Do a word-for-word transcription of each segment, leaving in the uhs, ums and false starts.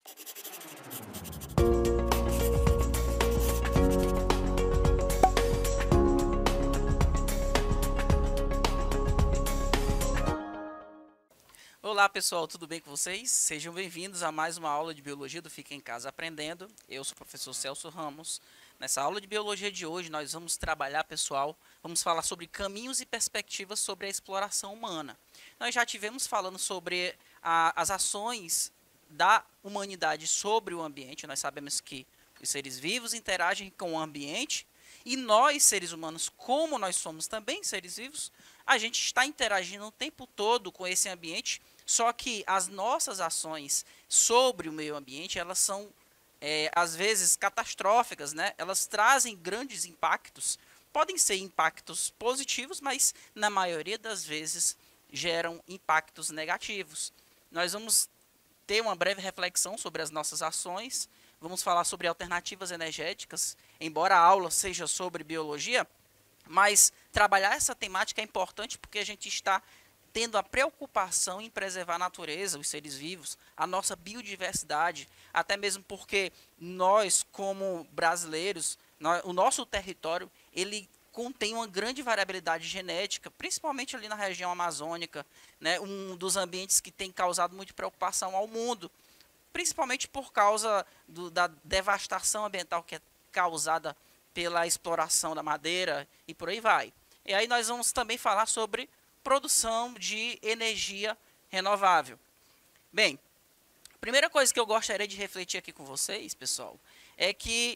Olá pessoal, tudo bem com vocês? Sejam bem-vindos a mais uma aula de Biologia do Fica em Casa Aprendendo. Eu sou o professor Celso Ramos. Nessa aula de Biologia de hoje nós vamos trabalhar, pessoal, vamos falar sobre caminhos e perspectivas sobre a exploração humana. Nós já tivemos falando sobre a, as ações da humanidade sobre o ambiente. Nós sabemos que os seres vivos interagem com o ambiente e nós, seres humanos, como nós somos também seres vivos, a gente está interagindo o tempo todo com esse ambiente, só que as nossas ações sobre o meio ambiente, elas são, é, às vezes, catastróficas, né? Elas trazem grandes impactos, podem ser impactos positivos, mas na maioria das vezes geram impactos negativos. Nós vamos ter uma breve reflexão sobre as nossas ações, vamos falar sobre alternativas energéticas, embora a aula seja sobre biologia, mas trabalhar essa temática é importante porque a gente está tendo a preocupação em preservar a natureza, os seres vivos, a nossa biodiversidade, até mesmo porque nós, como brasileiros, nós, o nosso território, ele contém uma grande variabilidade genética, principalmente ali na região amazônica, né, um dos ambientes que tem causado muita preocupação ao mundo, principalmente por causa do, da devastação ambiental que é causada pela exploração da madeira e por aí vai. E aí nós vamos também falar sobre produção de energia renovável. Bem, a primeira coisa que eu gostaria de refletir aqui com vocês, pessoal, é que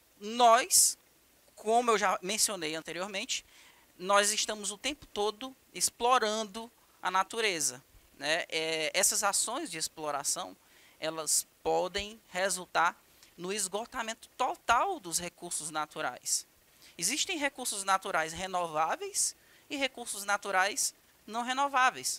nós, como eu já mencionei anteriormente, nós estamos o tempo todo explorando a natureza, né? É, essas ações de exploração, elas podem resultar no esgotamento total dos recursos naturais. Existem recursos naturais renováveis e recursos naturais não renováveis.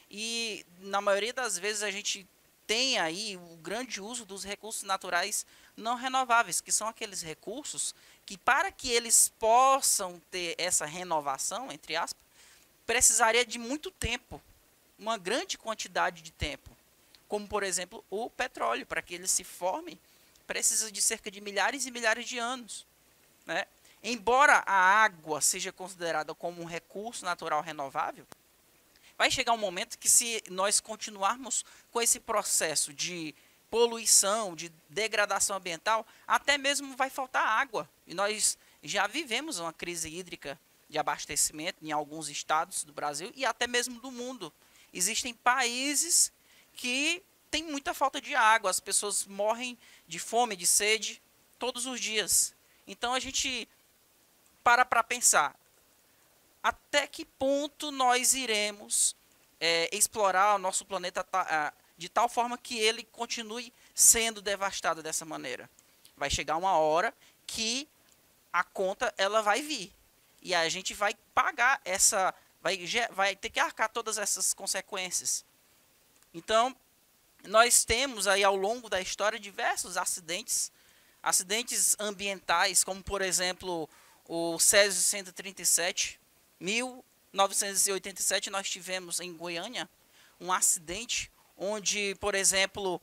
E na maioria das vezes a gente tem aí o grande uso dos recursos naturais não renováveis, que são aqueles recursos que, para que eles possam ter essa renovação, entre aspas, precisaria de muito tempo, uma grande quantidade de tempo. Como, por exemplo, o petróleo, para que ele se forme, precisa de cerca de milhares e milhares de anos, né? Embora a água seja considerada como um recurso natural renovável, vai chegar um momento que, se nós continuarmos com esse processo de poluição, de degradação ambiental, até mesmo vai faltar água. E nós já vivemos uma crise hídrica de abastecimento em alguns estados do Brasil e até mesmo do mundo. Existem países que tem muita falta de água, as pessoas morrem de fome, de sede, todos os dias. Então a gente para para pensar, até que ponto nós iremos é, explorar o nosso planeta de tal forma que ele continue sendo devastado dessa maneira. Vai chegar uma hora que a conta ela vai vir, e a gente vai pagar essa, vai, vai ter que arcar todas essas consequências. Então, nós temos aí ao longo da história diversos acidentes, acidentes ambientais, como por exemplo o Césio cento e trinta e sete, mil novecentos e oitenta e sete, nós tivemos em Goiânia um acidente onde, por exemplo,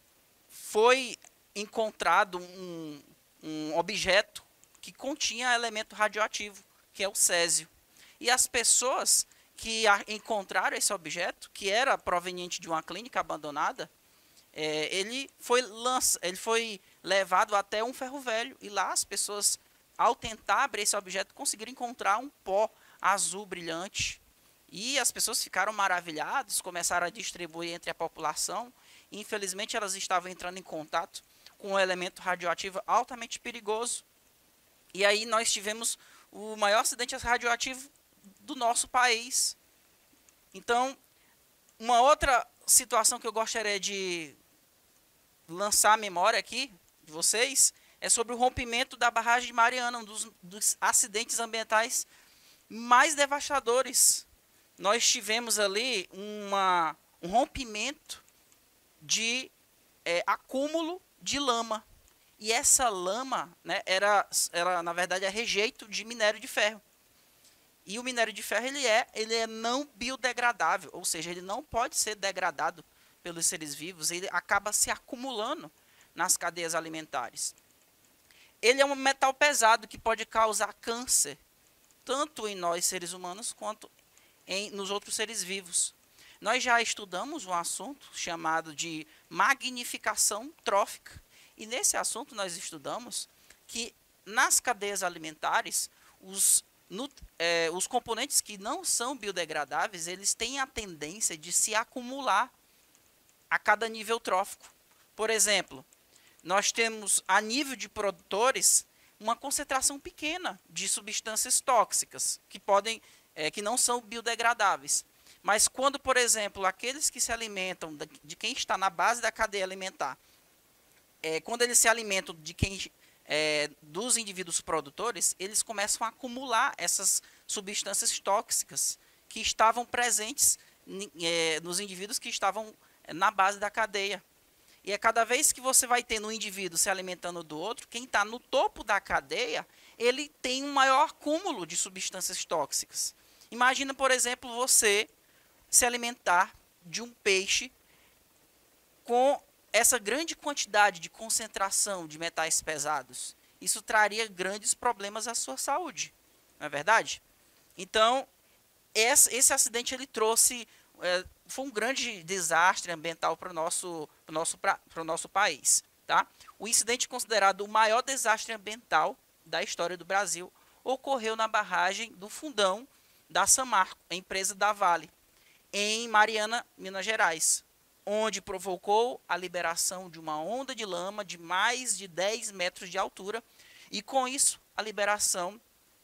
foi encontrado um, um objeto que continha elemento radioativo, que é o césio. E as pessoas que encontraram esse objeto, que era proveniente de uma clínica abandonada, é, ele, foi lança, ele foi levado até um ferro velho, e lá as pessoas, ao tentar abrir esse objeto, conseguiram encontrar um pó azul brilhante, e as pessoas ficaram maravilhadas, começaram a distribuir entre a população, e infelizmente elas estavam entrando em contato com um elemento radioativo altamente perigoso. E aí nós tivemos o maior acidente radioativo do nosso país. Então, uma outra situação que eu gostaria de lançar a memória aqui de vocês é sobre o rompimento da barragem de Mariana, um dos, dos acidentes ambientais mais devastadores. Nós tivemos ali uma, um rompimento de é, acúmulo de lama. E essa lama, né, era, era, na verdade, é rejeito de minério de ferro. E o minério de ferro ele é, ele é não biodegradável, ou seja, ele não pode ser degradado pelos seres vivos, ele acaba se acumulando nas cadeias alimentares. Ele é um metal pesado que pode causar câncer, tanto em nós seres humanos quanto em, nos outros seres vivos. Nós já estudamos um assunto chamado de magnificação trófica. E nesse assunto nós estudamos que nas cadeias alimentares, os, no, é, os componentes que não são biodegradáveis, eles têm a tendência de se acumular a cada nível trófico. Por exemplo, nós temos a nível de produtores uma concentração pequena de substâncias tóxicas que podem, é, que não são biodegradáveis. Mas quando, por exemplo, aqueles que se alimentam de quem está na base da cadeia alimentar, é, quando eles se alimentam de quem, é, dos indivíduos produtores, eles começam a acumular essas substâncias tóxicas que estavam presentes é, nos indivíduos que estavam na base da cadeia. E é cada vez que você vai tendo um indivíduo se alimentando do outro, quem está no topo da cadeia, ele tem um maior acúmulo de substâncias tóxicas. Imagina, por exemplo, você se alimentar de um peixe com essa grande quantidade de concentração de metais pesados. Isso traria grandes problemas à sua saúde, não é verdade? Então, esse, esse acidente ele trouxe... É, foi um grande desastre ambiental para o nosso, pro nosso, pro nosso país. Tá? O incidente considerado o maior desastre ambiental da história do Brasil ocorreu na barragem do Fundão da Samarco, a empresa da Vale, em Mariana, Minas Gerais, onde provocou a liberação de uma onda de lama de mais de dez metros de altura e, com isso, a liberação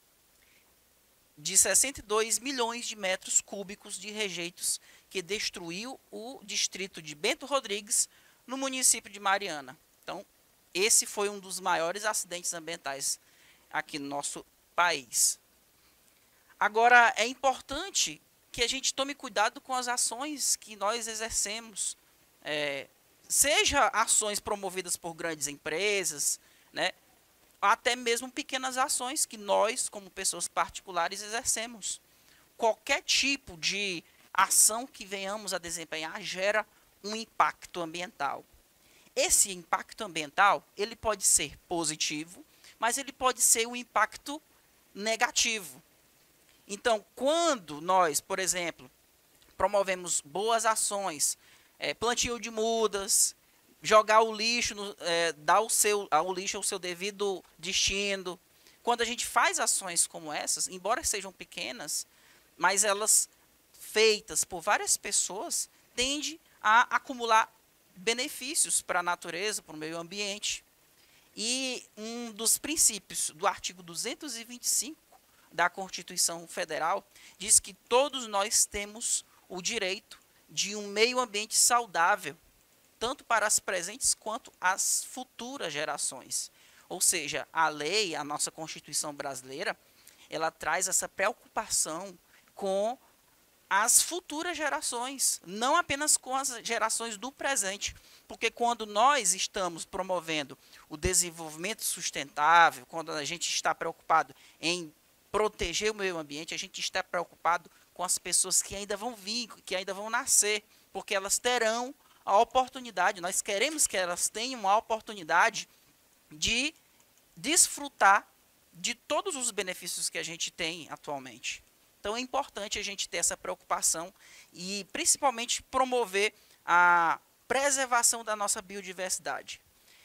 de sessenta e dois milhões de metros cúbicos de rejeitos que destruiu o distrito de Bento Rodrigues, no município de Mariana. Então, esse foi um dos maiores acidentes ambientais aqui no nosso país. Agora, é importante que a gente tome cuidado com as ações que nós exercemos, é, seja ações promovidas por grandes empresas, né, até mesmo pequenas ações que nós, como pessoas particulares, exercemos. Qualquer tipo de ação que venhamos a desempenhar gera um impacto ambiental. Esse impacto ambiental, ele pode ser positivo, mas ele pode ser um impacto negativo. Então, quando nós, por exemplo, promovemos boas ações, é, plantio de mudas, jogar o lixo, no, é, dar o seu, ao lixo o seu devido destino. Quando a gente faz ações como essas, embora sejam pequenas, mas elas feitas por várias pessoas, tendem a acumular benefícios para a natureza, para o meio ambiente. E um dos princípios do artigo duzentos e vinte e cinco da Constituição Federal diz que todos nós temos o direito de um meio ambiente saudável, tanto para as presentes quanto as futuras gerações. Ou seja, a lei, a nossa Constituição brasileira, ela traz essa preocupação com as futuras gerações, não apenas com as gerações do presente. Porque quando nós estamos promovendo o desenvolvimento sustentável, quando a gente está preocupado em proteger o meio ambiente, a gente está preocupado com as pessoas que ainda vão vir, que ainda vão nascer, porque elas terão a oportunidade, nós queremos que elas tenham a oportunidade de desfrutar de todos os benefícios que a gente tem atualmente. Então é importante a gente ter essa preocupação e principalmente promover a preservação da nossa biodiversidade.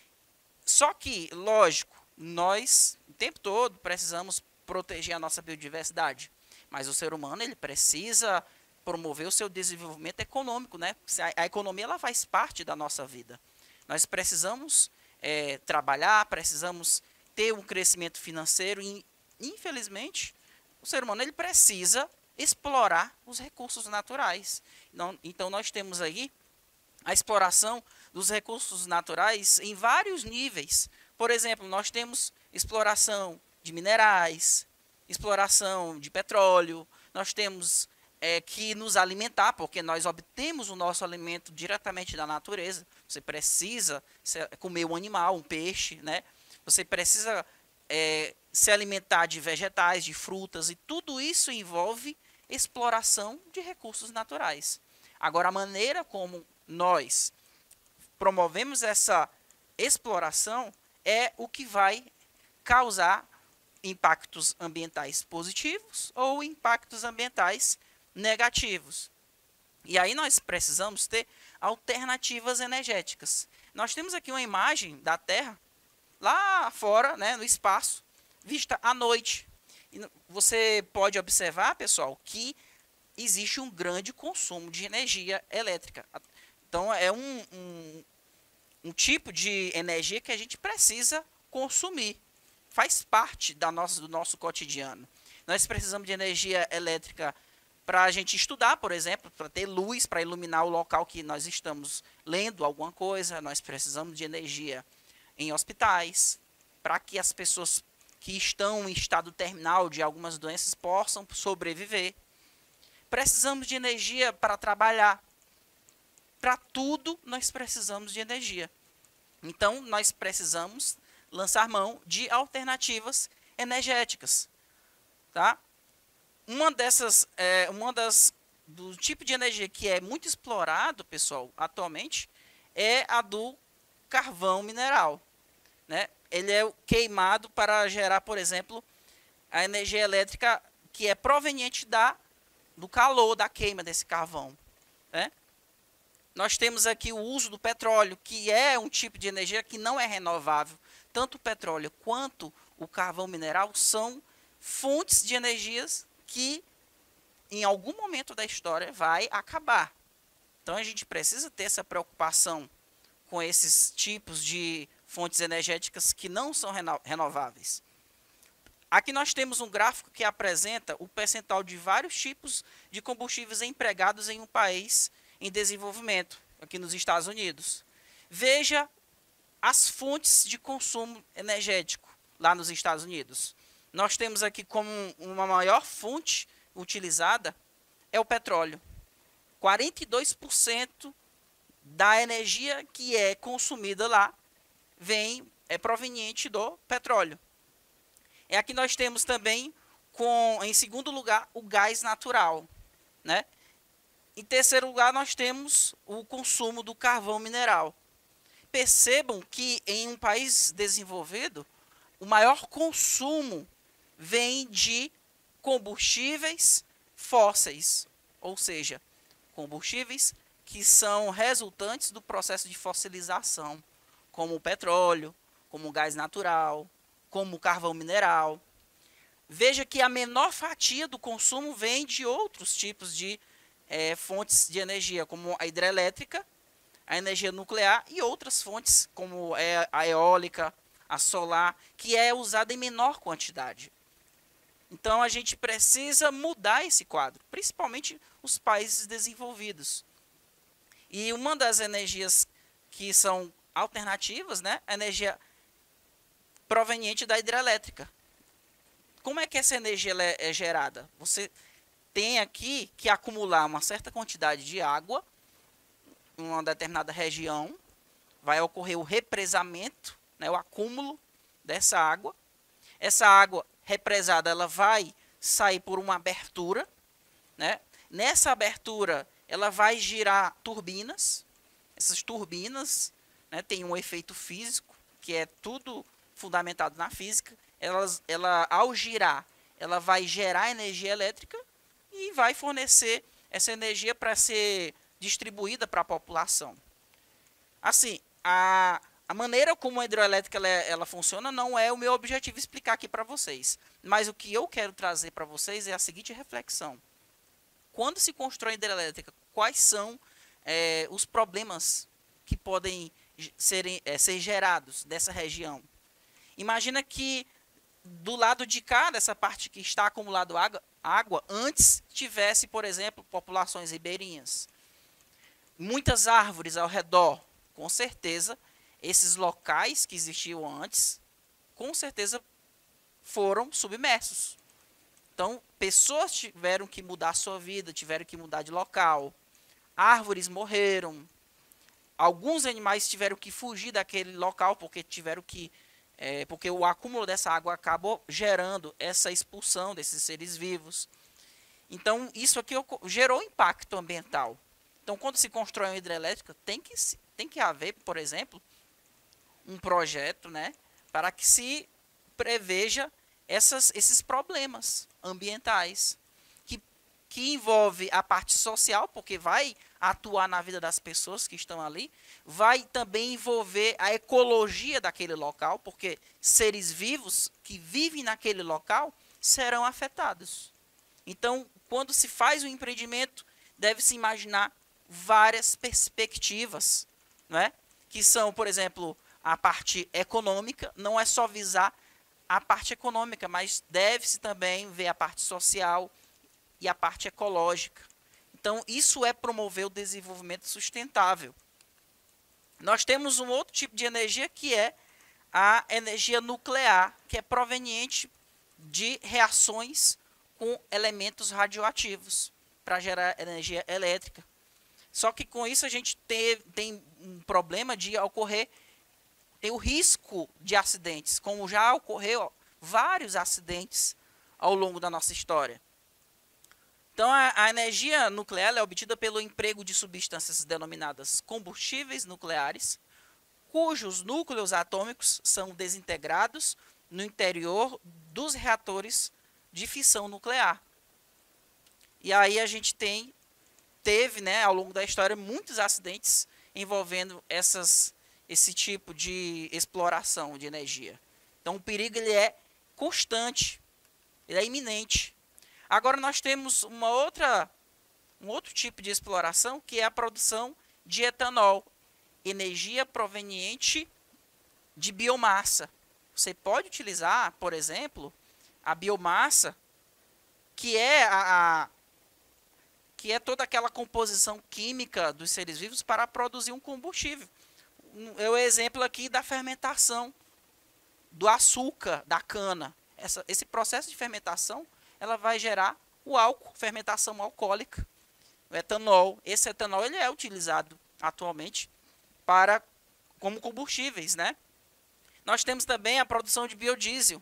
Só que, lógico, nós o tempo todo precisamos proteger a nossa biodiversidade, mas o ser humano ele precisa promover o seu desenvolvimento econômico, né? A, a economia ela faz parte da nossa vida. Nós precisamos é, trabalhar, precisamos ter um crescimento financeiro e, infelizmente, o ser humano ele precisa explorar os recursos naturais. Então, então nós temos aí a exploração dos recursos naturais em vários níveis. Por exemplo, nós temos exploração de minerais, exploração de petróleo, nós temos é, que nos alimentar, porque nós obtemos o nosso alimento diretamente da natureza. Você precisa comer um animal, um peixe, né? Você precisa é, se alimentar de vegetais, de frutas, e tudo isso envolve exploração de recursos naturais. Agora, a maneira como nós promovemos essa exploração, é o que vai causar impactos ambientais positivos ou impactos ambientais negativos. E aí nós precisamos ter alternativas energéticas. Nós temos aqui uma imagem da Terra, lá fora, né, no espaço, vista à noite. E você pode observar, pessoal, que existe um grande consumo de energia elétrica. Então, é um, um, um tipo de energia que a gente precisa consumir. Faz parte da nossa, do nosso cotidiano. Nós precisamos de energia elétrica para a gente estudar, por exemplo, para ter luz, para iluminar o local que nós estamos lendo alguma coisa. Nós precisamos de energia em hospitais, para que as pessoas que estão em estado terminal de algumas doenças possam sobreviver. Precisamos de energia para trabalhar. Para tudo nós precisamos de energia. Então, nós precisamos lançar mão de alternativas energéticas, tá? Uma dessas, é, uma das, do tipo de energia que é muito explorado, pessoal, atualmente, é a do carvão mineral, né? Ele é queimado para gerar, por exemplo, a energia elétrica que é proveniente da, do calor da queima desse carvão, né? Nós temos aqui o uso do petróleo, que é um tipo de energia que não é renovável. Tanto o petróleo quanto o carvão mineral são fontes de energias que, em algum momento da história, vai acabar. Então, a gente precisa ter essa preocupação com esses tipos de fontes energéticas que não são reno renováveis. Aqui nós temos um gráfico que apresenta o percentual de vários tipos de combustíveis empregados em um país em desenvolvimento, aqui nos Estados Unidos. Veja as fontes de consumo energético lá nos Estados Unidos. Nós temos aqui como uma maior fonte utilizada é o petróleo. quarenta e dois por cento da energia que é consumida lá vem, é proveniente do petróleo. É aqui nós temos também, com, em segundo lugar, o gás natural, né? Em terceiro lugar, nós temos o consumo do carvão mineral. Percebam que em um país desenvolvido, o maior consumo vem de combustíveis fósseis, ou seja, combustíveis que são resultantes do processo de fossilização, como o petróleo, como o gás natural, como o carvão mineral. Veja que a menor fatia do consumo vem de outros tipos de é, fontes de energia, como a hidrelétrica, a energia nuclear e outras fontes, como é a eólica, a solar, que é usada em menor quantidade. Então, a gente precisa mudar esse quadro, principalmente os países desenvolvidos. E uma das energias que são alternativas, né, a energia proveniente da hidrelétrica. Como é que essa energia é gerada? Você tem aqui que acumular uma certa quantidade de água em uma determinada região, vai ocorrer o represamento, né, o acúmulo dessa água. Essa água represada, ela vai sair por uma abertura, né? Nessa abertura, ela vai girar turbinas. Essas turbinas, né, têm um efeito físico, que é tudo fundamentado na física. Elas, ela, ao girar, ela vai gerar energia elétrica e vai fornecer essa energia para ser distribuída para a população. Assim, a, a maneira como a hidroelétrica ela, ela funciona não é o meu objetivo explicar aqui para vocês. Mas o que eu quero trazer para vocês é a seguinte reflexão. Quando se constrói hidrelétrica, quais são é, os problemas que podem serem, é, ser gerados dessa região? Imagina que do lado de cá, dessa parte que está acumulado água, água, antes tivesse, por exemplo, populações ribeirinhas. Muitas árvores ao redor, com certeza, esses locais que existiam antes, com certeza foram submersos. Então, pessoas tiveram que mudar a sua vida, tiveram que mudar de local. Árvores morreram. Alguns animais tiveram que fugir daquele local porque tiveram que É, porque o acúmulo dessa água acabou gerando essa expulsão desses seres vivos. Então, isso aqui gerou impacto ambiental. Então, quando se constrói uma hidrelétrica, tem que, tem que haver, por exemplo, um projeto, né, para que se preveja essas, esses problemas ambientais, que, que envolve a parte social, porque vai atuar na vida das pessoas que estão ali, vai também envolver a ecologia daquele local, porque seres vivos que vivem naquele local serão afetados. Então, quando se faz um empreendimento, deve-se imaginar várias perspectivas, não é? Que são, por exemplo, a parte econômica, não é só visar a parte econômica, mas deve-se também ver a parte social e a parte ecológica. Então, isso é promover o desenvolvimento sustentável. Nós temos um outro tipo de energia que é a energia nuclear, que é proveniente de reações com elementos radioativos para gerar energia elétrica. Só que com isso a gente tem, tem um problema de ocorrer, tem o risco de acidentes, como já ocorreu vários acidentes ao longo da nossa história. Então, a, a energia nuclear é obtida pelo emprego de substâncias denominadas combustíveis nucleares, cujos núcleos atômicos são desintegrados no interior dos reatores de fissão nuclear. E aí a gente tem, teve, né, ao longo da história, muitos acidentes envolvendo essas, esse tipo de exploração de energia. Então, o perigo ele é constante, ele é iminente. Agora nós temos uma outra, um outro tipo de exploração, que é a produção de etanol, energia proveniente de biomassa. Você pode utilizar, por exemplo, a biomassa, que é, a, a, que é toda aquela composição química dos seres vivos para produzir um combustível. É o exemplo aqui da fermentação do açúcar, da cana. Essa, esse processo de fermentação ela vai gerar o álcool, fermentação alcoólica, o etanol. Esse etanol ele é utilizado atualmente para, como combustíveis, né? Nós temos também a produção de biodiesel.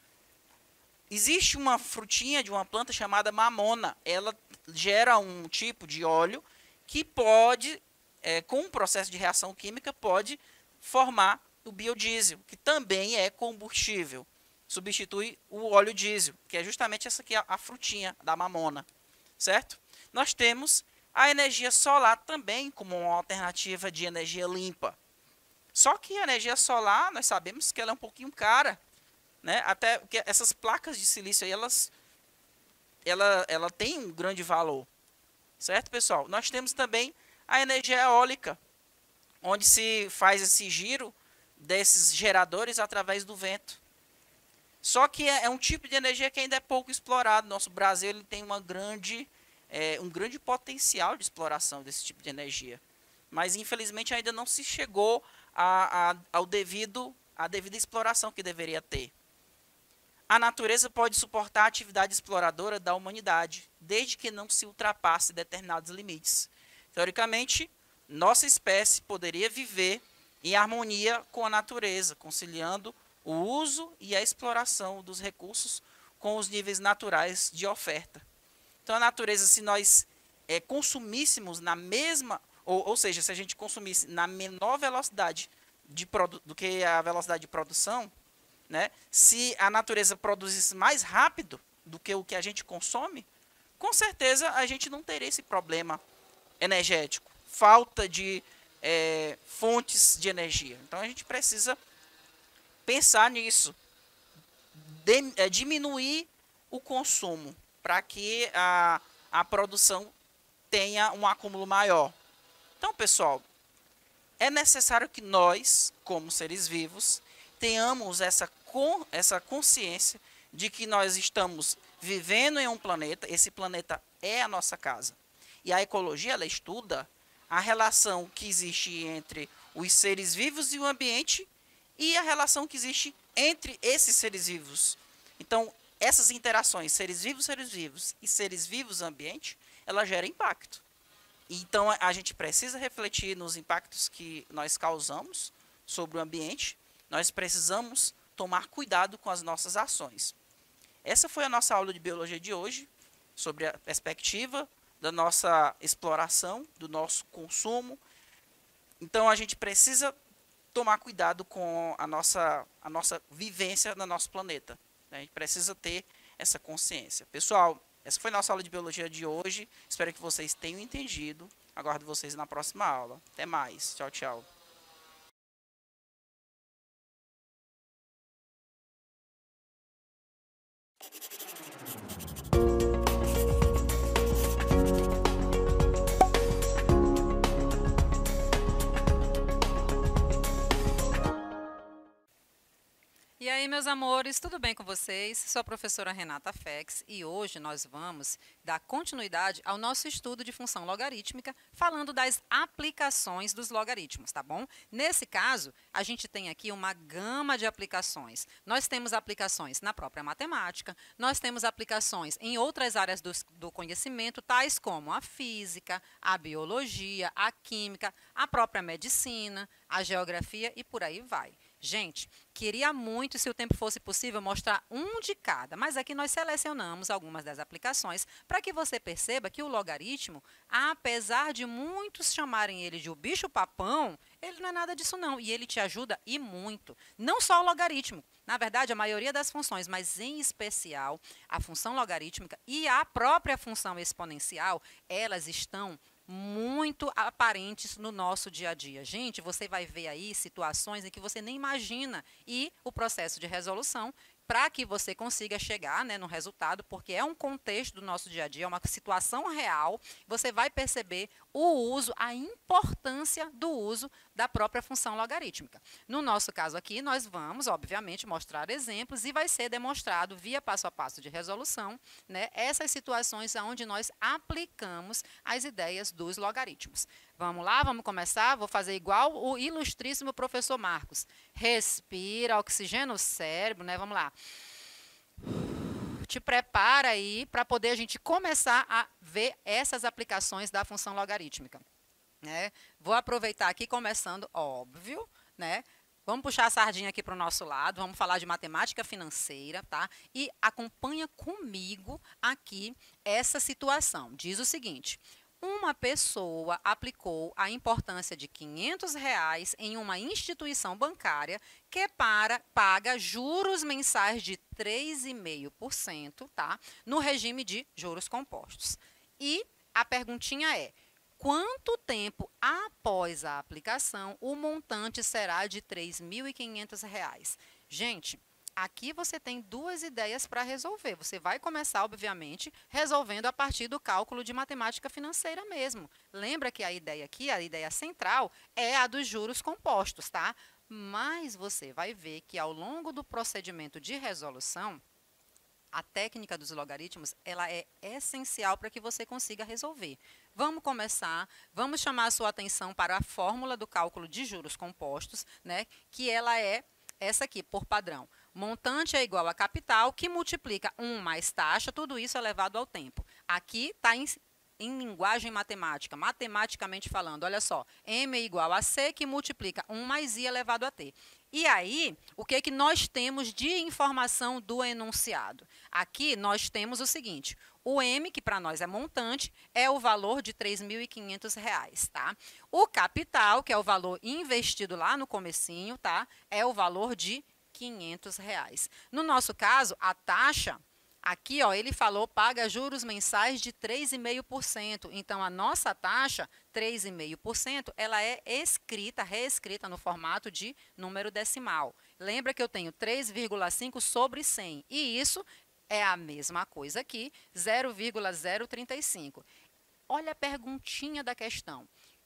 Existe uma frutinha de uma planta chamada mamona. Ela gera um tipo de óleo que pode, é, com um processo de reação química, pode formar o biodiesel, que também é combustível. Substitui o óleo diesel, que é justamente essa aqui, a, a frutinha da mamona, certo? Nós temos a energia solar também como uma alternativa de energia limpa. Só que a energia solar, nós sabemos que ela é um pouquinho cara, né? Até porque essas placas de silício aí, elas, ela, ela tem um grande valor, certo, pessoal? Nós temos também a energia eólica, onde se faz esse giro desses geradores através do vento. Só que é, é um tipo de energia que ainda é pouco explorado. Nosso Brasil ele tem uma grande, é, um grande potencial de exploração desse tipo de energia. Mas, infelizmente, ainda não se chegou a, a, ao devido, à devida exploração que deveria ter. A natureza pode suportar a atividade exploradora da humanidade, desde que não se ultrapasse determinados limites. Teoricamente, nossa espécie poderia viver em harmonia com a natureza, conciliando o uso e a exploração dos recursos com os níveis naturais de oferta. Então, a natureza, se nós é, consumíssemos na mesma, ou, ou seja, se a gente consumisse na menor velocidade de do que a velocidade de produção, né, se a natureza produzisse mais rápido do que o que a gente consome, com certeza a gente não teria esse problema energético, falta de é, fontes de energia. Então, a gente precisa pensar nisso, de, é, diminuir o consumo para que a, a produção tenha um acúmulo maior. Então, pessoal, é necessário que nós, como seres vivos, tenhamos essa, com, essa consciência de que nós estamos vivendo em um planeta, esse planeta é a nossa casa. E a ecologia, ela estuda a relação que existe entre os seres vivos e o ambiente, e a relação que existe entre esses seres vivos. Então, essas interações, seres vivos, seres vivos e seres vivos ambiente, ela gera impacto. Então, a gente precisa refletir nos impactos que nós causamos sobre o ambiente. Nós precisamos tomar cuidado com as nossas ações. Essa foi a nossa aula de biologia de hoje, sobre a perspectiva da nossa exploração, do nosso consumo. Então a gente precisa tomar cuidado com a nossa, a nossa vivência no nosso planeta, né? A gente precisa ter essa consciência. Pessoal, essa foi a nossa aula de biologia de hoje. Espero que vocês tenham entendido. Aguardo vocês na próxima aula. Até mais. Tchau, tchau. E aí, meus amores, tudo bem com vocês? Sou a professora Renata Fex e hoje nós vamos dar continuidade ao nosso estudo de função logarítmica, falando das aplicações dos logaritmos, tá bom? Nesse caso, a gente tem aqui uma gama de aplicações. Nós temos aplicações na própria matemática, nós temos aplicações em outras áreas do, do conhecimento, tais como a física, a biologia, a química, a própria medicina, a geografia e por aí vai. Gente, queria muito, se o tempo fosse possível, mostrar um de cada, mas aqui nós selecionamos algumas das aplicações para que você perceba que o logaritmo, apesar de muitos chamarem ele de o bicho-papão, ele não é nada disso não, e ele te ajuda e muito. Não só o logaritmo, na verdade a maioria das funções, mas em especial a função logarítmica e a própria função exponencial, elas estão muito aparentes no nosso dia a dia. Gente, você vai ver aí situações em que você nem imagina e o processo de resolução para que você consiga chegar, né, no resultado, porque é um contexto do nosso dia a dia, é uma situação real, você vai perceber o uso, a importância do uso da própria função logarítmica. No nosso caso aqui, nós vamos, obviamente, mostrar exemplos e vai ser demonstrado via passo a passo de resolução, né, essas situações onde nós aplicamos as ideias dos logaritmos. Vamos lá, vamos começar? Vou fazer igual o ilustríssimo professor Marcos. Respira, oxigena o cérebro, né? Vamos lá. Te prepara aí para poder a gente começar a ver essas aplicações da função logarítmica, né? Vou aproveitar aqui, começando, óbvio, né? Vamos puxar a sardinha aqui para o nosso lado, vamos falar de matemática financeira, tá? E acompanha comigo aqui essa situação. Diz o seguinte: uma pessoa aplicou a importância de quinhentos reais em uma instituição bancária que para, paga juros mensais de três vírgula cinco por cento, tá? No regime de juros compostos. E a perguntinha é: quanto tempo após a aplicação o montante será de três mil e quinhentos reais? Gente, aqui você tem duas ideias para resolver. Você vai começar, obviamente, resolvendo a partir do cálculo de matemática financeira mesmo. Lembra que a ideia aqui, a ideia central, é a dos juros compostos, tá? Mas você vai ver que ao longo do procedimento de resolução, a técnica dos logaritmos, ela é essencial para que você consiga resolver. Vamos começar, vamos chamar a sua atenção para a fórmula do cálculo de juros compostos, né? Que ela é essa aqui, por padrão. Montante é igual a capital, que multiplica um mais taxa, tudo isso elevado ao tempo. Aqui está em, em linguagem matemática, matematicamente falando, olha só, M é igual a C, que multiplica um mais I elevado a T. E aí, o que, que nós temos de informação do enunciado? Aqui nós temos o seguinte: o M, que para nós é montante, é o valor de três mil e quinhentos reais, tá? O capital, que é o valor investido lá no comecinho, tá? É o valor de quinhentos reais. No nosso caso, a taxa, aqui, ó, ele falou, paga juros mensais de três vírgula cinco por cento. Então, a nossa taxa, três vírgula cinco por cento, ela é escrita, reescrita no formato de número decimal. Lembra que eu tenho três vírgula cinco sobre cem. E isso é a mesma coisa aqui, zero vírgula zero trinta e cinco. Olha a perguntinha da questão.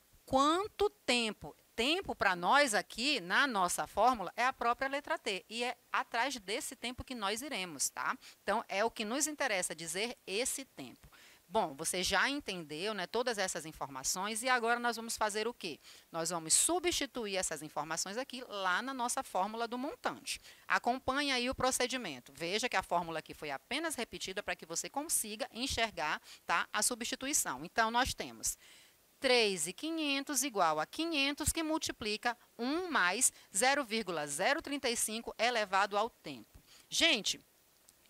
Quanto tempo? Tempo para nós aqui, na nossa fórmula, é a própria letra T. E é atrás desse tempo que nós iremos, tá? Então, é o que nos interessa dizer esse tempo. Bom, você já entendeu, né, todas essas informações e agora nós vamos fazer o quê? Nós vamos substituir essas informações aqui lá na nossa fórmula do montante. Acompanhe aí o procedimento. Veja que a fórmula aqui foi apenas repetida para que você consiga enxergar, tá, a substituição. Então, nós temos três mil e quinhentos igual a quinhentos, que multiplica um mais zero vírgula zero trinta e cinco elevado ao tempo. Gente,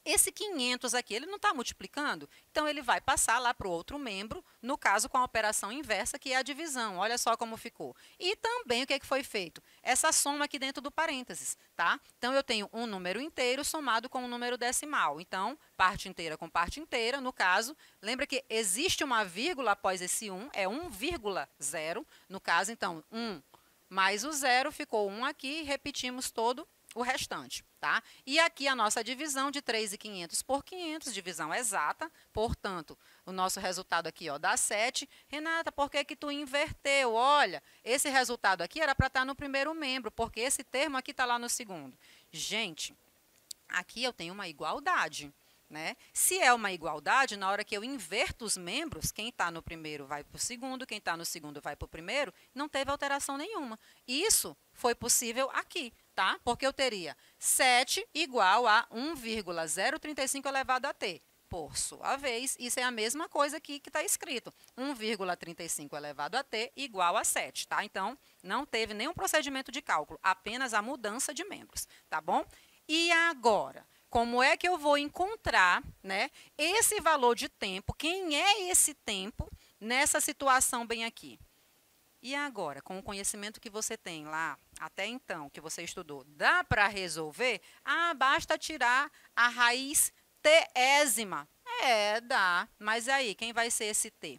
Esse quinhentos aqui, ele não está multiplicando? Então, ele vai passar lá para o outro membro, no caso, com a operação inversa, que é a divisão. Olha só como ficou. E também, o que, é que foi feito? Essa soma aqui dentro do parênteses, tá? Então, eu tenho um número inteiro somado com um número decimal. Então, parte inteira com parte inteira, no caso, lembra que existe uma vírgula após esse um, é um vírgula zero. No caso, então, um mais o zero, ficou um aqui, e repetimos todo o restante, tá? E aqui a nossa divisão de três mil e quinhentos por quinhentos, divisão exata, portanto, o nosso resultado aqui, ó, dá sete. Renata, por que que tu inverteu? Olha, esse resultado aqui era para estar no primeiro membro, porque esse termo aqui está lá no segundo. Gente, aqui eu tenho uma igualdade, né? Se é uma igualdade, na hora que eu inverto os membros, quem está no primeiro vai para o segundo, quem está no segundo vai para o primeiro, não teve alteração nenhuma. Isso foi possível aqui, tá? Porque eu teria sete igual a um vírgula zero trinta e cinco elevado a t. Por sua vez, isso é a mesma coisa aqui que está escrito. um vírgula trinta e cinco elevado a t igual a sete, tá? Então, não teve nenhum procedimento de cálculo, apenas a mudança de membros, tá bom? E agora, como é que eu vou encontrar, né, esse valor de tempo? Quem é esse tempo nessa situação bem aqui? E agora, com o conhecimento que você tem lá, até então, que você estudou, dá para resolver? Ah, basta tirar a raiz tésima. É, dá. Mas aí, quem vai ser esse t?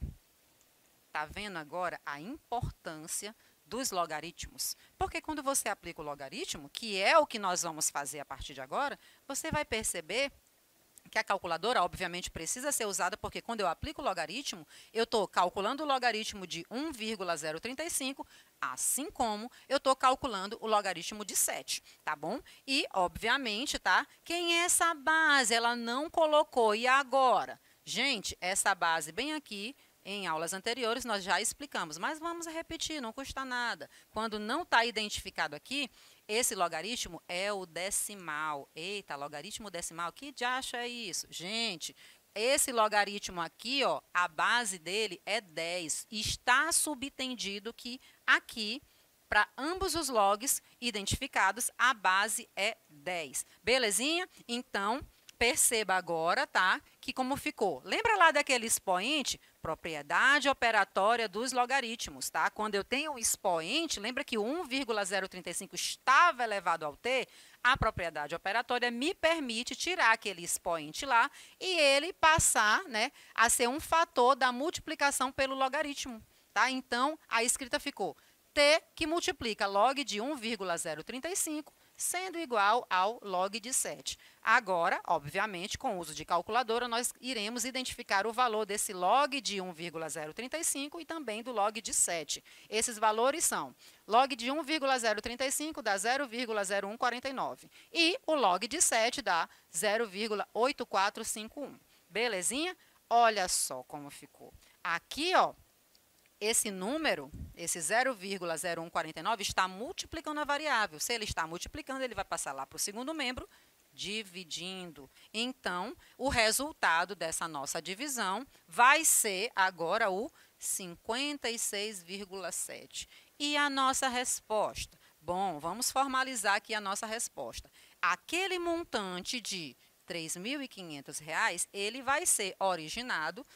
Tá vendo agora a importância dos logaritmos? Porque quando você aplica o logaritmo, que é o que nós vamos fazer a partir de agora, você vai perceber que a calculadora, obviamente, precisa ser usada, porque quando eu aplico o logaritmo, eu estou calculando o logaritmo de um vírgula zero trinta e cinco, assim como eu estou calculando o logaritmo de sete, tá bom? E, obviamente, tá? Quem é essa base? Ela não colocou. E agora? Gente, essa base bem aqui, em aulas anteriores, nós já explicamos, mas vamos repetir, não custa nada. Quando não está identificado aqui, esse logaritmo é o decimal. Eita, logaritmo decimal, que diacho é isso? Gente, esse logaritmo aqui, ó, a base dele é dez. Está subentendido que aqui, para ambos os logs identificados, a base é dez. Belezinha? Então, perceba agora, tá, que como ficou. Lembra lá daquele expoente? Propriedade operatória dos logaritmos, tá? Quando eu tenho um expoente, lembra que o um vírgula zero trinta e cinco estava elevado ao t? A propriedade operatória me permite tirar aquele expoente lá e ele passar, né, a ser um fator da multiplicação pelo logaritmo, tá? Então, a escrita ficou t que multiplica log de um vírgula zero trinta e cinco sendo igual ao log de sete. Agora, obviamente, com o uso de calculadora, nós iremos identificar o valor desse log de um vírgula zero trinta e cinco e também do log de sete. Esses valores são, log de um vírgula zero trinta e cinco dá zero vírgula zero um quatro nove e o log de sete dá zero vírgula oito quatro cinco um. Belezinha? Olha só como ficou. Aqui, ó, esse número, esse zero vírgula zero um quatro nove, está multiplicando a variável. Se ele está multiplicando, ele vai passar lá para o segundo membro, dividindo. Então, o resultado dessa nossa divisão vai ser agora o cinquenta e seis vírgula sete. E a nossa resposta? Bom, vamos formalizar aqui a nossa resposta. Aquele montante de três mil e quinhentos reais, ele vai ser originado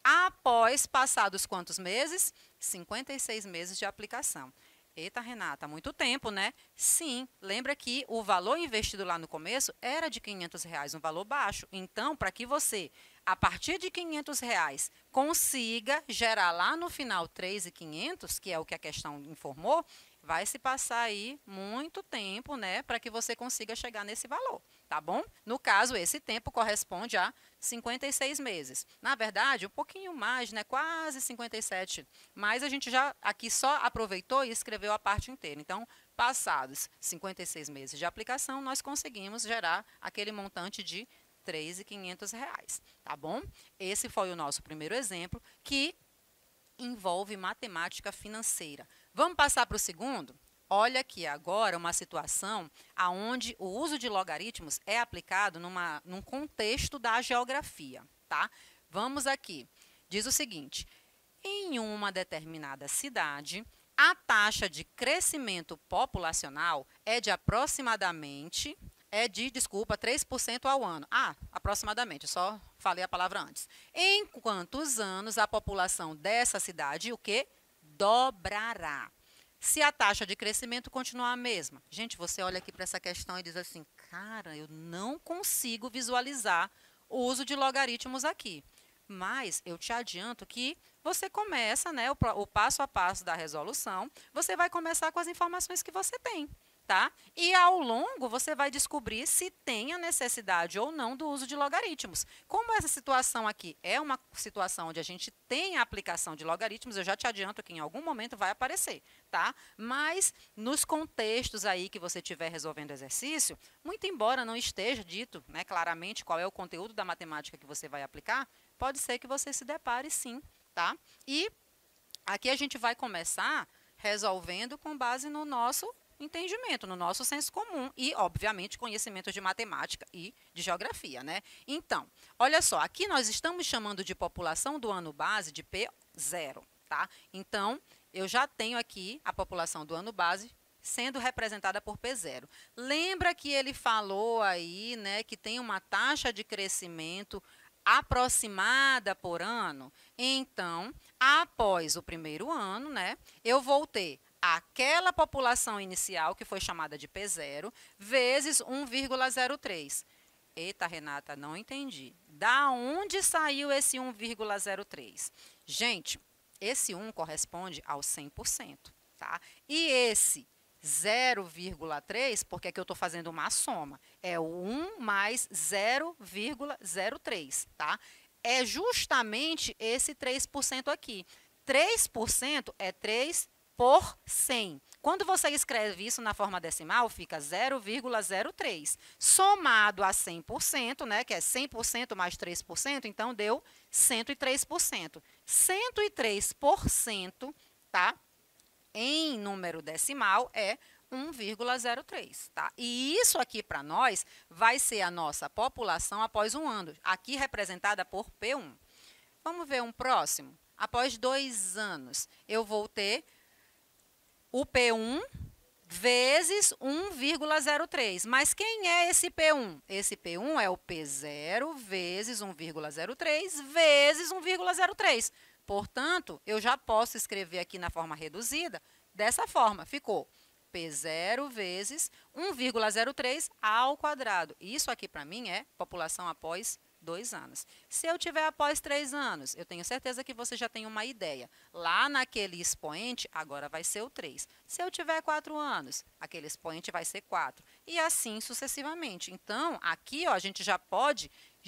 após passados quantos meses? cinquenta e seis meses de aplicação. Eita, Renata, muito tempo, né? Sim, lembra que o valor investido lá no começo era de quinhentos reais, um valor baixo. Então, para que você, a partir de quinhentos reais, consiga gerar lá no final três mil e quinhentos, que é o que a questão informou, vai se passar aí muito tempo, né, para que você consiga chegar nesse valor, tá bom? No caso, esse tempo corresponde a cinquenta e seis meses. Na verdade, um pouquinho mais, né, quase cinquenta e sete, mas a gente já aqui só aproveitou e escreveu a parte inteira. Então, passados cinquenta e seis meses de aplicação, nós conseguimos gerar aquele montante de três mil e quinhentos reais, tá bom? Esse foi o nosso primeiro exemplo, que envolve matemática financeira. Vamos passar para o segundo? Olha aqui agora uma situação onde o uso de logaritmos é aplicado numa, num contexto da geografia, tá? Vamos aqui. Diz o seguinte, em uma determinada cidade, a taxa de crescimento populacional é de aproximadamente, é de, desculpa, três por cento ao ano. Ah, aproximadamente, só falei a palavra antes. Em quantos anos a população dessa cidade, o quê? Dobrará. Se a taxa de crescimento continuar a mesma. Gente, você olha aqui para essa questão e diz assim, cara, eu não consigo visualizar o uso de logaritmos aqui. Mas eu te adianto que você começa, né, o, o passo a passo da resolução, você vai começar com as informações que você tem. Tá? E ao longo você vai descobrir se tem a necessidade ou não do uso de logaritmos. Como essa situação aqui é uma situação onde a gente tem a aplicação de logaritmos, eu já te adianto que em algum momento vai aparecer, tá? Mas nos contextos aí que você estiver resolvendo o exercício, muito embora não esteja dito, né, claramente qual é o conteúdo da matemática que você vai aplicar, pode ser que você se depare sim, tá? E aqui a gente vai começar resolvendo com base no nosso entendimento, no nosso senso comum e, obviamente, conhecimentos de matemática e de geografia, né? Então, olha só, aqui nós estamos chamando de população do ano base de P zero, tá? Então, eu já tenho aqui a população do ano base sendo representada por P zero. Lembra que ele falou aí, né, que tem uma taxa de crescimento aproximada por ano? Então, após o primeiro ano, né, eu vou ter aquela população inicial, que foi chamada de P zero, vezes um vírgula zero três. Eita, Renata, não entendi. Da onde saiu esse um vírgula zero três? Gente, esse um corresponde ao cem por cento, tá? E esse zero vírgula três, porque aqui eu estou fazendo uma soma, é o um mais zero vírgula zero três, tá? É justamente esse três por cento aqui. três por cento é três por cem. Quando você escreve isso na forma decimal, fica zero vírgula zero três. Somado a cem por cento, né, que é cem por cento mais três por cento, então deu cento e três por cento. cento e três por cento, tá, em número decimal é um vírgula zero três, tá? E isso aqui para nós vai ser a nossa população após um ano, aqui representada por P um. Vamos ver um próximo? Após dois anos, eu vou ter o P um vezes um vírgula zero três. Mas quem é esse P um? Esse P um é o P zero vezes um vírgula zero três vezes um vírgula zero três. Portanto, eu já posso escrever aqui na forma reduzida dessa forma. Ficou P zero vezes um vírgula zero três ao quadrado. Isso aqui, para mim, é população após dois anos. Se eu tiver após três anos, eu tenho certeza que você já tem uma ideia. Lá naquele expoente, agora vai ser o três. Se eu tiver quatro anos, aquele expoente vai ser quatro. E assim sucessivamente. Então, aqui ó, a gente já pode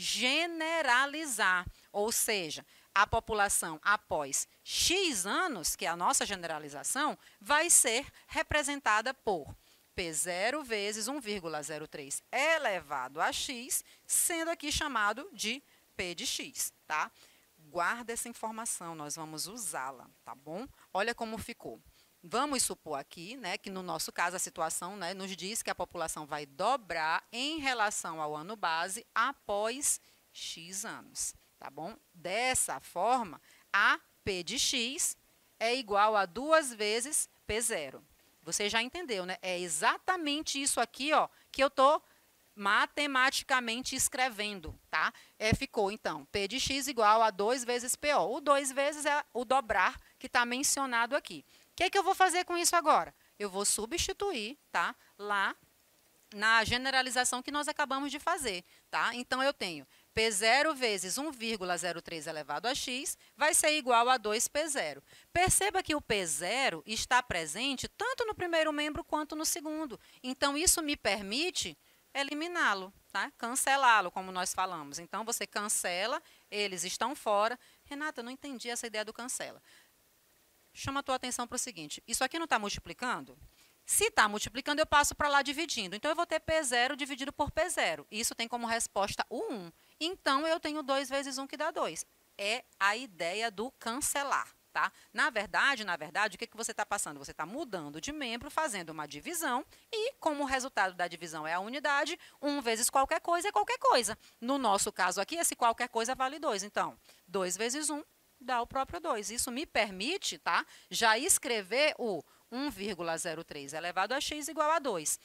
generalizar, ou seja, a população após X anos, que é a nossa generalização, vai ser representada por P zero vezes um vírgula zero três elevado a x, sendo aqui chamado de P de x, tá? Guarda essa informação, nós vamos usá-la, tá bom? Olha como ficou. Vamos supor aqui, né, que no nosso caso a situação, né, nos diz que a população vai dobrar em relação ao ano base após X anos, tá bom? Dessa forma, a P de x é igual a duas vezes P zero. Você já entendeu, né? É exatamente isso aqui, ó, que eu estou matematicamente escrevendo, tá? É, ficou, então, P de x igual a dois vezes P O. O dois vezes é o dobrar que está mencionado aqui. O que é que eu vou fazer com isso agora? Eu vou substituir, tá? Lá na generalização que nós acabamos de fazer, tá? Então, eu tenho P zero vezes um vírgula zero três elevado a x vai ser igual a dois P zero. Perceba que o P zero está presente tanto no primeiro membro quanto no segundo. Então, isso me permite eliminá-lo, tá? Cancelá-lo, como nós falamos. Então, você cancela, eles estão fora. Renata, eu não entendi essa ideia do cancela. Chama a tua atenção para o seguinte, isso aqui não está multiplicando? Se está multiplicando, eu passo para lá dividindo. Então, eu vou ter P zero dividido por P zero. Isso tem como resposta o um. Então, eu tenho dois vezes um que dá dois. É a ideia do cancelar, tá? Na verdade, na verdade, o que, que você está passando? Você está mudando de membro, fazendo uma divisão, e como o resultado da divisão é a unidade, um vezes qualquer coisa é qualquer coisa. No nosso caso aqui, esse qualquer coisa vale dois. Então, dois vezes um dá o próprio dois. Isso me permite, tá, já escrever o um vírgula zero três elevado a x igual a dois.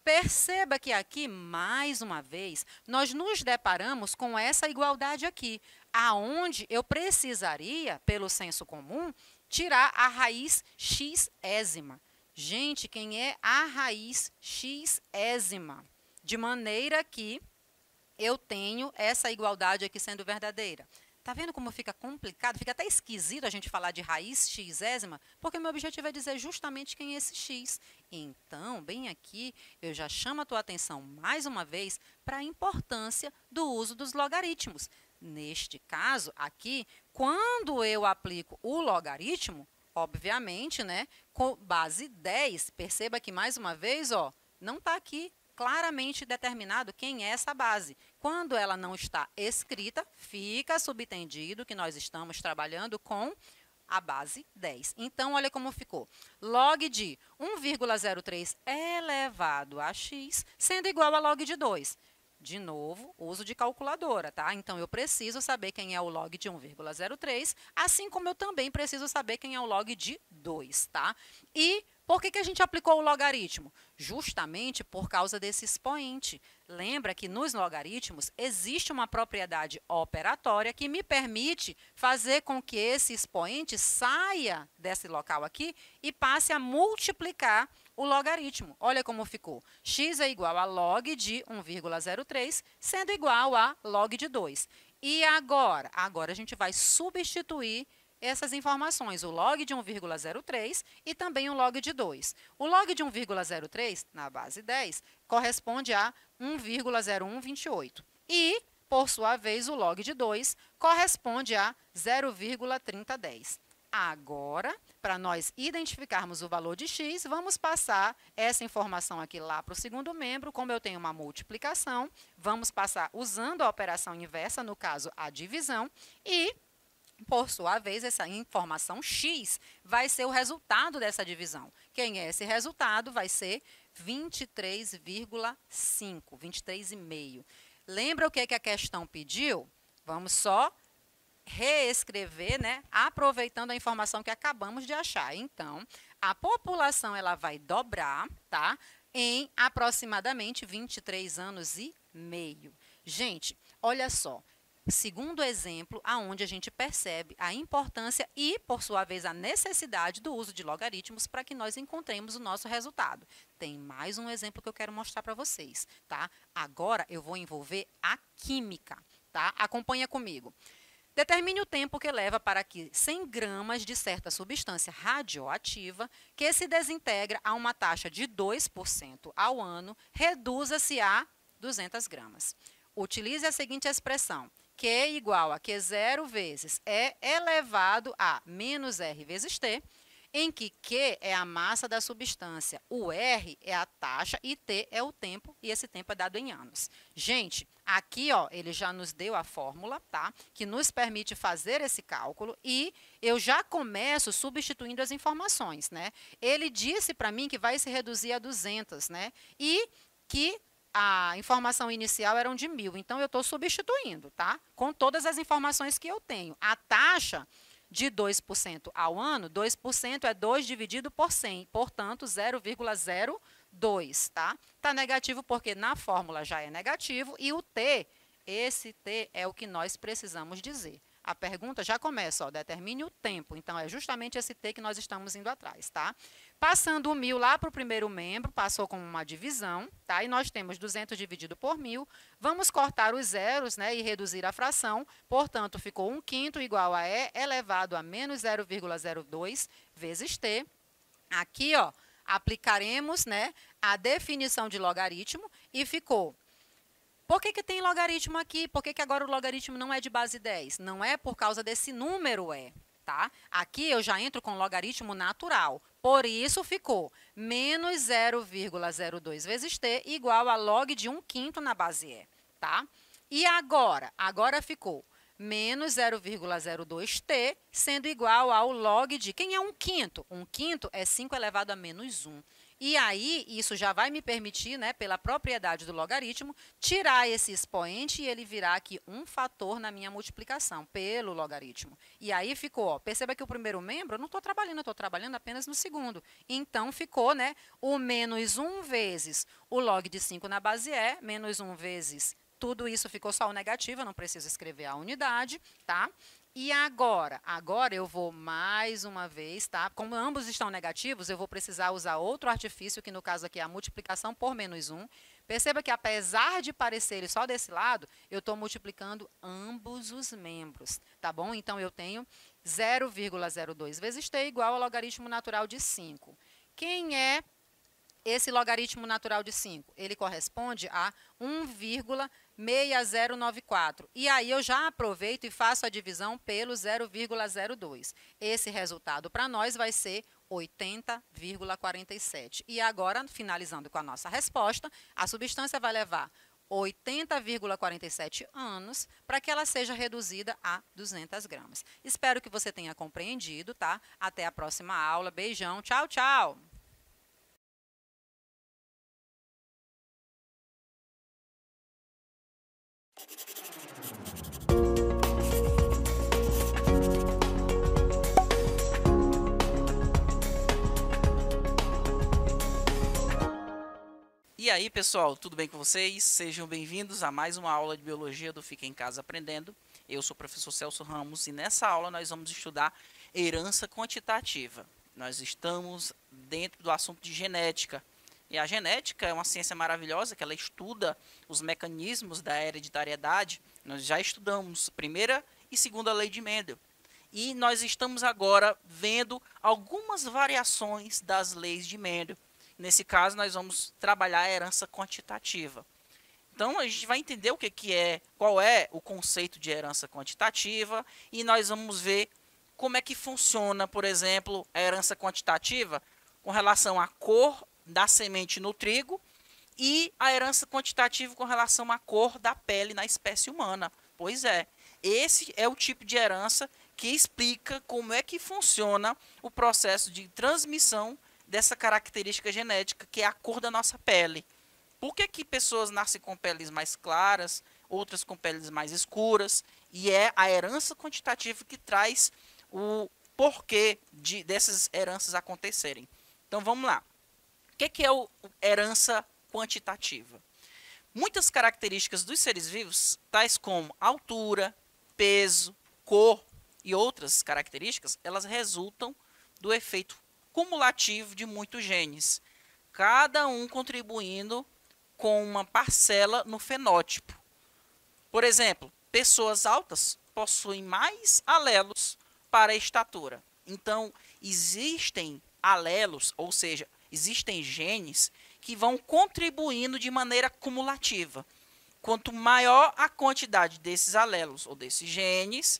Perceba que aqui, mais uma vez, nós nos deparamos com essa igualdade aqui, aonde eu precisaria, pelo senso comum, tirar a raiz x-ésima. Gente, quem é a raiz x-ésima? De maneira que eu tenho essa igualdade aqui sendo verdadeira. Tá vendo como fica complicado? Fica até esquisito a gente falar de raiz x-ésima, porque o meu objetivo é dizer justamente quem é esse x. Então, bem aqui, eu já chamo a tua atenção mais uma vez para a importância do uso dos logaritmos. Neste caso, aqui, quando eu aplico o logaritmo, obviamente, né, com base dez, perceba que mais uma vez, ó, não está aqui claramente determinado quem é essa base. Quando ela não está escrita, fica subentendido que nós estamos trabalhando com a base dez. Então, olha como ficou. Log de um vírgula zero três elevado a x, sendo igual a log de dois. De novo, uso de calculadora, tá? Então, eu preciso saber quem é o log de um vírgula zero três, assim como eu também preciso saber quem é o log de dois, tá? E por que que a gente aplicou o logaritmo? Justamente por causa desse expoente. Lembra que nos logaritmos existe uma propriedade operatória que me permite fazer com que esse expoente saia desse local aqui e passe a multiplicar o logaritmo. Olha como ficou. X é igual a log de um vírgula zero três, sendo igual a log de dois. E agora? Agora a gente vai substituir essas informações, o log de um vírgula zero três e também o log de dois. O log de um vírgula zero três, na base dez, corresponde a um vírgula zero um dois oito. E, por sua vez, o log de dois corresponde a zero vírgula trinta um zero. Agora, para nós identificarmos o valor de x, vamos passar essa informação aqui lá para o segundo membro. Como eu tenho uma multiplicação, vamos passar usando a operação inversa, no caso, a divisão, e por sua vez, essa informação x vai ser o resultado dessa divisão. Quem é esse resultado? Vai ser vinte e três vírgula cinco, vinte e três vírgula cinco. Lembra o que, que a questão pediu? Vamos só reescrever, né? Aproveitando a informação que acabamos de achar. Então, a população ela vai dobrar, tá? Em aproximadamente vinte e três anos e meio. Gente, olha só. Segundo exemplo, aonde a gente percebe a importância e, por sua vez, a necessidade do uso de logaritmos para que nós encontremos o nosso resultado. Tem mais um exemplo que eu quero mostrar para vocês, tá? Agora, eu vou envolver a química, tá? Acompanha comigo. Determine o tempo que leva para que cem gramas de certa substância radioativa, que se desintegra a uma taxa de dois por cento ao ano, reduza-se a duzentas gramas. Utilize a seguinte expressão. Q é igual a Q zero vezes E elevado a menos R vezes T, em que Q é a massa da substância, o R é a taxa e T é o tempo, e esse tempo é dado em anos. Gente, aqui ó, ele já nos deu a fórmula, tá? Que nos permite fazer esse cálculo e eu já começo substituindo as informações, né? Ele disse para mim que vai se reduzir a duzentas, né? E que a informação inicial eram de mil, então eu estou substituindo, tá? Com todas as informações que eu tenho. A taxa de dois por cento ao ano, dois por cento é dois dividido por cem, portanto, zero vírgula zero dois, tá? Tá negativo porque na fórmula já é negativo e o T, esse T é o que nós precisamos dizer. A pergunta já começa, ó, determine o tempo. Então, é justamente esse T que nós estamos indo atrás, tá? Passando o mil lá para o primeiro membro, passou como uma divisão, tá? E nós temos duzentos dividido por mil. Vamos cortar os zeros, né, e reduzir a fração. Portanto, ficou um quinto igual a E elevado a menos zero vírgula zero dois vezes T. Aqui, ó, aplicaremos, né, a definição de logaritmo e ficou... Por que que tem logaritmo aqui? Por que que agora o logaritmo não é de base dez? Não é por causa desse número E, tá? Aqui eu já entro com logaritmo natural. Por isso ficou menos zero vírgula zero dois vezes T igual a log de um quinto na base E, tá? E agora? Agora ficou menos zero vírgula zero dois T sendo igual ao log de... Quem é um quinto? Um quinto é cinco elevado a menos um. E aí, isso já vai me permitir, né, pela propriedade do logaritmo, tirar esse expoente e ele virar aqui um fator na minha multiplicação, pelo logaritmo. E aí ficou, ó, perceba que o primeiro membro, eu não estou trabalhando, eu estou trabalhando apenas no segundo. Então, ficou, né, o menos um vezes o log de cinco na base E, menos um vezes, tudo isso ficou só o negativo, eu não preciso escrever a unidade, tá? E agora? Agora eu vou mais uma vez, tá? Como ambos estão negativos, eu vou precisar usar outro artifício, que no caso aqui é a multiplicação por menos um. Perceba que apesar de parecerem só desse lado, eu estou multiplicando ambos os membros, tá bom? Então, eu tenho zero vírgula zero dois vezes t igual ao logaritmo natural de cinco. Quem é esse logaritmo natural de cinco? Ele corresponde a um vírgula seis zero nove quatro. E aí eu já aproveito e faço a divisão pelo zero vírgula zero dois. Esse resultado para nós vai ser oitenta vírgula quarenta e sete. E agora, finalizando com a nossa resposta, a substância vai levar oitenta vírgula quarenta e sete anos para que ela seja reduzida a duzentas gramas. Espero que você tenha compreendido, tá? Até a próxima aula. Beijão. Tchau, tchau. E aí, pessoal, tudo bem com vocês? Sejam bem-vindos a mais uma aula de Biologia do Fica em Casa Aprendendo. Eu sou o professor Celso Ramos e nessa aula nós vamos estudar herança quantitativa. Nós estamos dentro do assunto de genética. E a genética é uma ciência maravilhosa que ela estuda os mecanismos da hereditariedade. Nós já estudamos primeira e segunda lei de Mendel. E nós estamos agora vendo algumas variações das leis de Mendel. Nesse caso, nós vamos trabalhar a herança quantitativa. Então, a gente vai entender o que, que é, qual é o conceito de herança quantitativa e nós vamos ver como é que funciona, por exemplo, a herança quantitativa com relação à cor da semente no trigo e a herança quantitativa com relação à cor da pele na espécie humana. Pois é, esse é o tipo de herança que explica como é que funciona o processo de transmissão dessa característica genética, que é a cor da nossa pele. Por que que pessoas nascem com peles mais claras, outras com peles mais escuras? E é a herança quantitativa que traz o porquê de, dessas heranças acontecerem. Então, vamos lá. O que que é o herança quantitativa? Muitas características dos seres vivos, tais como altura, peso, cor e outras características, elas resultam do efeito cumulativo de muitos genes, cada um contribuindo com uma parcela no fenótipo. Por exemplo, pessoas altas possuem mais alelos para a estatura. Então, existem alelos, ou seja, existem genes que vão contribuindo de maneira cumulativa. Quanto maior a quantidade desses alelos ou desses genes,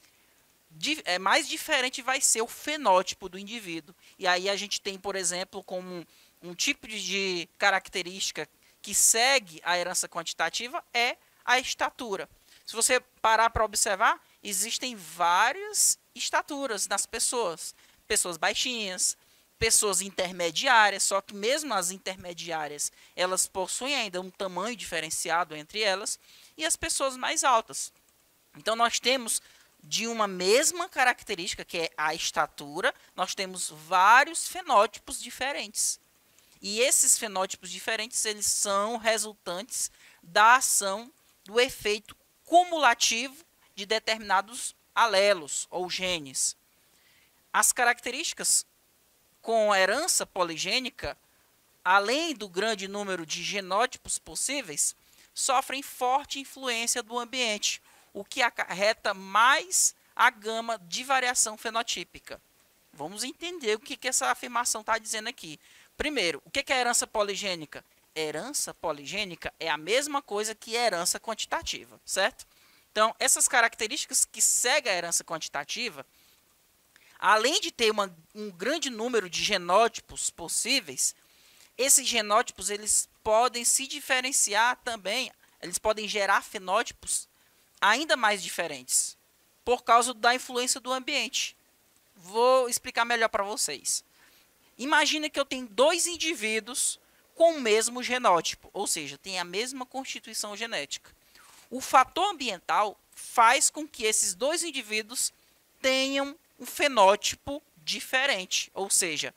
é, mais diferente vai ser o fenótipo do indivíduo. E aí a gente tem, por exemplo, como um, um tipo de característica que segue a herança quantitativa é a estatura. Se você parar para observar, existem várias estaturas nas pessoas. Pessoas baixinhas, pessoas intermediárias, só que mesmo as intermediárias, elas possuem ainda um tamanho diferenciado entre elas, e as pessoas mais altas. Então nós temos de uma mesma característica, que é a estatura, nós temos vários fenótipos diferentes. E esses fenótipos diferentes, eles são resultantes da ação do efeito cumulativo de determinados alelos ou genes. As características com herança poligênica, além do grande número de genótipos possíveis, sofrem forte influência do ambiente, o que acarreta mais a gama de variação fenotípica. Vamos entender o que, que essa afirmação está dizendo aqui. Primeiro, o que, que é herança poligênica? Herança poligênica é a mesma coisa que herança quantitativa, certo? Então, essas características que seguem a herança quantitativa, além de ter uma, um grande número de genótipos possíveis, esses genótipos eles podem se diferenciar também, eles podem gerar fenótipos ainda mais diferentes, por causa da influência do ambiente. Vou explicar melhor para vocês. Imagina que eu tenho dois indivíduos com o mesmo genótipo, ou seja, tem a mesma constituição genética. O fator ambiental faz com que esses dois indivíduos tenham um fenótipo diferente, ou seja,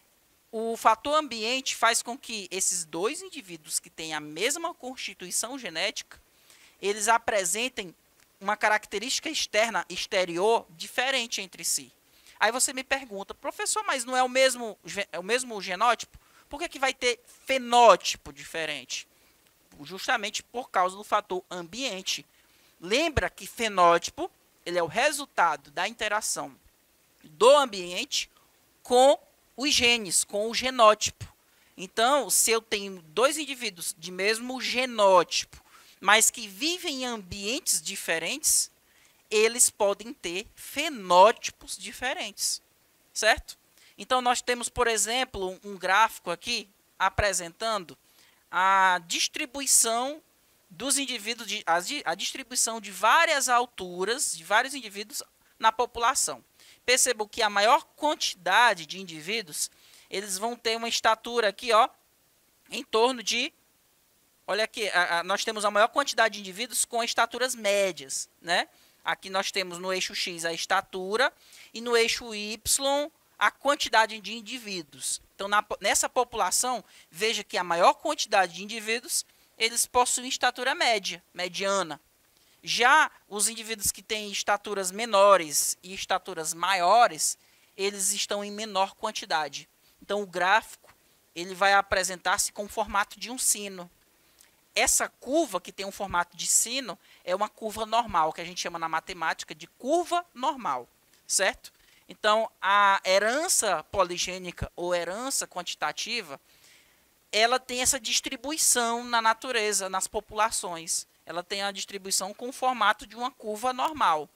o fator ambiente faz com que esses dois indivíduos que têm a mesma constituição genética, eles apresentem uma característica externa, exterior, diferente entre si. Aí você me pergunta, professor, mas não é o mesmo, é o mesmo genótipo? Por que que vai ter fenótipo diferente? Justamente por causa do fator ambiente. Lembra que fenótipo ele é o resultado da interação do ambiente com os genes, com o genótipo. Então, se eu tenho dois indivíduos de mesmo genótipo, mas que vivem em ambientes diferentes, eles podem ter fenótipos diferentes, certo? Então, nós temos, por exemplo, um gráfico aqui apresentando a distribuição dos indivíduos, de, a, a distribuição de várias alturas, de vários indivíduos na população. Percebo que a maior quantidade de indivíduos, eles vão ter uma estatura aqui, ó, em torno de, olha aqui, a, a, nós temos a maior quantidade de indivíduos com estaturas médias, né? Aqui nós temos no eixo X a estatura e no eixo Y a quantidade de indivíduos. Então, na, nessa população, veja que a maior quantidade de indivíduos, eles possuem estatura média, mediana. Já os indivíduos que têm estaturas menores e estaturas maiores, eles estão em menor quantidade. Então, o gráfico ele vai apresentar-se com o formato de um sino. Essa curva, que tem um formato de sino, é uma curva normal, que a gente chama na matemática de curva normal, certo? Então, a herança poligênica ou herança quantitativa, ela tem essa distribuição na natureza, nas populações. Ela tem a distribuição com o formato de uma curva normal.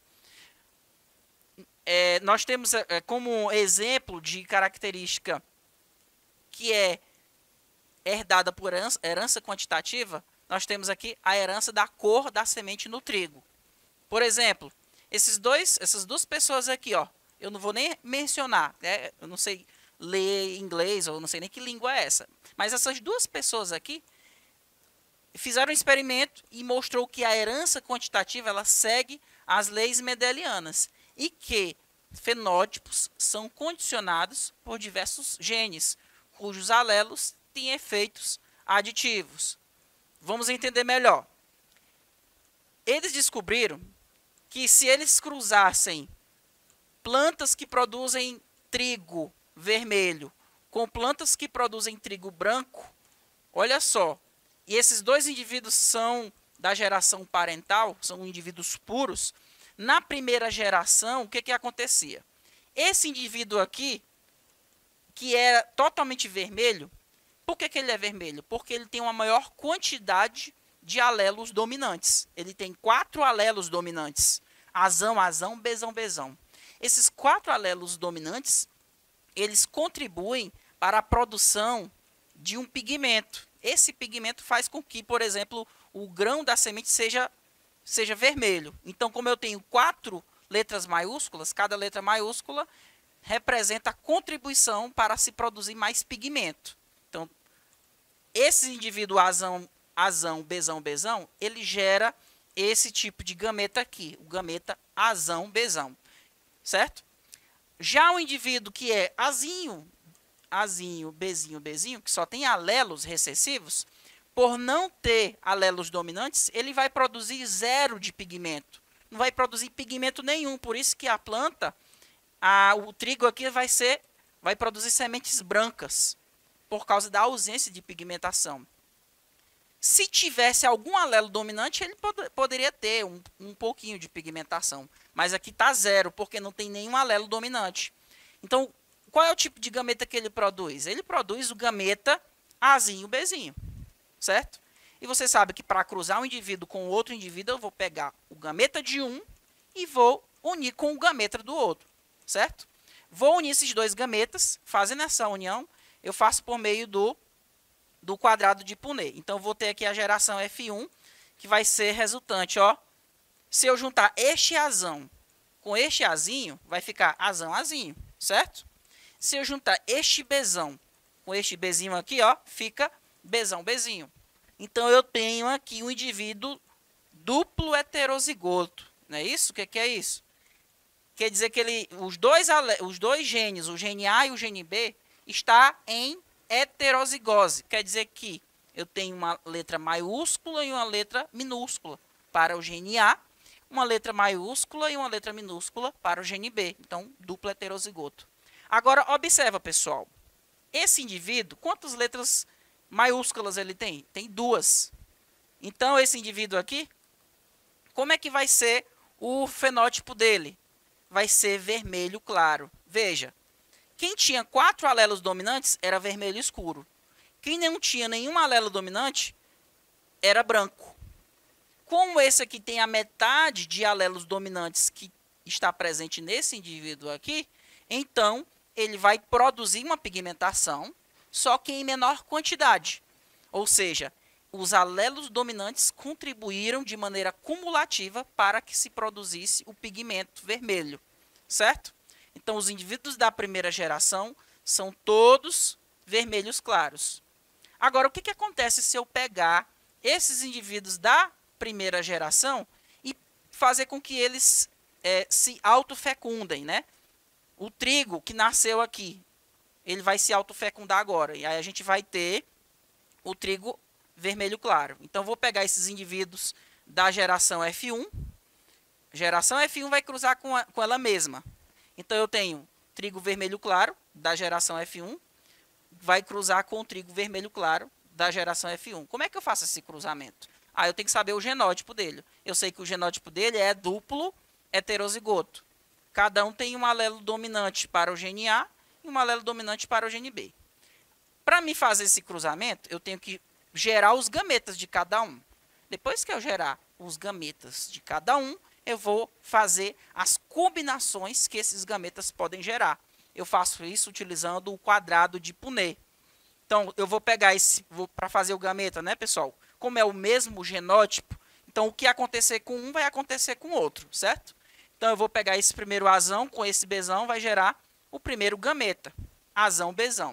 É, nós temos é, como exemplo de característica que é herdada por herança, herança quantitativa, nós temos aqui a herança da cor da semente no trigo. Por exemplo, esses dois, essas duas pessoas aqui, ó, eu não vou nem mencionar, né? Eu não sei ler inglês, ou não sei nem que língua é essa. Mas essas duas pessoas aqui fizeram um experimento e mostrou que a herança quantitativa ela segue as leis mendelianas e que fenótipos são condicionados por diversos genes, cujos alelos têm efeitos aditivos. Vamos entender melhor. Eles descobriram que se eles cruzassem plantas que produzem trigo vermelho com plantas que produzem trigo branco, olha só, e esses dois indivíduos são da geração parental, são indivíduos puros, na primeira geração, o que que acontecia? Esse indivíduo aqui, que é totalmente vermelho, por que que ele é vermelho? Porque ele tem uma maior quantidade de alelos dominantes. Ele tem quatro alelos dominantes. Azão, azão, bezão, bezão. Esses quatro alelos dominantes, eles contribuem para a produção de um pigmento. Esse pigmento faz com que, por exemplo, o grão da semente seja, seja vermelho. Então, como eu tenho quatro letras maiúsculas, cada letra maiúscula representa a contribuição para se produzir mais pigmento. Então, esse indivíduo azão, azão, bezão, bezão, ele gera esse tipo de gameta aqui, o gameta azão, bezão, certo? Já o indivíduo que é azinho, azinho, bezinho, bezinho, que só tem alelos recessivos, por não ter alelos dominantes, ele vai produzir zero de pigmento. Não vai produzir pigmento nenhum, por isso que a planta, a, o trigo aqui vai ser, vai produzir sementes brancas, por causa da ausência de pigmentação. Se tivesse algum alelo dominante, ele pod poderia ter um, um pouquinho de pigmentação. Mas aqui está zero, porque não tem nenhum alelo dominante. Então, qual é o tipo de gameta que ele produz? Ele produz o gameta Azinho, Bezinho, certo? E você sabe que para cruzar um indivíduo com outro indivíduo, eu vou pegar o gameta de um e vou unir com o gameta do outro, certo? Vou unir esses dois gametas, fazendo essa união, eu faço por meio do, do quadrado de Punnett. Então, eu vou ter aqui a geração F um, que vai ser resultante, ó. Se eu juntar este azão com este azinho, vai ficar azão, azinho, certo? Se eu juntar este Bzão com este Bzinho aqui, ó, fica Bzão, Bzinho. Então, eu tenho aqui um indivíduo duplo heterozigoto. Não é isso? O que, que é isso? Quer dizer que ele, os, dois, os dois genes, o gene A e o gene B, está em heterozigose. Quer dizer que eu tenho uma letra maiúscula e uma letra minúscula para o gene A, uma letra maiúscula e uma letra minúscula para o gene B. Então, duplo heterozigoto. Agora, observa, pessoal. Esse indivíduo, quantas letras maiúsculas ele tem? Tem duas. Então, esse indivíduo aqui, como é que vai ser o fenótipo dele? Vai ser vermelho claro. Veja, quem tinha quatro alelos dominantes era vermelho escuro. Quem não tinha nenhum alelo dominante era branco. Como esse aqui tem a metade de alelos dominantes que está presente nesse indivíduo aqui, então ele vai produzir uma pigmentação, só que em menor quantidade. Ou seja, os alelos dominantes contribuíram de maneira cumulativa para que se produzisse o pigmento vermelho, certo? Então, os indivíduos da primeira geração são todos vermelhos claros. Agora, o que, que acontece se eu pegar esses indivíduos da primeira geração e fazer com que eles é, se autofecundem, né? O trigo que nasceu aqui, ele vai se autofecundar agora. E aí a gente vai ter o trigo vermelho claro. Então, vou pegar esses indivíduos da geração F um. Geração F um vai cruzar com, a, com ela mesma. Então, eu tenho trigo vermelho claro da geração F um. Vai cruzar com o trigo vermelho claro da geração F um. Como é que eu faço esse cruzamento? Ah, eu tenho que saber o genótipo dele. Eu sei que o genótipo dele é duplo heterozigoto. Cada um tem um alelo dominante para o gene A e um alelo dominante para o gene B. Para me fazer esse cruzamento, eu tenho que gerar os gametas de cada um. Depois que eu gerar os gametas de cada um, eu vou fazer as combinações que esses gametas podem gerar. Eu faço isso utilizando o quadrado de Punnett. Então, eu vou pegar esse, para fazer o gameta, né, pessoal? Como é o mesmo genótipo, então o que acontecer com um vai acontecer com o outro, certo? Então, eu vou pegar esse primeiro azão com esse bezão, vai gerar o primeiro gameta, azão, bezão.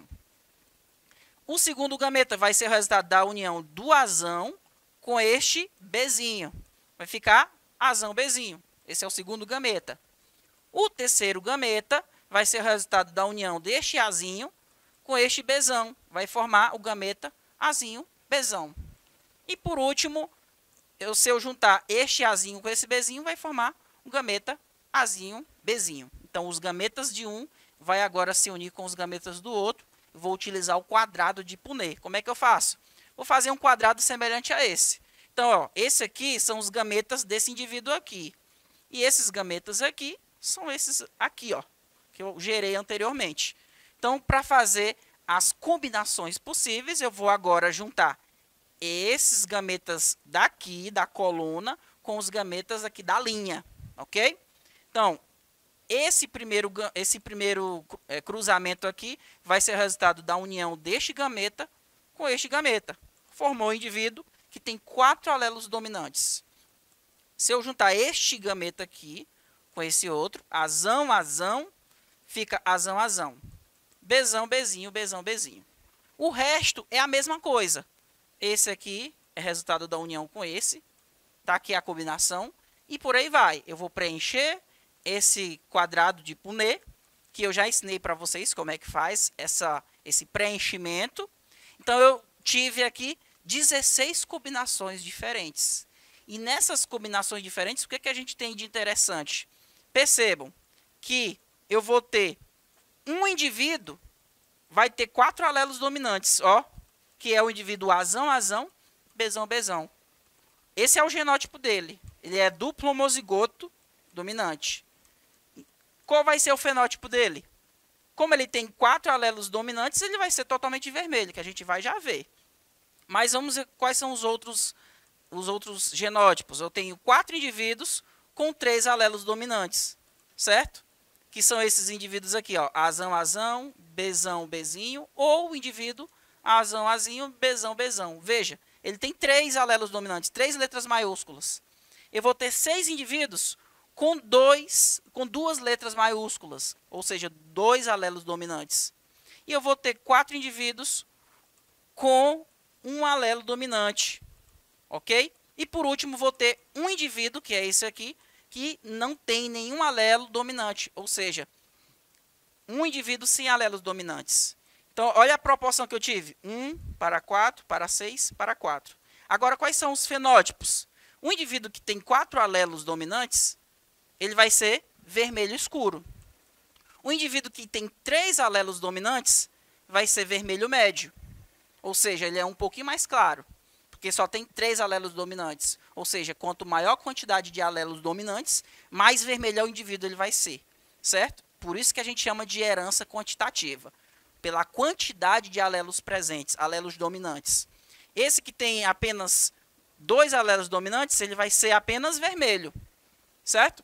O segundo gameta vai ser o resultado da união do azão com este bezinho. Vai ficar azão, bezinho. Esse é o segundo gameta. O terceiro gameta vai ser o resultado da união deste azinho com este bezão. Vai formar o gameta azinho, bezão. E por último, eu, se eu juntar este azinho com esse bezinho, vai formar o gameta azinho, bezinho. Então, os gametas de um vai agora se unir com os gametas do outro. Vou utilizar o quadrado de Punnett. Como é que eu faço? Vou fazer um quadrado semelhante a esse. Então, ó, esse aqui são os gametas desse indivíduo aqui. E esses gametas aqui são esses aqui, ó, que eu gerei anteriormente. Então, para fazer as combinações possíveis, eu vou agora juntar esses gametas daqui, da coluna, com os gametas aqui da linha, ok? Então, esse primeiro, esse primeiro é, cruzamento aqui vai ser o resultado da união deste gameta com este gameta. Formou um indivíduo que tem quatro alelos dominantes. Se eu juntar este gameta aqui com esse outro, azão, azão, fica azão, azão. Bezão, bezinho, bezão, bezinho. O resto é a mesma coisa. Esse aqui é resultado da união com esse. Tá aqui a combinação. E por aí vai. Eu vou preencher esse quadrado de Punnett, que eu já ensinei para vocês como é que faz essa, esse preenchimento. Então, eu tive aqui dezesseis combinações diferentes. E nessas combinações diferentes, o que, que a gente tem de interessante? Percebam que eu vou ter um indivíduo, vai ter quatro alelos dominantes, ó, que é o indivíduo azão, azão, bezão, bezão. Esse é o genótipo dele. Ele é duplo homozigoto dominante. Qual vai ser o fenótipo dele? Como ele tem quatro alelos dominantes, ele vai ser totalmente vermelho, que a gente vai já ver. Mas vamos ver quais são os outros, os outros genótipos. Eu tenho quatro indivíduos com três alelos dominantes, certo? Que são esses indivíduos aqui, ó, azão, azão, bezão, bezinho, ou o indivíduo azão, azinho, bezão, bezão. Veja, ele tem três alelos dominantes, três letras maiúsculas. Eu vou ter seis indivíduos com, dois, com duas letras maiúsculas, ou seja, dois alelos dominantes. E eu vou ter quatro indivíduos com um alelo dominante, ok? E por último, vou ter um indivíduo, que é esse aqui, que não tem nenhum alelo dominante, ou seja, um indivíduo sem alelos dominantes. Então, olha a proporção que eu tive, um para quatro, para seis, para quatro. Agora, quais são os fenótipos? Um indivíduo que tem quatro alelos dominantes, ele vai ser vermelho escuro. Um indivíduo que tem três alelos dominantes, vai ser vermelho médio. Ou seja, ele é um pouquinho mais claro, porque só tem três alelos dominantes. Ou seja, quanto maior a quantidade de alelos dominantes, mais vermelho o indivíduo ele vai ser, certo? Por isso que a gente chama de herança quantitativa, pela quantidade de alelos presentes, alelos dominantes. Esse que tem apenas dois alelos dominantes, ele vai ser apenas vermelho, certo?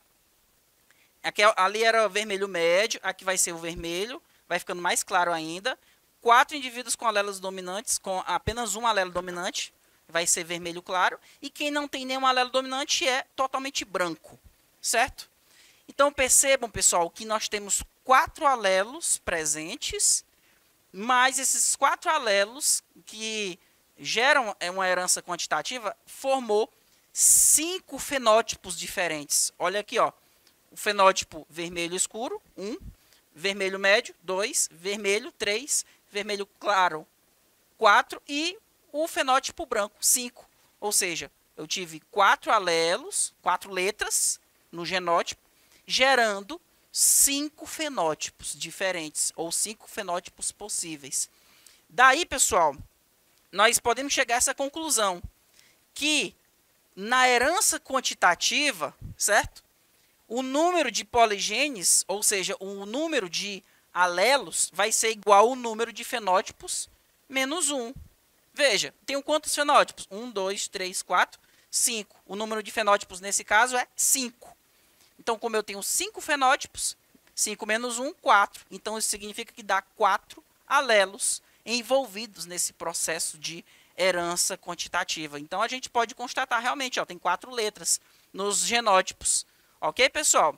Aqui, ali era vermelho médio, aqui vai ser o vermelho, vai ficando mais claro ainda. Quatro indivíduos com alelos dominantes, com apenas um alelo dominante, vai ser vermelho claro. E quem não tem nenhum alelo dominante é totalmente branco, certo? Então, percebam, pessoal, que nós temos quatro alelos presentes, mas esses quatro alelos que geram uma herança quantitativa formou cinco fenótipos diferentes. Olha aqui, ó, o fenótipo vermelho escuro, um, vermelho médio, dois, vermelho, três, vermelho claro, quatro e o fenótipo branco, cinco. Ou seja, eu tive quatro alelos, quatro letras no genótipo, gerando cinco fenótipos diferentes, ou cinco fenótipos possíveis. Daí, pessoal, nós podemos chegar a essa conclusão, que na herança quantitativa, certo? O número de poligenes, ou seja, o número de alelos, vai ser igual ao número de fenótipos menos um. Veja, tenho quantos fenótipos? um, dois, três, quatro, cinco. O número de fenótipos nesse caso é cinco. Então, como eu tenho cinco fenótipos, cinco menos um, quatro. Então, isso significa que dá quatro alelos envolvidos nesse processo de herança quantitativa. Então, a gente pode constatar realmente, ó, tem quatro letras nos genótipos. Ok, pessoal?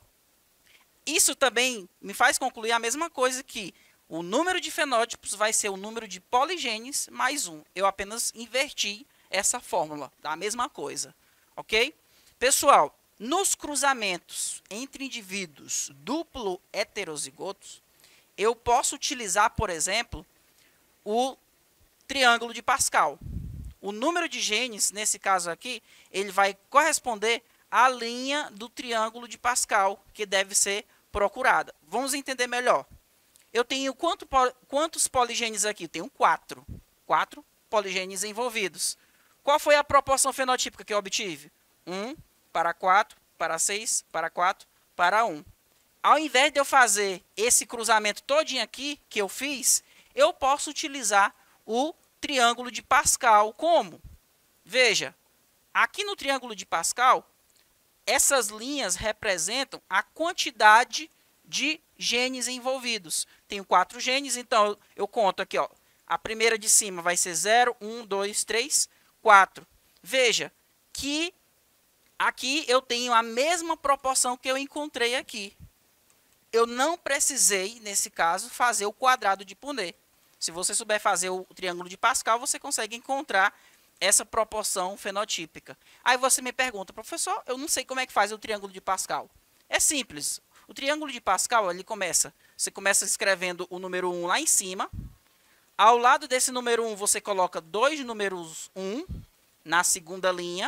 Isso também me faz concluir a mesma coisa, que o número de fenótipos vai ser o número de poligenes mais um. Eu apenas inverti essa fórmula, da mesma coisa. Ok? Pessoal, nos cruzamentos entre indivíduos duplo heterozigotos, eu posso utilizar, por exemplo, o triângulo de Pascal. O número de genes, nesse caso aqui, ele vai corresponder à linha do triângulo de Pascal, que deve ser procurada. Vamos entender melhor. Eu tenho quanto, quantos poligenes aqui? Eu tenho quatro. Quatro poligenes envolvidos. Qual foi a proporção fenotípica que eu obtive? um para quatro, para seis, para quatro, para um. Ao invés de eu fazer esse cruzamento todinho aqui, que eu fiz, eu posso utilizar o triângulo de Pascal. Como? Veja, aqui no triângulo de Pascal, essas linhas representam a quantidade de genes envolvidos. Tenho quatro genes, então eu, eu conto aqui, ó. A primeira de cima vai ser zero, um, dois, três, quatro. Veja que aqui eu tenho a mesma proporção que eu encontrei aqui. Eu não precisei, nesse caso, fazer o quadrado de Punnett. Se você souber fazer o triângulo de Pascal, você consegue encontrar essa proporção fenotípica. Aí você me pergunta, professor, eu não sei como é que faz o triângulo de Pascal. É simples. O triângulo de Pascal, ele começa, você começa escrevendo o número um lá em cima. Ao lado desse número um, você coloca dois números um na segunda linha.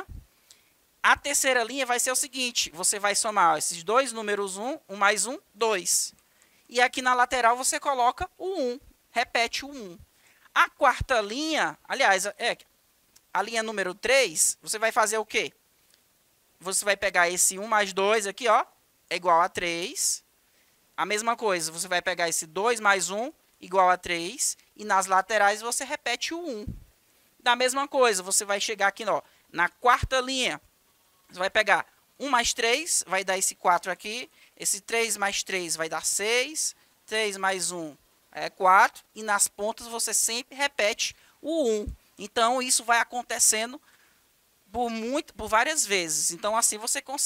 A terceira linha vai ser o seguinte, você vai somar ó, esses dois números um, um mais um, dois. E aqui na lateral você coloca o um, repete o um. A quarta linha, aliás, é, a linha número três, você vai fazer o quê? Você vai pegar esse um mais dois aqui, ó, é igual a três. A mesma coisa, você vai pegar esse dois mais um, igual a três. E nas laterais você repete o um. Da mesma coisa, você vai chegar aqui ó, na quarta linha. Você vai pegar um mais três, vai dar esse quatro aqui. Esse três mais três vai dar seis. três mais um é quatro. E nas pontas você sempre repete o um. Então, isso vai acontecendo por, muito, por várias vezes. Então, assim você consegue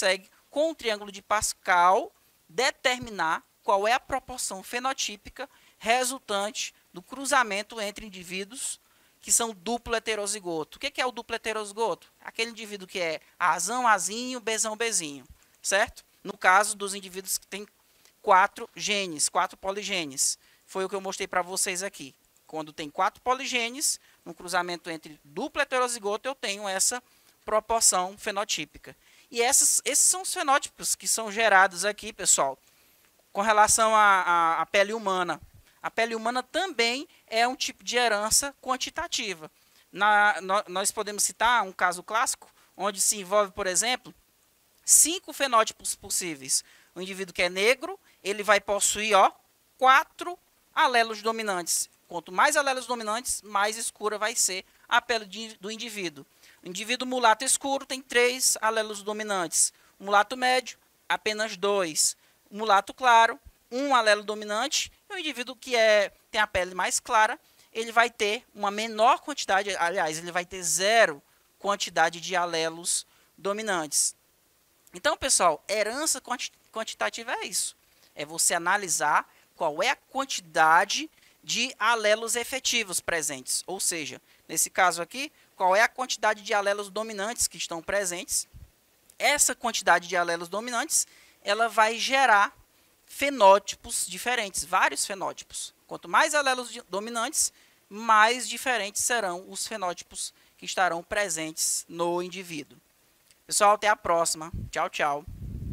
com o triângulo de Pascal, determinar qual é a proporção fenotípica resultante do cruzamento entre indivíduos que são duplo heterozigoto. O que é o duplo heterozigoto? Aquele indivíduo que é Azão, Azinho, Bzão, Bzinho, certo? No caso dos indivíduos que têm quatro genes, quatro poligenes. Foi o que eu mostrei para vocês aqui. Quando tem quatro poligenes, no cruzamento entre duplo heterozigoto, eu tenho essa proporção fenotípica. E essas, esses são os fenótipos que são gerados aqui, pessoal, com relação à pele humana. A pele humana também é um tipo de herança quantitativa. Na, no, nós podemos citar um caso clássico, onde se envolve, por exemplo, cinco fenótipos possíveis. O indivíduo que é negro, ele vai possuir ó, quatro alelos dominantes. Quanto mais alelos dominantes, mais escura vai ser a pele de, do indivíduo. O indivíduo mulato escuro tem três alelos dominantes. O mulato médio, apenas dois. O mulato claro, um alelo dominante. E o indivíduo que é, tem a pele mais clara, ele vai ter uma menor quantidade, aliás, ele vai ter zero quantidade de alelos dominantes. Então, pessoal, herança quantitativa é isso. É você analisar qual é a quantidade de alelos efetivos presentes. Ou seja, nesse caso aqui, qual é a quantidade de alelos dominantes que estão presentes. Essa quantidade de alelos dominantes, ela vai gerar fenótipos diferentes, vários fenótipos. Quanto mais alelos dominantes, mais diferentes serão os fenótipos que estarão presentes no indivíduo. Pessoal, até a próxima. Tchau, tchau.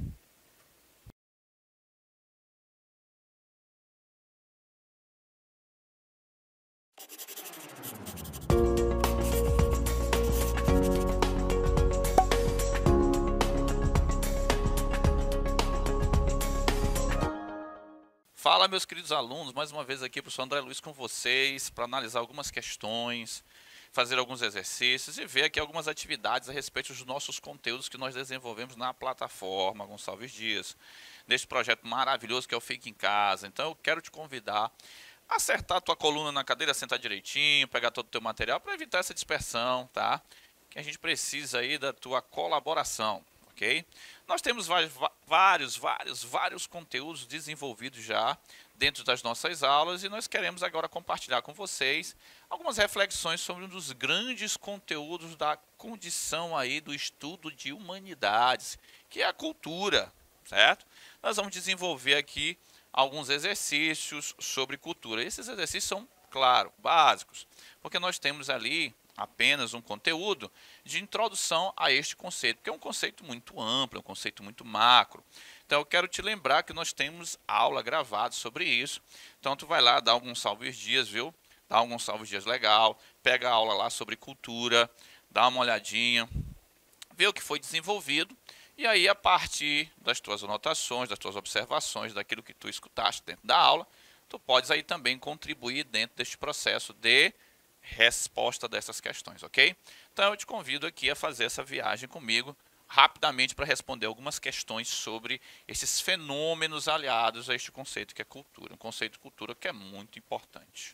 Fala, meus queridos alunos, mais uma vez aqui, professor André Luiz com vocês, para analisar algumas questões, fazer alguns exercícios e ver aqui algumas atividades a respeito dos nossos conteúdos que nós desenvolvemos na plataforma Gonçalves Dias, neste projeto maravilhoso que é o Fique em Casa. Então eu quero te convidar a acertar a tua coluna na cadeira, sentar direitinho, pegar todo o teu material para evitar essa dispersão, tá? Que a gente precisa aí da tua colaboração. Okay? Nós temos vários, vários, vários, vários conteúdos desenvolvidos já dentro das nossas aulas e nós queremos agora compartilhar com vocês algumas reflexões sobre um dos grandes conteúdos da condição aí do estudo de humanidades, que é a cultura, certo? Nós vamos desenvolver aqui alguns exercícios sobre cultura. Esses exercícios são, claro, básicos, porque nós temos ali apenas um conteúdo de introdução a este conceito, que é um conceito muito amplo, é um conceito muito macro. Então eu quero te lembrar que nós temos aula gravada sobre isso. Então tu vai lá, dá alguns salve dias, viu? Dá alguns salve dias legal, pega a aula lá sobre cultura, dá uma olhadinha, vê o que foi desenvolvido e aí a partir das tuas anotações, das tuas observações, daquilo que tu escutaste dentro da aula, tu podes aí também contribuir dentro deste processo de resposta dessas questões, ok? Então eu te convido aqui a fazer essa viagem comigo rapidamente para responder algumas questões sobre esses fenômenos aliados a este conceito que é cultura, um conceito de cultura que é muito importante.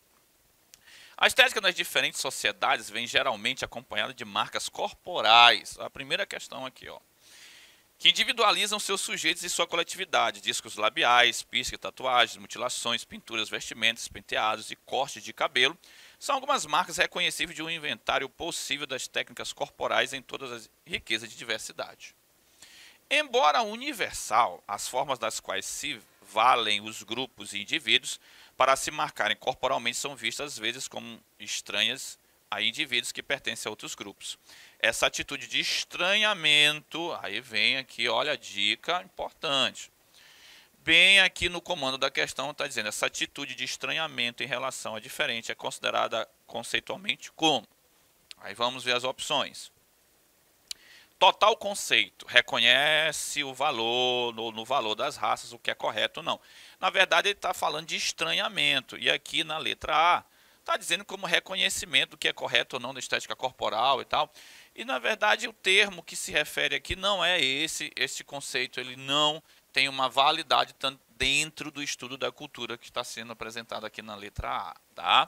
A estética nas diferentes sociedades vem geralmente acompanhada de marcas corporais. A primeira questão aqui, ó, que individualizam seus sujeitos e sua coletividade, discos labiais, piercing, tatuagens, mutilações, pinturas, vestimentas, penteados e cortes de cabelo, são algumas marcas reconhecíveis de um inventário possível das técnicas corporais em todas as riquezas de diversidade. Embora universal, as formas das quais se valem os grupos e indivíduos para se marcarem corporalmente são vistas às vezes como estranhas a indivíduos que pertencem a outros grupos. Essa atitude de estranhamento, aí vem aqui, olha a dica importante. Bem aqui no comando da questão está dizendo, essa atitude de estranhamento em relação a diferente é considerada conceitualmente como? Aí vamos ver as opções. Total conceito, reconhece o valor, no, no valor das raças, o que é correto ou não. Na verdade ele está falando de estranhamento, e aqui na letra A, está dizendo como reconhecimento do que é correto ou não da estética corporal e tal. E na verdade o termo que se refere aqui não é esse, esse conceito, ele não tem uma validade tanto dentro do estudo da cultura que está sendo apresentado aqui na letra A, tá?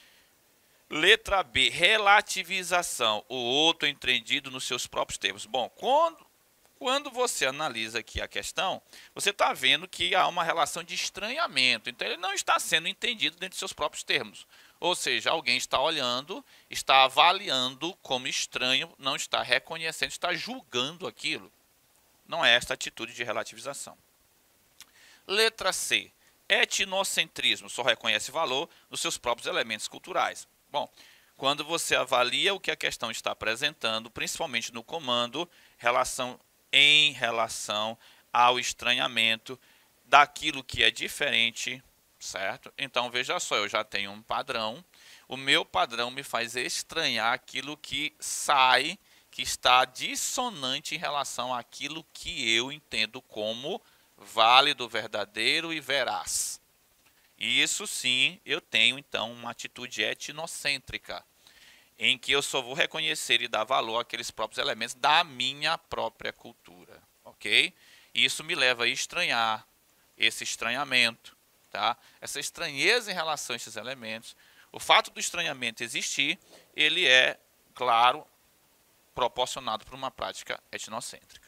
Letra B, relativização, o outro entendido nos seus próprios termos. Bom, quando Quando você analisa aqui a questão, você está vendo que há uma relação de estranhamento. Então, ele não está sendo entendido dentro de seus próprios termos. Ou seja, alguém está olhando, está avaliando como estranho, não está reconhecendo, está julgando aquilo. Não é esta atitude de relativização. Letra C. Etnocentrismo. Só reconhece valor nos seus próprios elementos culturais. Bom, quando você avalia o que a questão está apresentando, principalmente no comando, relação em relação ao estranhamento daquilo que é diferente, certo? Então, veja só, eu já tenho um padrão. O meu padrão me faz estranhar aquilo que sai, que está dissonante em relação àquilo que eu entendo como válido, verdadeiro e veraz. E isso sim, eu tenho então uma atitude etnocêntrica, em que eu só vou reconhecer e dar valor àqueles próprios elementos da minha própria cultura, ok? E isso me leva a estranhar, esse estranhamento, tá? Essa estranheza em relação a esses elementos. O fato do estranhamento existir, ele é, claro, proporcionado por uma prática etnocêntrica.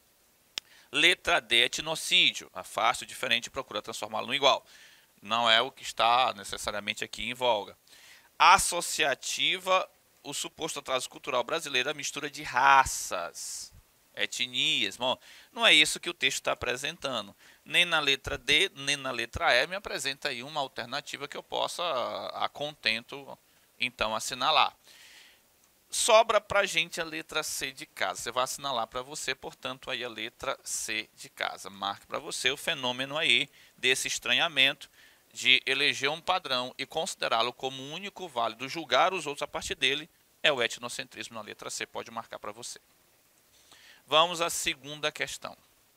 Letra D, etnocídio. Afaste o diferente e procura transformá-lo no igual. Não é o que está necessariamente aqui em voga. Associativa, o suposto atraso cultural brasileiro, a mistura de raças, etnias. Bom, não é isso que o texto está apresentando. Nem na letra D, nem na letra E me apresenta aí uma alternativa que eu possa, a contento, então, assinalar. Sobra para a gente a letra C de casa. Você vai assinalar para você, portanto, aí a letra C de casa. Marque para você o fenômeno aí desse estranhamento, de eleger um padrão e considerá-lo como único válido, julgar os outros a partir dele, é o etnocentrismo na letra C. Pode marcar para você. Vamos à segunda questão.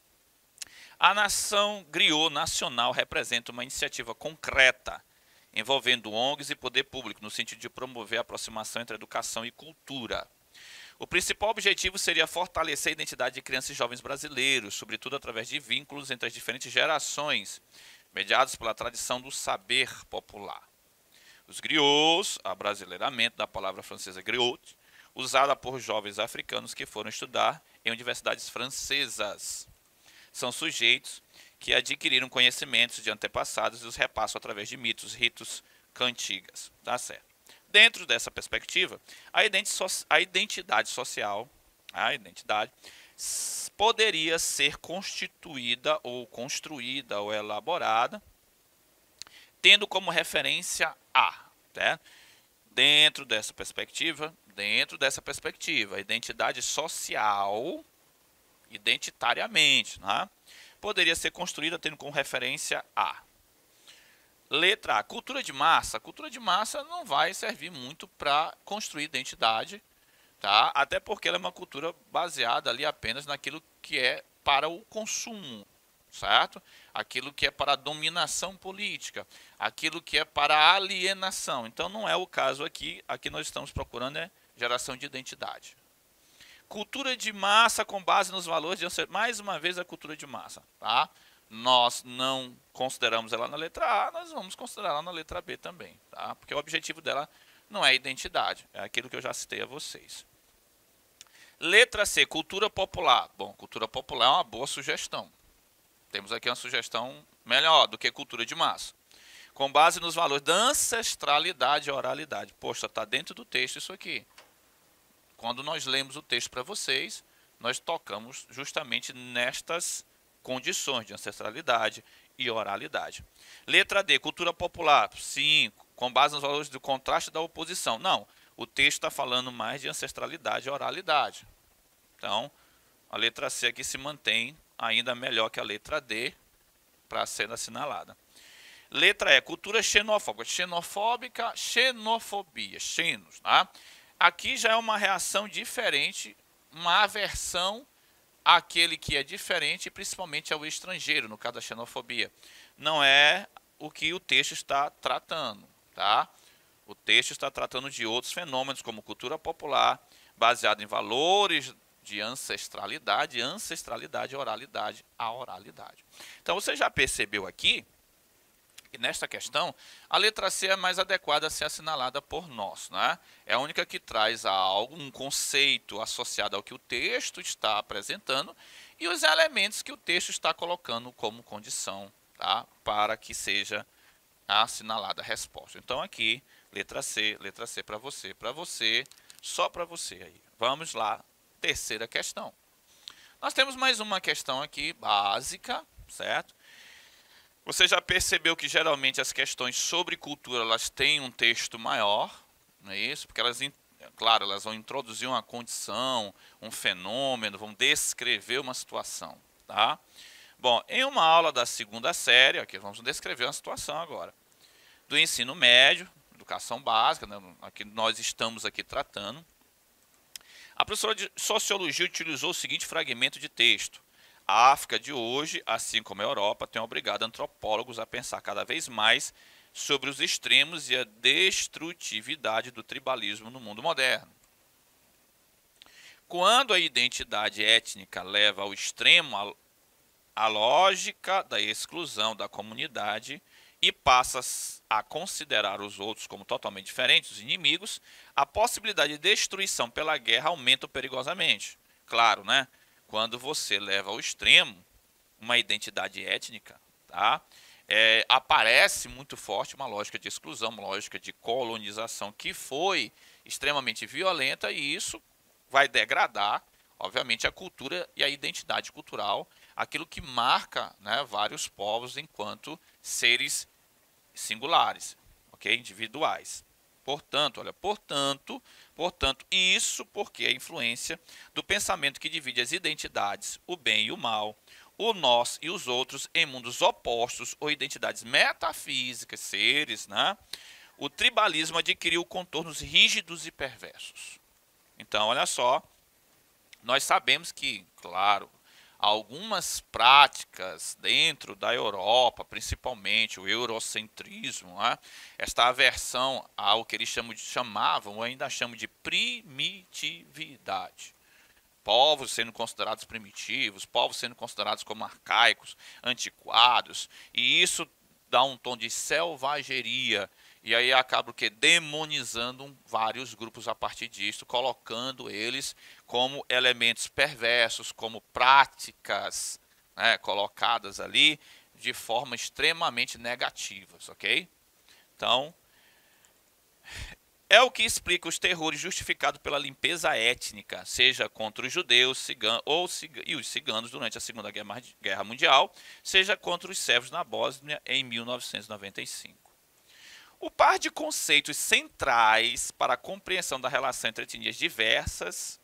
A nação griot nacional representa uma iniciativa concreta envolvendo O N Gs e poder público, no sentido de promover a aproximação entre educação e cultura. O principal objetivo seria fortalecer a identidade de crianças e jovens brasileiros, sobretudo através de vínculos entre as diferentes gerações, mediados pela tradição do saber popular. Os griots, abrasileiramento da palavra francesa griot, usada por jovens africanos que foram estudar em universidades francesas. São sujeitos que adquiriram conhecimentos de antepassados e os repassam através de mitos, ritos, cantigas. Tá certo. Dentro dessa perspectiva, a identidade social, a identidade, poderia ser constituída ou construída ou elaborada, tendo como referência a, né? Dentro dessa perspectiva, dentro dessa perspectiva, a identidade social, identitariamente, né? Poderia ser construída tendo como referência a. Letra A, cultura de massa. Cultura de massa não vai servir muito para construir identidade, tá? Até porque ela é uma cultura baseada ali apenas naquilo que é para o consumo, certo? Aquilo que é para a dominação política, aquilo que é para a alienação. Então não é o caso aqui. Aqui nós estamos procurando é geração de identidade. Cultura de massa com base nos valores de mais uma vez a cultura de massa, tá? Nós não consideramos ela na letra A, nós vamos considerar ela na letra B também, tá? Porque o objetivo dela não é identidade, é aquilo que eu já citei a vocês. Letra C, cultura popular. Bom, cultura popular é uma boa sugestão. Temos aqui uma sugestão melhor do que cultura de massa. Com base nos valores da ancestralidade e oralidade. Poxa, está dentro do texto isso aqui. Quando nós lemos o texto para vocês, nós tocamos justamente nestas condições de ancestralidade e oralidade. Letra D, cultura popular. Sim, com base nos valores do contraste da oposição. Não, o texto está falando mais de ancestralidade e oralidade. Então, a letra C aqui se mantém ainda melhor que a letra D para ser assinalada. Letra E, cultura xenofóbica. Xenofóbica, xenofobia, xenos, tá? Aqui já é uma reação diferente, uma aversão àquele que é diferente, principalmente ao estrangeiro, no caso da xenofobia. Não é o que o texto está tratando, tá? O texto está tratando de outros fenômenos, como cultura popular, baseada em valores de ancestralidade, ancestralidade, oralidade, a oralidade. Então, você já percebeu aqui, nesta questão, a letra C é mais adequada a ser assinalada por nós, né? É a única que traz algo, um conceito associado ao que o texto está apresentando e os elementos que o texto está colocando como condição, tá? Para que seja assinalada a resposta. Então aqui, letra C, letra C para você, para você, só para você aí. Vamos lá, terceira questão. Nós temos mais uma questão aqui, básica, certo? Você já percebeu que geralmente as questões sobre cultura, elas têm um texto maior, não é isso? Porque elas, claro, elas vão introduzir uma condição, um fenômeno, vão descrever uma situação, tá? Bom, em uma aula da segunda série, aqui vamos descrever uma situação agora, do ensino médio, educação básica, né, aqui nós estamos aqui tratando. A professora de Sociologia utilizou o seguinte fragmento de texto. A África de hoje, assim como a Europa, tem obrigado antropólogos a pensar cada vez mais sobre os extremos e a destrutividade do tribalismo no mundo moderno. Quando a identidade étnica leva ao extremo a, a lógica da exclusão da comunidade e passa a considerar os outros como totalmente diferentes, os inimigos, a possibilidade de destruição pela guerra aumenta perigosamente. Claro, né? Quando você leva ao extremo uma identidade étnica, tá? É, aparece muito forte uma lógica de exclusão, uma lógica de colonização que foi extremamente violenta e isso vai degradar, obviamente, a cultura e a identidade cultural, aquilo que marca, né, vários povos enquanto seres singulares, ok? Individuais. Portanto, olha, portanto, portanto, isso porque a influência do pensamento que divide as identidades, o bem e o mal, o nós e os outros em mundos opostos ou identidades metafísicas, seres, né? O tribalismo adquiriu contornos rígidos e perversos. Então, olha só, nós sabemos que, claro, algumas práticas dentro da Europa, principalmente o eurocentrismo, né? Esta aversão ao que eles chamam de, chamavam ou ainda chamam de primitividade. Povos sendo considerados primitivos, povos sendo considerados como arcaicos, antiquados, e isso dá um tom de selvageria, e aí acaba o que? Demonizando vários grupos a partir disso, colocando eles como elementos perversos, como práticas, né, colocadas ali de forma extremamente negativas, ok? Então, é o que explica os terrores justificados pela limpeza étnica, seja contra os judeus ciganos, ou cig e os ciganos durante a Segunda Guerra Mundial, seja contra os sérvios na Bósnia em mil novecentos e noventa e cinco. O par de conceitos centrais para a compreensão da relação entre etnias diversas,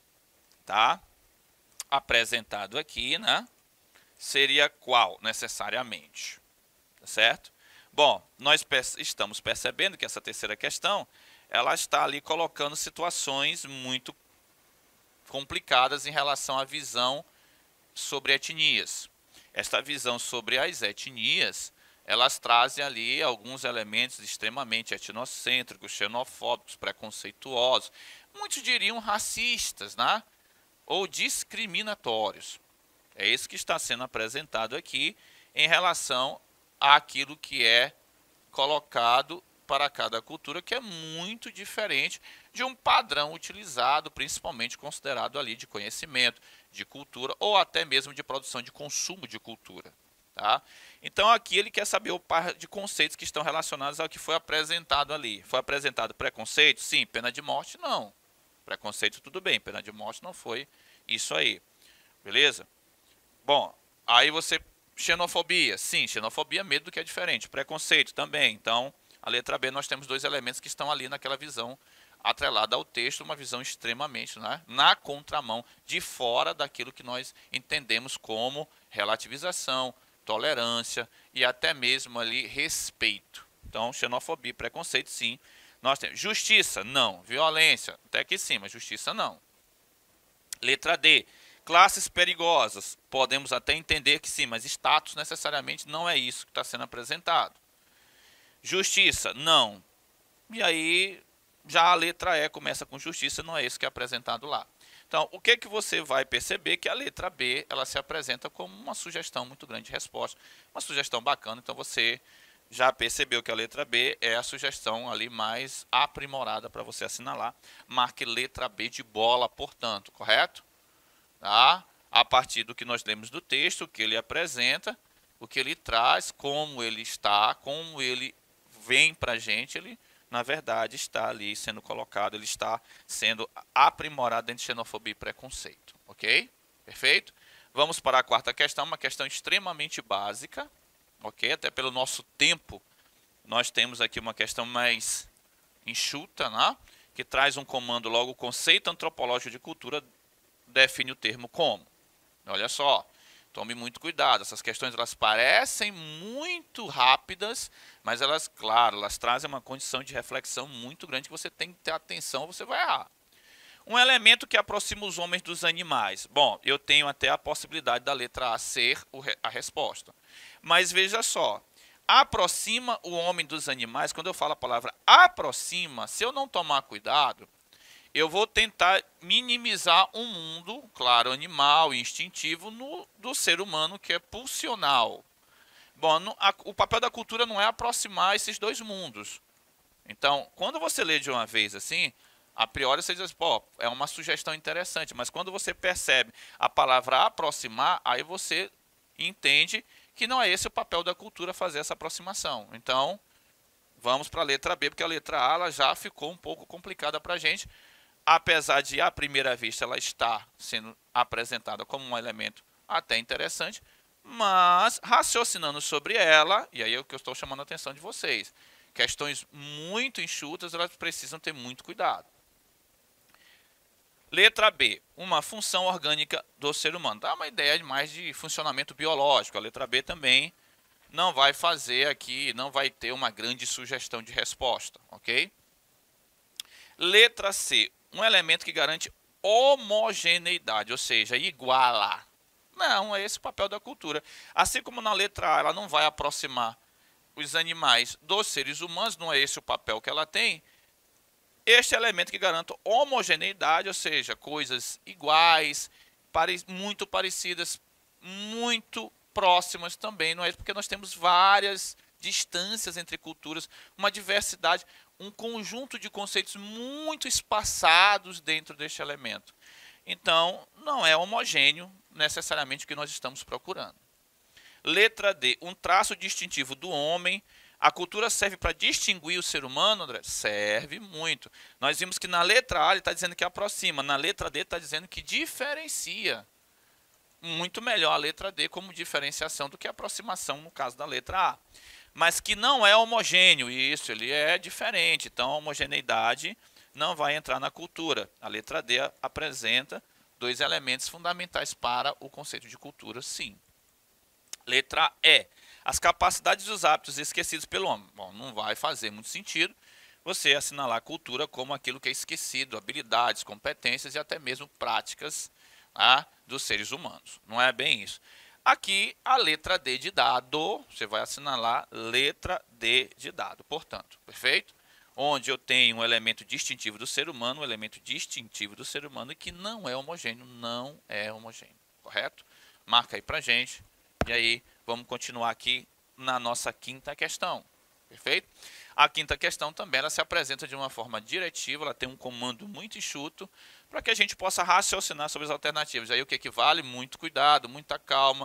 tá? Apresentado aqui, né? Seria qual, necessariamente? Tá certo? Bom, nós estamos percebendo que essa terceira questão, ela está ali colocando situações muito complicadas em relação à visão sobre etnias. Esta visão sobre as etnias, elas trazem ali alguns elementos extremamente etnocêntricos, xenofóbicos, preconceituosos, muitos diriam racistas, né? Ou discriminatórios. É isso que está sendo apresentado aqui em relação àquilo que é colocado para cada cultura, que é muito diferente de um padrão utilizado, principalmente considerado ali de conhecimento, de cultura, ou até mesmo de produção de consumo de cultura. Tá? Então aqui ele quer saber o par de conceitos que estão relacionados ao que foi apresentado ali. Foi apresentado preconceito? Sim. Pena de morte? Não. Preconceito tudo bem, pena de morte não foi isso aí. Beleza? Bom, aí você... Xenofobia? Sim, xenofobia, medo do que é diferente. Preconceito também. Então, a letra B, nós temos dois elementos que estão ali naquela visão atrelada ao texto, uma visão extremamente, né, na contramão, de fora daquilo que nós entendemos como relativização, tolerância e até mesmo ali respeito. Então, xenofobia, preconceito, sim. Nós temos justiça? Não. Violência? Até que sim, mas justiça não. Letra D. Classes perigosas, podemos até entender que sim, mas status necessariamente não é isso que está sendo apresentado. Justiça, não. E aí, já a letra E começa com justiça, não é isso que é apresentado lá. Então, o que, que você vai perceber? Que a letra B, ela se apresenta como uma sugestão muito grande de resposta, uma sugestão bacana, então você já percebeu que a letra B é a sugestão ali mais aprimorada para você assinalar. Marque letra B de bola, portanto, correto? Tá? A partir do que nós lemos do texto, o que ele apresenta, o que ele traz, como ele está, como ele vem para a gente, ele, na verdade, está ali sendo colocado, ele está sendo aprimorado dentro de xenofobia e preconceito, ok? Perfeito? Vamos para a quarta questão, uma questão extremamente básica, ok? Até pelo nosso tempo, nós temos aqui uma questão mais enxuta, né? Que traz um comando logo, o conceito antropológico de cultura define o termo como. Olha só, tome muito cuidado, essas questões elas parecem muito rápidas, mas elas, claro, elas trazem uma condição de reflexão muito grande que você tem que ter atenção, você vai errar. Um elemento que aproxima os homens dos animais. Bom, eu tenho até a possibilidade da letra A ser a resposta. Mas veja só, aproxima o homem dos animais, quando eu falo a palavra aproxima, se eu não tomar cuidado, eu vou tentar minimizar um mundo, claro, animal e instintivo, no, do ser humano que é pulsional. Bom, no, a, o papel da cultura não é aproximar esses dois mundos. Então, quando você lê de uma vez assim, a priori você diz, pô, é uma sugestão interessante, mas quando você percebe a palavra aproximar, aí você entende que não é esse o papel da cultura fazer essa aproximação. Então, vamos para a letra B, porque a letra A ela já ficou um pouco complicada para a gente, apesar de, à primeira vista, ela estar sendo apresentada como um elemento até interessante, mas, raciocinando sobre ela, e aí é o que eu estou chamando a atenção de vocês, questões muito enxutas, elas precisam ter muito cuidado. Letra B, uma função orgânica do ser humano. Dá uma ideia mais de funcionamento biológico. A letra B também não vai fazer aqui, não vai ter uma grande sugestão de resposta, ok? Letra C, um elemento que garante homogeneidade, ou seja, iguala. Não, é esse o papel da cultura. Assim como na letra A ela não vai aproximar os animais dos seres humanos, não é esse o papel que ela tem, este elemento que garante homogeneidade, ou seja, coisas iguais, pare muito parecidas, muito próximas também, não é? Porque nós temos várias distâncias entre culturas, uma diversidade, um conjunto de conceitos muito espaçados dentro deste elemento. Então, não é homogêneo necessariamente o que nós estamos procurando. Letra D, um traço distintivo do homem. A cultura serve para distinguir o ser humano, André? Serve muito. Nós vimos que na letra A ele está dizendo que aproxima, na letra D está dizendo que diferencia. Muito melhor a letra D como diferenciação do que aproximação no caso da letra A. Mas que não é homogêneo, isso, ele é diferente. Então a homogeneidade não vai entrar na cultura. A letra D apresenta dois elementos fundamentais para o conceito de cultura, sim. Letra E. As capacidades e os hábitos esquecidos pelo homem. Bom, não vai fazer muito sentido você assinalar a cultura como aquilo que é esquecido, habilidades, competências e até mesmo práticas, tá, dos seres humanos. Não é bem isso. Aqui, a letra D de dado, você vai assinalar letra D de dado, portanto, perfeito? Onde eu tenho um elemento distintivo do ser humano, um elemento distintivo do ser humano e que não é homogêneo, não é homogêneo, correto? Marca aí pra gente. E aí, vamos continuar aqui na nossa quinta questão, perfeito? A quinta questão também ela se apresenta de uma forma diretiva, ela tem um comando muito enxuto, para que a gente possa raciocinar sobre as alternativas. Aí o que equivale? Muito cuidado, muita calma,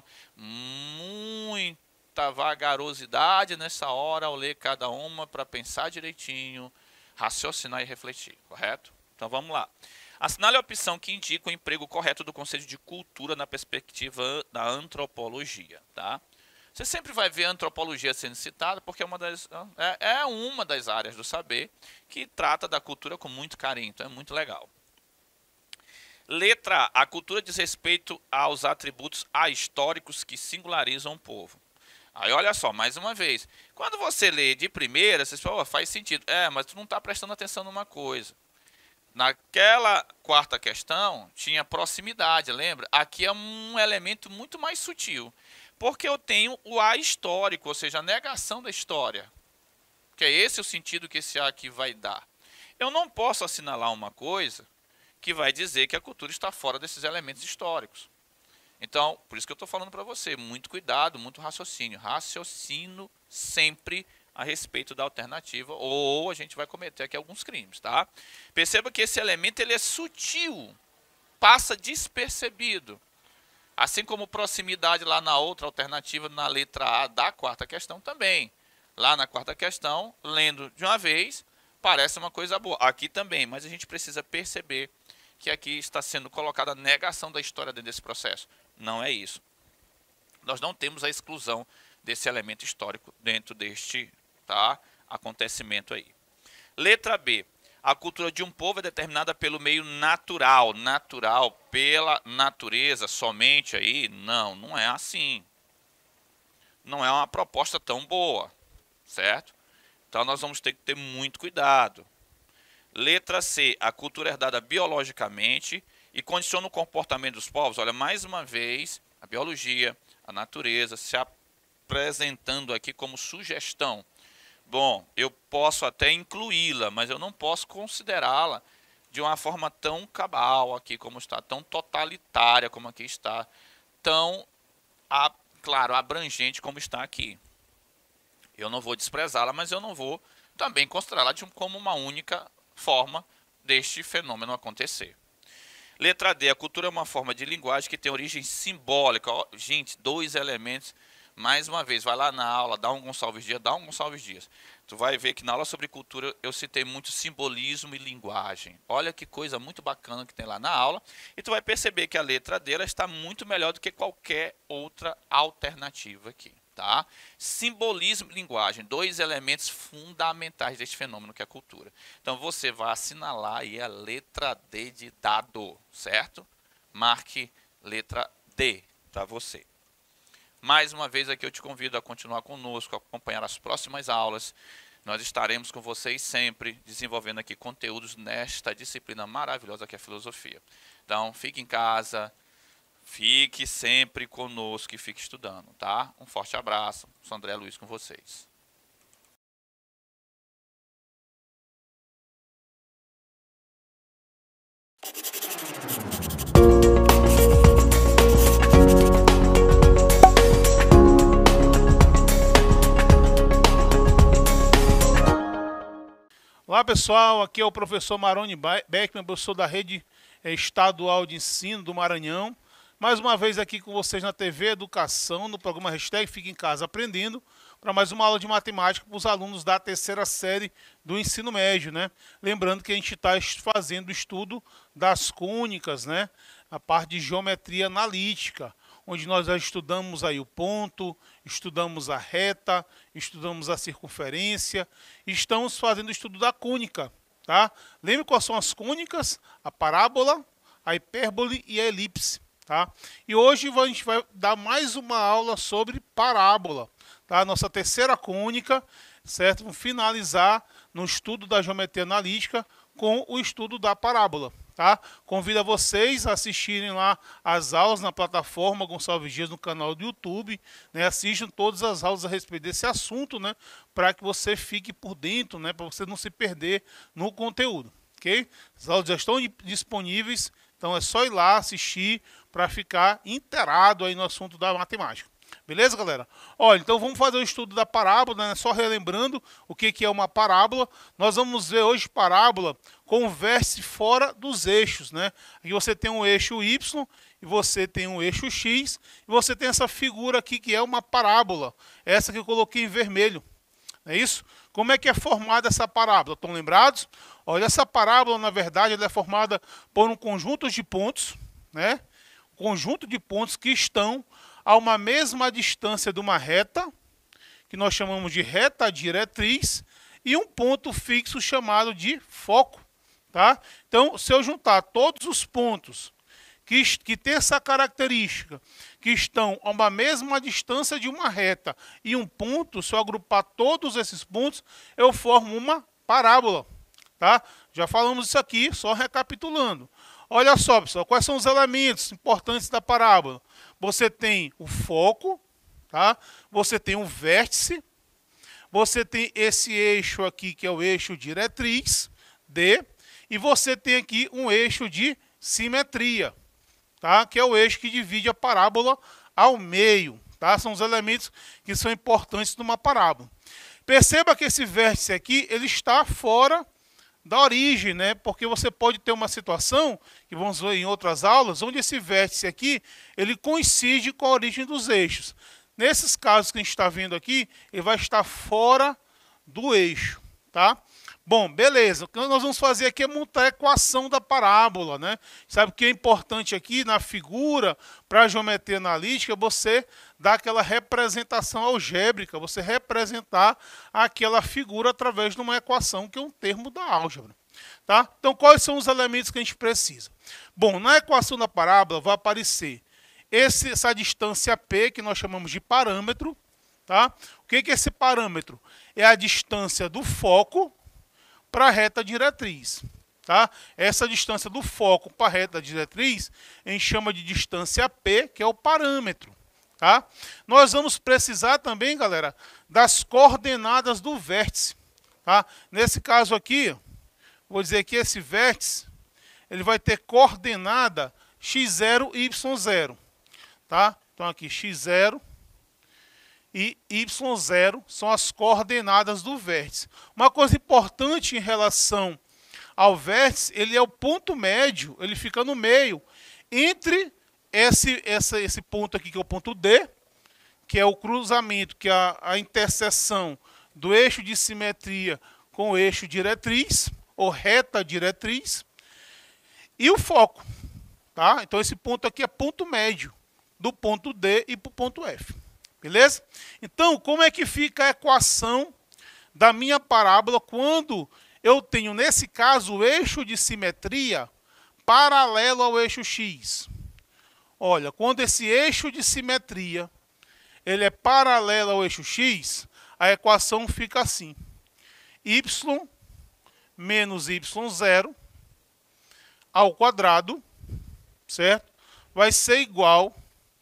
muita vagarosidade nessa hora ao ler cada uma, para pensar direitinho, raciocinar e refletir, correto? Então vamos lá. Assinale a opção que indica o emprego correto do conceito de cultura na perspectiva da antropologia, tá? Você sempre vai ver a antropologia sendo citada porque é uma das, é, é uma das áreas do saber que trata da cultura com muito carinho, então é muito legal. Letra A. A cultura diz respeito aos atributos ahistóricos que singularizam o povo. Aí olha só, mais uma vez, quando você lê de primeira, você fala, oh, faz sentido. É, mas tu não está prestando atenção numa coisa. Naquela quarta questão, tinha proximidade, lembra? Aqui é um elemento muito mais sutil, porque eu tenho o A histórico, ou seja, a negação da história, que é esse o sentido que esse A aqui vai dar. Eu não posso assinalar uma coisa que vai dizer que a cultura está fora desses elementos históricos. Então, por isso que eu estou falando para você, muito cuidado, muito raciocínio. Raciocínio sempre a respeito da alternativa, ou a gente vai cometer aqui alguns crimes, tá? Perceba que esse elemento ele é sutil, passa despercebido. Assim como proximidade lá na outra alternativa, na letra A da quarta questão também. Lá na quarta questão, lendo de uma vez, parece uma coisa boa. Aqui também, mas a gente precisa perceber que aqui está sendo colocada a negação da história dentro desse processo. Não é isso. Nós não temos a exclusão desse elemento histórico dentro deste, tá, acontecimento aí. Letra B. A cultura de um povo é determinada pelo meio natural. Natural, pela natureza somente aí? Não, não é assim. Não é uma proposta tão boa, certo? Então nós vamos ter que ter muito cuidado. Letra C. A cultura é herdada biologicamente e condiciona o comportamento dos povos. Olha, mais uma vez, a biologia, a natureza se apresentando aqui como sugestão. Bom, eu posso até incluí-la, mas eu não posso considerá-la de uma forma tão cabal aqui como está, tão totalitária como aqui está, tão, a, claro, abrangente como está aqui. Eu não vou desprezá-la, mas eu não vou também considerá-la como uma única forma deste fenômeno acontecer. Letra D. A cultura é uma forma de linguagem que tem origem simbólica. Ó, gente, dois elementos. Mais uma vez, vai lá na aula, dá um Gonçalves Dias, dá um Gonçalves Dias. Tu vai ver que na aula sobre cultura eu citei muito simbolismo e linguagem. Olha que coisa muito bacana que tem lá na aula. E tu vai perceber que a letra D ela está muito melhor do que qualquer outra alternativa aqui. Tá? Simbolismo e linguagem, dois elementos fundamentais deste fenômeno que é a cultura. Então você vai assinalar aí a letra D de dado, certo? Marque letra D para você. Mais uma vez aqui eu te convido a continuar conosco, a acompanhar as próximas aulas. Nós estaremos com vocês sempre desenvolvendo aqui conteúdos nesta disciplina maravilhosa que é a filosofia. Então fique em casa. Fique sempre conosco e fique estudando, tá? Um forte abraço. Sou André Luiz com vocês. Olá pessoal, aqui é o professor Maroni Beckman, professor da Rede Estadual de Ensino do Maranhão. Mais uma vez aqui com vocês na T V Educação, no programa Hashtag Fique em Casa Aprendendo, para mais uma aula de matemática para os alunos da terceira série do ensino médio, né? Lembrando que a gente está fazendo o estudo das cônicas, né? A parte de geometria analítica, onde nós já estudamos aí o ponto, estudamos a reta, estudamos a circunferência, e estamos fazendo o estudo da cônica, tá? Lembre quais são as cônicas? A parábola, a hipérbole e a elipse. Tá? E hoje a gente vai dar mais uma aula sobre parábola, tá? Nossa terceira cônica, certo? Vamos finalizar no estudo da geometria analítica com o estudo da parábola, tá? Convido a vocês a assistirem lá as aulas na plataforma Gonçalves Dias no canal do YouTube, né? Assistam todas as aulas a respeito desse assunto, né? Para que você fique por dentro, né? Para você não se perder no conteúdo, ok? As aulas já estão disponíveis, então é só ir lá assistir para ficar inteirado aí no assunto da matemática. Beleza, galera? Olha, então vamos fazer o estudo da parábola, né? Só relembrando o que, que é uma parábola. Nós vamos ver hoje parábola com vértice fora dos eixos, né? Aqui você tem um eixo Y e você tem um eixo X. E você tem essa figura aqui que é uma parábola. Essa que eu coloquei em vermelho. Não é isso? Como é que é formada essa parábola? Estão lembrados? Olha, essa parábola, na verdade, ela é formada por um conjunto de pontos, né? Conjunto de pontos que estão a uma mesma distância de uma reta, que nós chamamos de reta diretriz, e um ponto fixo chamado de foco. Tá? Então, se eu juntar todos os pontos que, que têm essa característica, que estão a uma mesma distância de uma reta e um ponto, se eu agrupar todos esses pontos, eu formo uma parábola. Tá? Já falamos isso aqui, só recapitulando. Olha só, pessoal, quais são os elementos importantes da parábola? Você tem o foco, tá? Você tem o vértice, você tem esse eixo aqui, que é o eixo diretriz, D, e você tem aqui um eixo de simetria. tá? Que é o eixo que divide a parábola ao meio. Tá? São os elementos que são importantes numa parábola. Perceba que esse vértice aqui ele está fora da origem, né? Porque você pode ter uma situação, que vamos ver em outras aulas, onde esse vértice aqui ele coincide com a origem dos eixos. Nesses casos que a gente está vendo aqui, ele vai estar fora do eixo. Tá? Bom, beleza. O que nós vamos fazer aqui é montar a equação da parábola, né? Sabe o que é importante aqui na figura, para a geometria analítica, você dar aquela representação algébrica, você representar aquela figura através de uma equação, que é um termo da álgebra. Tá? Então, quais são os elementos que a gente precisa? Bom, na equação da parábola vai aparecer esse, essa distância P, que nós chamamos de parâmetro. Tá? O que é esse parâmetro? É a distância do foco para a reta diretriz. Tá? Essa distância do foco para a reta diretriz a gente chama de distância P, que é o parâmetro. Tá? Nós vamos precisar também, galera, das coordenadas do vértice. Tá? Nesse caso aqui, vou dizer que esse vértice ele vai ter coordenada x zero e y zero. Tá? Então aqui x zero e y zero são as coordenadas do vértice. Uma coisa importante em relação ao vértice, ele é o ponto médio, ele fica no meio, entre esse, essa, esse ponto aqui, que é o ponto D, que é o cruzamento, que é a, a interseção do eixo de simetria com o eixo diretriz, ou reta diretriz, e o foco. Tá? Então esse ponto aqui é ponto médio, do ponto D e para o ponto F. Beleza? Então, como é que fica a equação da minha parábola quando eu tenho, nesse caso, o eixo de simetria paralelo ao eixo x? Olha, quando esse eixo de simetria ele é paralelo ao eixo x, a equação fica assim. Y menos y zero ao quadrado, certo? Vai ser igual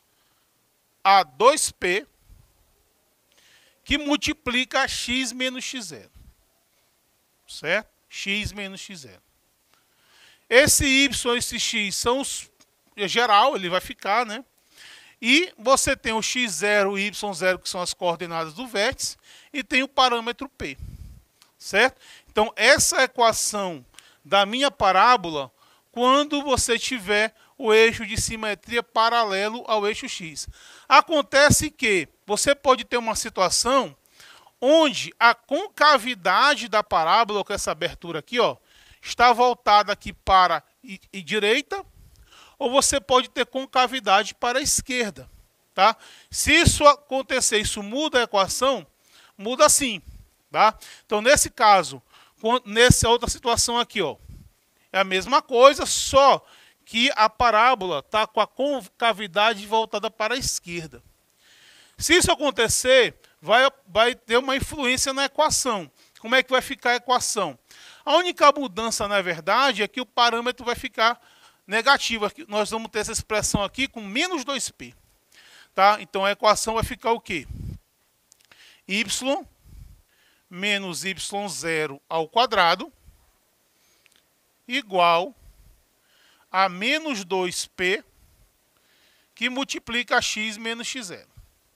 a dois p que multiplica x menos x zero. Certo? X menos x zero. Esse y e esse x são os geral, ele vai ficar, né? E você tem o x zero e y zero, que são as coordenadas do vértice, e tem o parâmetro P. Certo? Então, essa é a equação da minha parábola quando você tiver o eixo de simetria paralelo ao eixo x. Acontece que você pode ter uma situação onde a concavidade da parábola, com essa abertura aqui, ó, está voltada aqui para a direita, ou você pode ter concavidade para a esquerda. Tá? Se isso acontecer, isso muda a equação, muda sim. Tá? Então, nesse caso, nessa outra situação aqui, ó, é a mesma coisa, só que a parábola está com a concavidade voltada para a esquerda. Se isso acontecer, vai, vai ter uma influência na equação. Como é que vai ficar a equação? A única mudança, na verdade, é que o parâmetro vai ficar negativo. Nós vamos ter essa expressão aqui com menos dois p. Tá? Então, a equação vai ficar o quê? Y menos y zero ao quadrado igual a menos dois p que multiplica x menos x zero.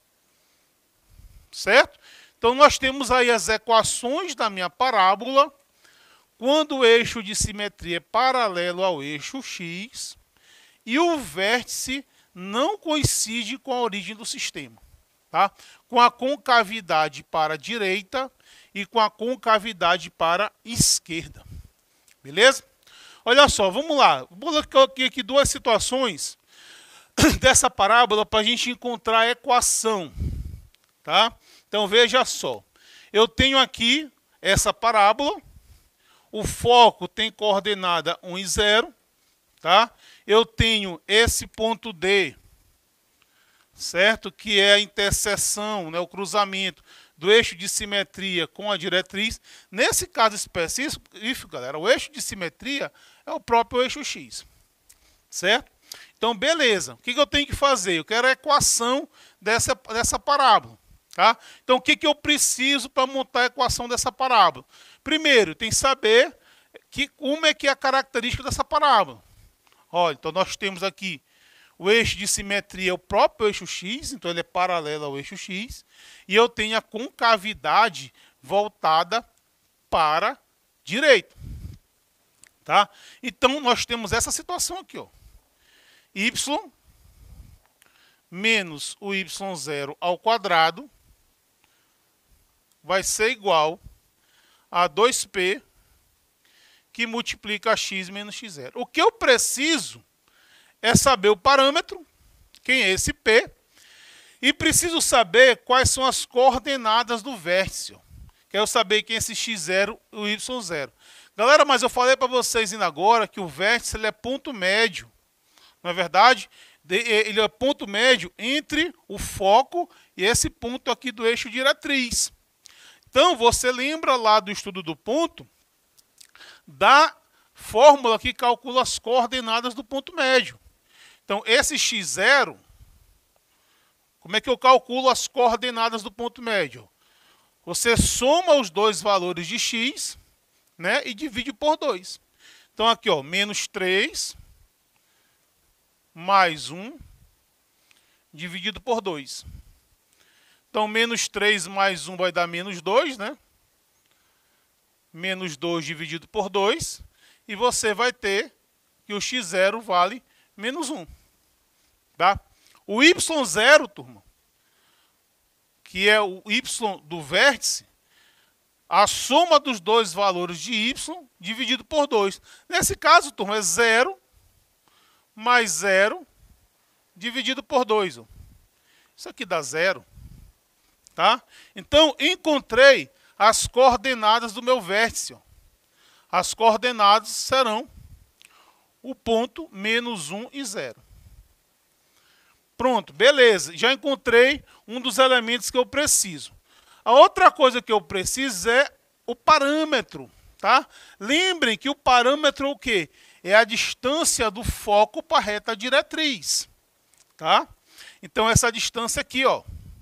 Certo? Então, nós temos aí as equações da minha parábola quando o eixo de simetria é paralelo ao eixo x e o vértice não coincide com a origem do sistema. Tá? Com a concavidade para a direita e com a concavidade para a esquerda. Beleza? Olha só, vamos lá. Vou colocar aqui duas situações dessa parábola para a gente encontrar a equação. Tá? Então, veja só. Eu tenho aqui essa parábola. O foco tem coordenada um e zero. Tá? Eu tenho esse ponto D, certo? Que é a interseção, né, o cruzamento do eixo de simetria com a diretriz. Nesse caso específico, galera, o eixo de simetria é o próprio eixo x. Certo? Então, beleza. O que eu tenho que fazer? Eu quero a equação dessa, dessa parábola. Tá? Então, o que, que eu preciso para montar a equação dessa parábola? Primeiro, tem que saber que, como é que é a característica dessa parábola. Olha, então nós temos aqui o eixo de simetria é o próprio eixo x, então ele é paralelo ao eixo x, e eu tenho a concavidade voltada para a direita. Tá? Então, nós temos essa situação aqui, ó. Y menos o y zero ao quadrado vai ser igual a dois p que multiplica x menos x zero. O que eu preciso é saber o parâmetro, quem é esse p, e preciso saber quais são as coordenadas do vértice. Ó. Quero saber quem é esse x zero e o y zero. Galera, mas eu falei para vocês ainda agora que o vértice ele é ponto médio. Não é verdade? Ele é ponto médio entre o foco e esse ponto aqui do eixo diretriz. Então, você lembra lá do estudo do ponto, da fórmula que calcula as coordenadas do ponto médio. Então, esse x zero, como é que eu calculo as coordenadas do ponto médio? Você soma os dois valores de x, né, e divide por dois. Então, aqui, ó, menos três mais um dividido por dois. Então, menos três mais um vai dar menos dois, né? Menos dois dividido por dois. E você vai ter que o x zero vale menos um. Tá? O y zero, turma, que é o y do vértice, a soma dos dois valores de y dividido por dois. Nesse caso, turma, é zero mais zero dividido por dois. Ó. Isso aqui dá zero. Tá? Então, encontrei as coordenadas do meu vértice. Ó. As coordenadas serão o ponto menos um e zero. Pronto, beleza. Já encontrei um dos elementos que eu preciso. A outra coisa que eu preciso é o parâmetro. Tá? Lembrem que o parâmetro é o quê? É a distância do foco para a reta diretriz. Tá? Então, essa distância aqui, ó,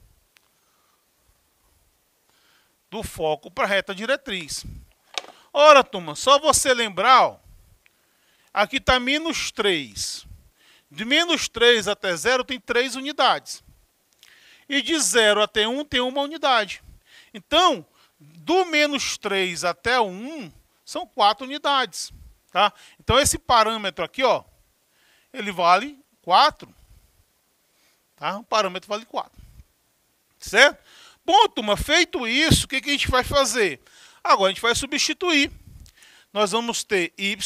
do foco para a reta diretriz. Ora, turma, só você lembrar, ó, aqui está menos três. De menos três até zero tem três unidades. E de zero até um tem uma unidade. Então, do menos três até o um são quatro unidades. Tá? Então, esse parâmetro aqui, ó, ele vale quatro. Tá? O parâmetro vale quatro. Certo? Bom, turma, feito isso, o que, que a gente vai fazer? Agora a gente vai substituir. Nós vamos ter y,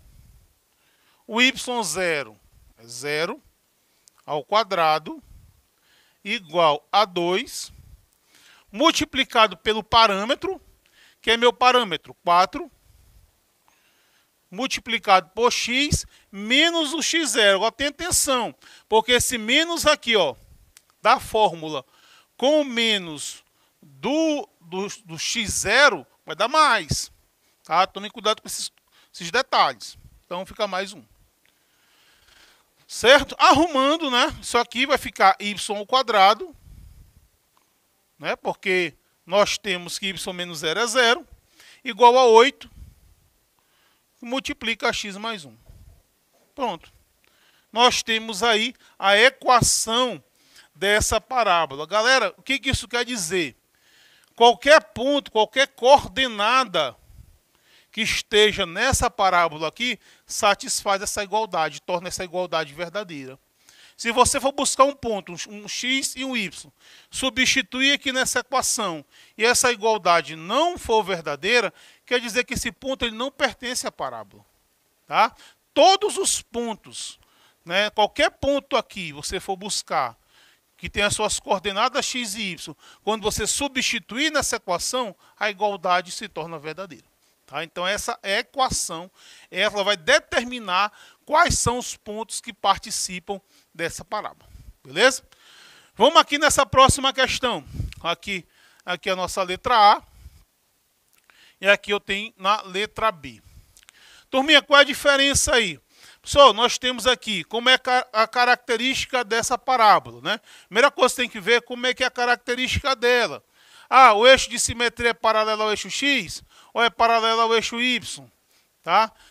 o y zero é zero ao quadrado, igual a dois, multiplicado pelo parâmetro, que é meu parâmetro, quatro, multiplicado por x, menos o x zero. Agora, tem atenção, porque esse menos aqui, ó, da fórmula, com o menos do, do, do x zero, vai dar mais. Tá? Tome cuidado com esses, esses detalhes. Então, fica mais um. Certo? Arrumando, né? Isso aqui vai ficar y ao quadrado, né? Porque nós temos que y menos zero é zero, igual a oito, multiplica x mais um. Pronto. Nós temos aí a equação dessa parábola. Galera, o que, que isso quer dizer? Qualquer ponto, qualquer coordenada que esteja nessa parábola aqui, satisfaz essa igualdade, torna essa igualdade verdadeira. Se você for buscar um ponto, um x e um y, substituir aqui nessa equação, e essa igualdade não for verdadeira, quer dizer que esse ponto ele não pertence à parábola. Tá? Todos os pontos, né, qualquer ponto aqui, você for buscar, que tem as suas coordenadas x e y, quando você substituir nessa equação, a igualdade se torna verdadeira. Tá? Então, essa equação ela vai determinar quais são os pontos que participam dessa parábola. Beleza? Vamos aqui nessa próxima questão. Aqui, aqui a nossa letra A. E aqui eu tenho na letra B. Turminha, qual é a diferença aí? Pessoal, nós temos aqui como é a característica dessa parábola. Né? Primeira coisa que tem que ver é como é que é a característica dela. Ah, o eixo de simetria é paralelo ao eixo x ou é paralelo ao eixo y? Tá?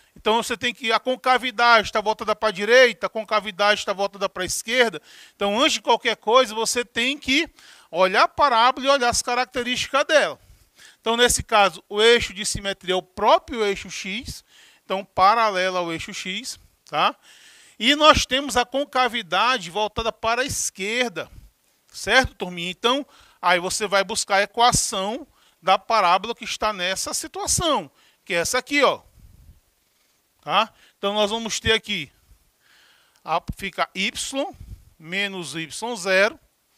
Então você tem que, a concavidade está voltada para a direita, a concavidade está voltada para a esquerda. Então, antes de qualquer coisa, você tem que olhar a parábola e olhar as características dela. Então, nesse caso, o eixo de simetria é o próprio eixo X, então paralelo ao eixo X, tá? E nós temos a concavidade voltada para a esquerda, certo, turminha? Então, aí você vai buscar a equação da parábola que está nessa situação, que é essa aqui, ó. Tá? Então, nós vamos ter aqui, a, fica y menos y zero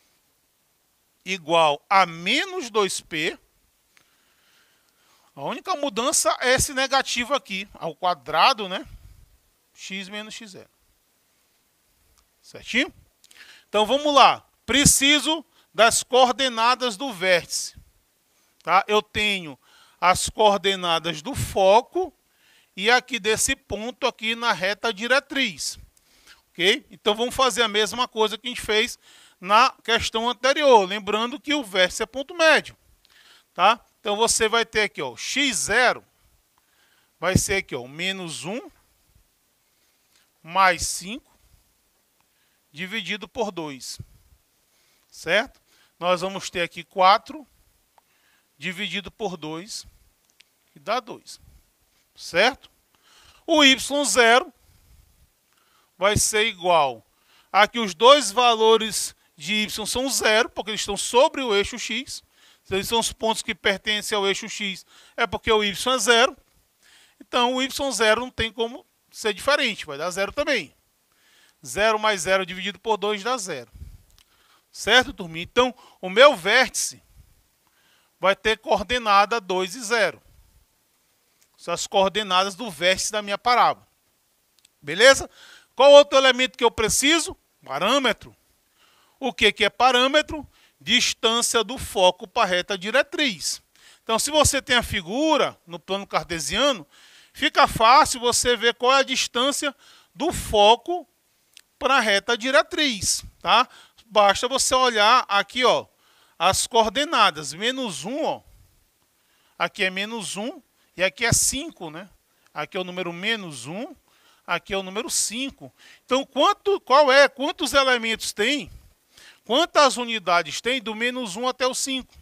igual a menos dois p. A única mudança é esse negativo aqui, ao quadrado, né? X menos x zero. Certinho? Então, vamos lá. Preciso das coordenadas do vértice. Tá? Eu tenho as coordenadas do foco e aqui desse ponto aqui na reta diretriz. Ok? Então, vamos fazer a mesma coisa que a gente fez na questão anterior. Lembrando que o vértice é ponto médio. Tá? Então, você vai ter aqui, ó, x zero vai ser aqui, ó, menos um mais cinco dividido por dois. Certo? Nós vamos ter aqui quatro dividido por dois, que dá dois. Certo? O y zero vai ser igual a que os dois valores de y são zero, porque eles estão sobre o eixo x. Se eles são os pontos que pertencem ao eixo x, é porque o y é zero. Então, o y zero não tem como ser diferente, vai dar zero também. zero mais zero dividido por dois dá zero. Certo, turminha? Então, o meu vértice vai ter coordenada dois e zero. São as coordenadas do vértice da minha parábola. Beleza? Qual outro elemento que eu preciso? Parâmetro. O que, que é parâmetro? Distância do foco para a reta diretriz. Então, se você tem a figura no plano cartesiano, fica fácil você ver qual é a distância do foco para a reta diretriz. Tá? Basta você olhar aqui, ó, as coordenadas. Menos um, ó, aqui é menos um e aqui é cinco, né? Aqui é o número menos um, aqui é o número cinco. Então, quanto, qual é, quantos elementos tem? Quantas unidades tem do menos um até o cinco?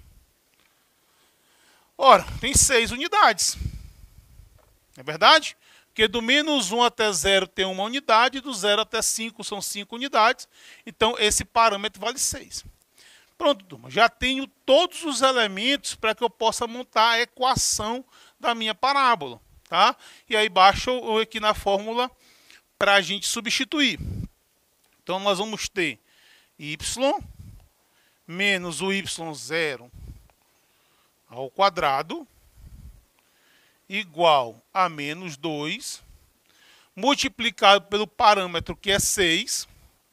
Ora, tem seis unidades. É verdade? Porque do menos um até zero tem uma unidade, do zero até cinco são cinco unidades. Então, esse parâmetro vale seis. Pronto, turma. Já tenho todos os elementos para que eu possa montar a equação da minha parábola. Tá? E aí, baixa aqui na fórmula para a gente substituir. Então, nós vamos ter y menos o y zero ao quadrado igual a menos dois, multiplicado pelo parâmetro que é seis,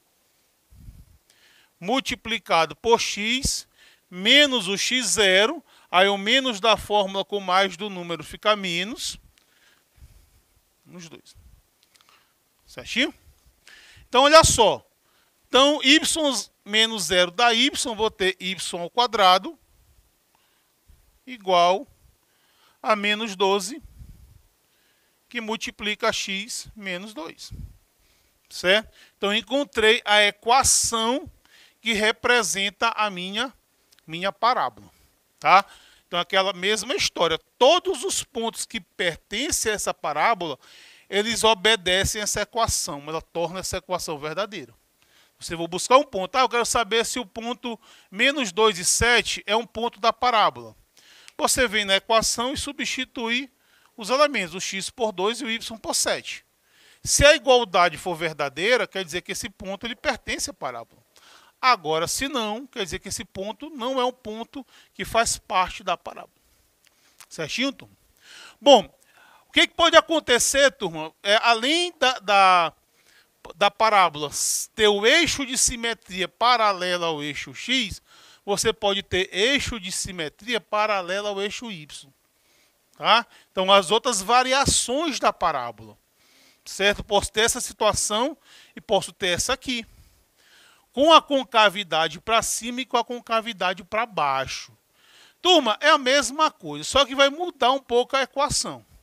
multiplicado por x, menos o x zero, aí o menos da fórmula com mais do número fica menos, menos dois. Certinho? Então, olha só. Então, y menos zero dá y, vou ter y ao quadrado igual a menos doze, que multiplica x menos dois. Certo? Então, encontrei a equação que representa a minha, minha parábola. Tá? Então, aquela mesma história. Todos os pontos que pertencem a essa parábola, eles obedecem a essa equação. Ela torna essa equação verdadeira. Você vai buscar um ponto. Ah, eu quero saber se o ponto menos dois e sete é um ponto da parábola. Você vem na equação e substitui os elementos, o x por dois e o y por sete. Se a igualdade for verdadeira, quer dizer que esse ponto ele pertence à parábola. Agora, se não, quer dizer que esse ponto não é um ponto que faz parte da parábola. Certinho, turma? Bom, o que, que pode acontecer, turma? É, além da... da da parábola ter o eixo de simetria paralelo ao eixo x, você pode ter eixo de simetria paralelo ao eixo y. Tá? Então, as outras variações da parábola. Certo? Posso ter essa situação e posso ter essa aqui. Com a concavidade para cima e com a concavidade para baixo. Turma, é a mesma coisa, só que vai mudar um pouco a equação.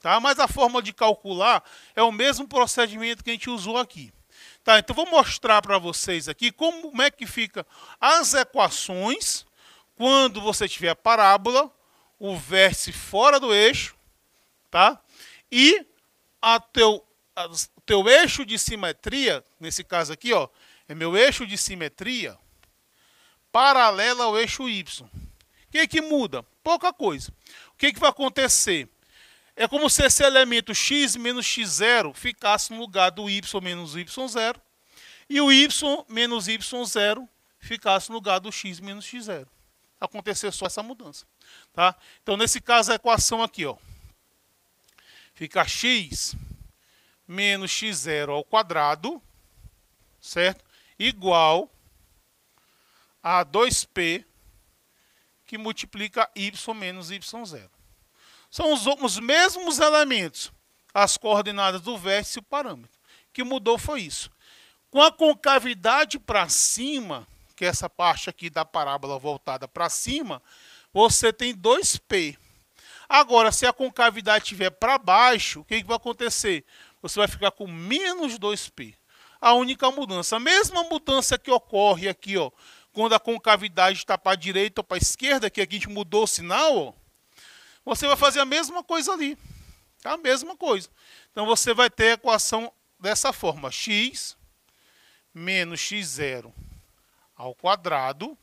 tá? Mas a forma de calcular é o mesmo procedimento que a gente usou aqui. Tá, então vou mostrar para vocês aqui como é que fica as equações quando você tiver a parábola, o vértice fora do eixo, tá? E a teu, a, o teu eixo de simetria, nesse caso aqui, ó, é meu eixo de simetria paralela ao eixo Y. O que que muda? Pouca coisa. O que que vai acontecer? É como se esse elemento x menos x zero ficasse no lugar do y menos y zero e o y menos y zero ficasse no lugar do x menos x zero. Acontecer só essa mudança. Tá? Então, nesse caso, a equação aqui, ó, fica x menos x zero ao quadrado, certo? Igual a dois p que multiplica y menos y zero. São os, os mesmos elementos, as coordenadas do vértice e o parâmetro. O que mudou foi isso. Com a concavidade para cima, que é essa parte aqui da parábola voltada para cima, você tem dois p. Agora, se a concavidade estiver para baixo, o que, que vai acontecer? Você vai ficar com menos dois p. A única mudança, a mesma mudança que ocorre aqui, ó, quando a concavidade está para a direita ou para a esquerda, que aqui a gente mudou o sinal, ó, você vai fazer a mesma coisa ali. Tá? A mesma coisa. Então, você vai ter a equação dessa forma. X menos x zero ao quadrado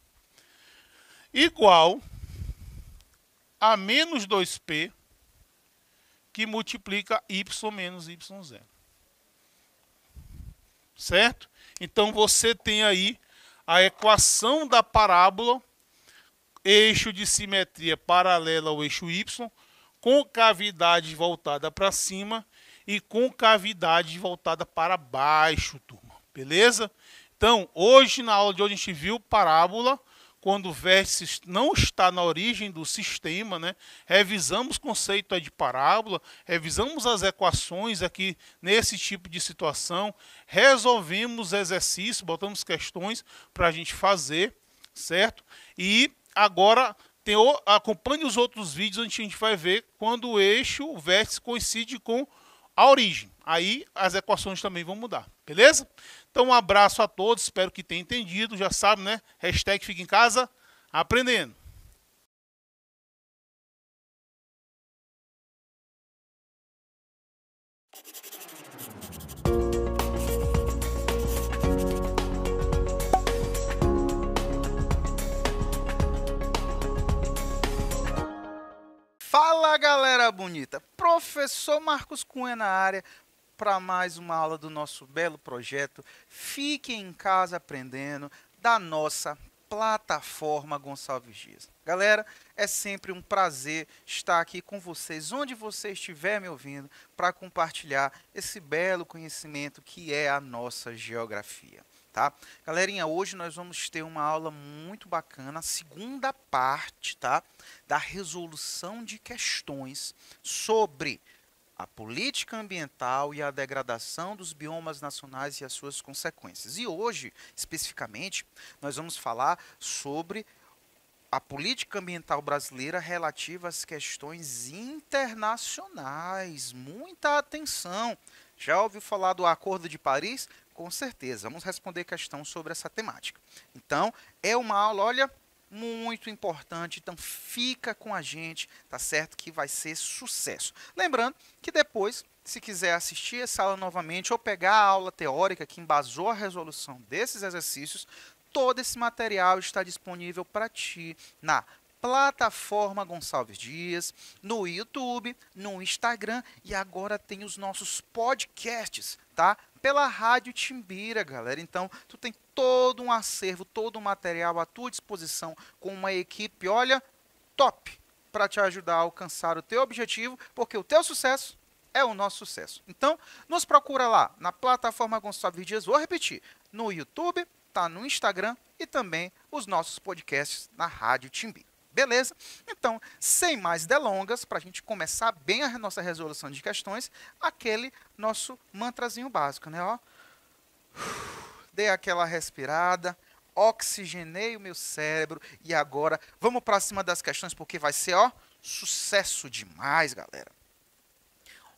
igual a menos dois p que multiplica y menos y zero. Certo? Então, você tem aí a equação da parábola, eixo de simetria paralela ao eixo y, concavidade voltada para cima e concavidade voltada para baixo, turma. Beleza? Então, hoje, na aula de hoje, a gente viu parábola, quando o vértice não está na origem do sistema, né? Revisamos o conceito de parábola, revisamos as equações aqui nesse tipo de situação, resolvemos exercícios, botamos questões para a gente fazer, certo? E agora, tem o, acompanhe os outros vídeos onde a gente vai ver quando o eixo, o vértice coincide com a origem. Aí as equações também vão mudar, beleza? Então um abraço a todos, espero que tenham entendido, já sabe, né? Hashtag fica em casa, aprendendo. Fala, galera bonita! Professor Marcos Cunha na área para mais uma aula do nosso belo projeto Fique em Casa Aprendendo, da nossa plataforma Gonçalves Dias. Galera, é sempre um prazer estar aqui com vocês, onde você estiver me ouvindo, para compartilhar esse belo conhecimento que é a nossa geografia. Tá? Galerinha, hoje nós vamos ter uma aula muito bacana, a segunda parte, tá? Da resolução de questões sobre a política ambiental e a degradação dos biomas nacionais e as suas consequências. E hoje, especificamente, nós vamos falar sobre a política ambiental brasileira relativa às questões internacionais. Muita atenção! Já ouviu falar do Acordo de Paris? Com certeza, vamos responder questão sobre essa temática. Então, é uma aula, olha, muito importante, então fica com a gente, tá certo? Que vai ser sucesso. Lembrando que depois, se quiser assistir essa aula novamente ou pegar a aula teórica que embasou a resolução desses exercícios, todo esse material está disponível para ti na plataforma Gonçalves Dias, no YouTube, no Instagram e agora tem os nossos podcasts, tá? Pela Rádio Timbira, galera. Então, tu tem todo um acervo, todo um material à tua disposição com uma equipe, olha, top, para te ajudar a alcançar o teu objetivo, porque o teu sucesso é o nosso sucesso. Então, nos procura lá na plataforma Gonçalves Dias, vou repetir, no YouTube, tá no Instagram e também os nossos podcasts na Rádio Timbira. Beleza? Então, sem mais delongas, para a gente começar bem a nossa resolução de questões, aquele nosso mantrazinho básico, né? Ó, dei aquela respirada, oxigenei o meu cérebro e agora vamos para cima das questões porque vai ser, ó, sucesso demais, galera.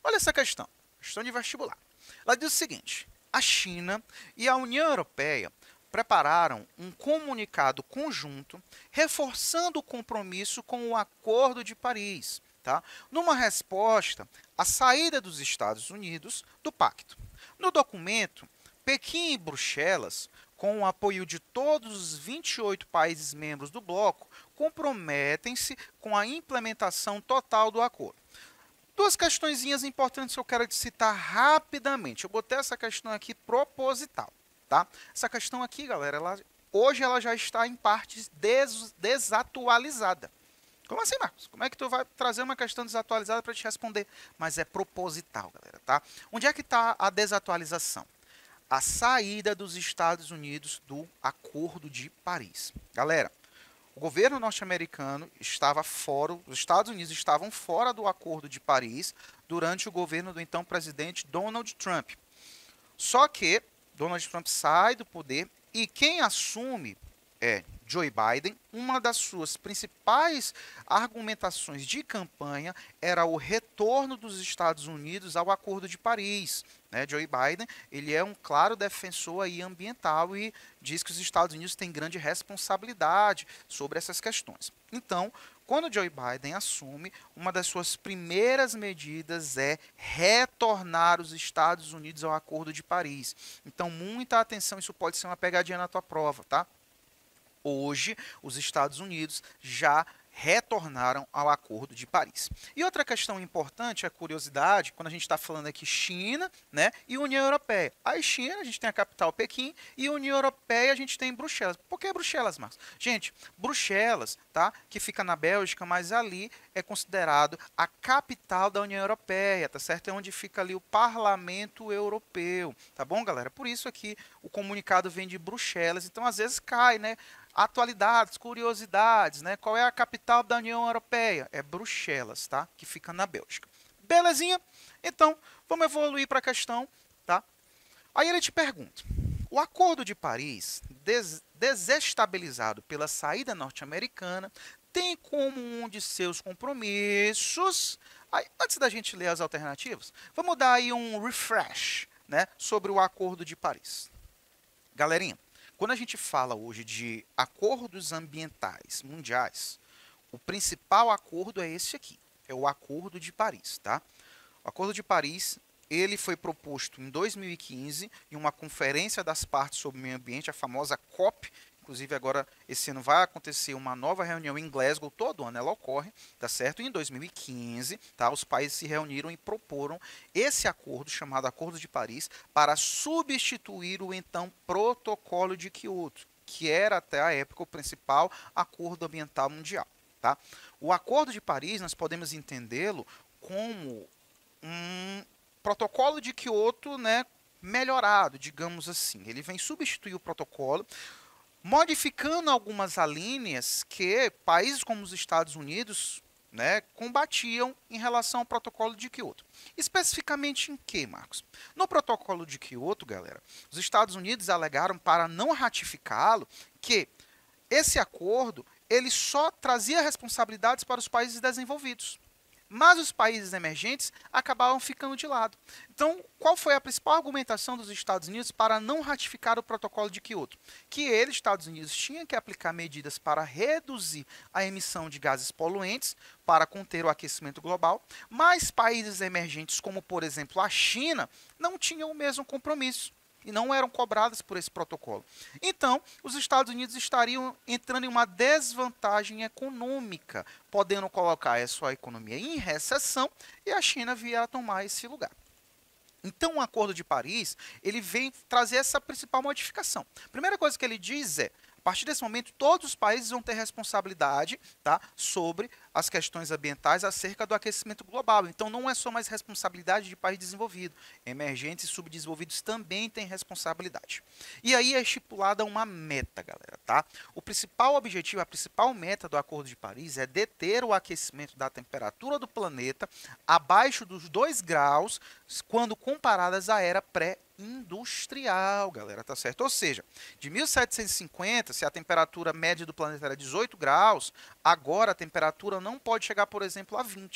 Olha essa questão, questão de vestibular. Ela diz o seguinte: a China e a União Europeia prepararam um comunicado conjunto reforçando o compromisso com o Acordo de Paris, tá? Numa resposta à saída dos Estados Unidos do pacto. No documento, Pequim e Bruxelas, com o apoio de todos os vinte e oito países membros do bloco, comprometem-se com a implementação total do acordo. Duas questõezinhas importantes que eu quero citar rapidamente. Eu botei essa questão aqui proposital, tá? Essa questão aqui, galera, ela, hoje ela já está em parte des, desatualizada. Como assim, Marcos? Como é que tu vai trazer uma questão desatualizada para te responder? Mas é proposital, galera, tá? Onde é que está a desatualização? A saída dos Estados Unidos do Acordo de Paris. Galera, o governo norte-americano estava fora, os Estados Unidos estavam fora do Acordo de Paris durante o governo do então presidente Donald Trump. Só que Donald Trump sai do poder e quem assume é Joe Biden. Uma das suas principais argumentações de campanha era o retorno dos Estados Unidos ao Acordo de Paris. Né? Joe Biden, ele é um claro defensor aí ambiental e diz que os Estados Unidos têm grande responsabilidade sobre essas questões. Então, quando Joe Biden assume, uma das suas primeiras medidas é retornar os Estados Unidos ao Acordo de Paris. Então, muita atenção, isso pode ser uma pegadinha na tua prova, tá? Hoje, os Estados Unidos já retornaram ao Acordo de Paris. E outra questão importante, a curiosidade, quando a gente está falando aqui China, né, e União Europeia. A China, a gente tem a capital Pequim, e a União Europeia a gente tem Bruxelas. Por que Bruxelas, Marcos? Gente, Bruxelas, tá, que fica na Bélgica, mas ali é considerado a capital da União Europeia, tá certo? É onde fica ali o Parlamento Europeu, tá bom, galera? Por isso aqui o comunicado vem de Bruxelas, então às vezes cai, né? Atualidades, curiosidades, né? Qual é a capital da União Europeia? É Bruxelas, tá? Que fica na Bélgica. Belezinha? Então, vamos evoluir para a questão, tá? Aí ele te pergunta: o Acordo de Paris, des desestabilizado pela saída norte-americana, tem como um de seus compromissos... Aí, antes da gente ler as alternativas, vamos dar aí um refresh, né, sobre o Acordo de Paris. Galerinha, quando a gente fala hoje de acordos ambientais mundiais, o principal acordo é esse aqui, é o Acordo de Paris, tá? O Acordo de Paris, ele foi proposto em dois mil e quinze em uma conferência das partes sobre o meio ambiente, a famosa COP. Inclusive agora esse ano vai acontecer uma nova reunião em Glasgow, todo ano ela ocorre, tá certo? E em dois mil e quinze, tá, os países se reuniram e proporam esse acordo, chamado Acordo de Paris, para substituir o então Protocolo de Kyoto, que era até a época o principal acordo ambiental mundial, tá? O Acordo de Paris, nós podemos entendê-lo como um Protocolo de Kyoto, né, melhorado, digamos assim. Ele vem substituir o protocolo, modificando algumas alíneas que países como os Estados Unidos, né, combatiam em relação ao protocolo de Kyoto. Especificamente em que, Marcos? No protocolo de Kyoto, galera, os Estados Unidos alegaram para não ratificá-lo que esse acordo ele só trazia responsabilidades para os países desenvolvidos. Mas os países emergentes acabavam ficando de lado. Então, qual foi a principal argumentação dos Estados Unidos para não ratificar o protocolo de Kyoto? Que eles, Estados Unidos, tinham que aplicar medidas para reduzir a emissão de gases poluentes, para conter o aquecimento global, mas países emergentes, como por exemplo a China, não tinham o mesmo compromisso e não eram cobradas por esse protocolo. Então, os Estados Unidos estariam entrando em uma desvantagem econômica, podendo colocar a sua economia em recessão e a China vir a tomar esse lugar. Então, o Acordo de Paris, ele vem trazer essa principal modificação. A primeira coisa que ele diz é, a partir desse momento, todos os países vão ter responsabilidade, tá, sobre as questões ambientais acerca do aquecimento global. Então, não é só mais responsabilidade de país desenvolvido. Emergentes e subdesenvolvidos também têm responsabilidade. E aí é estipulada uma meta, galera, tá? O principal objetivo, a principal meta do Acordo de Paris é deter o aquecimento da temperatura do planeta abaixo dos dois graus, quando comparadas à era pré-industrial, galera, tá certo? Ou seja, de mil setecentos e cinquenta, se a temperatura média do planeta era dezoito graus, agora a temperatura não pode chegar, por exemplo, a vinte.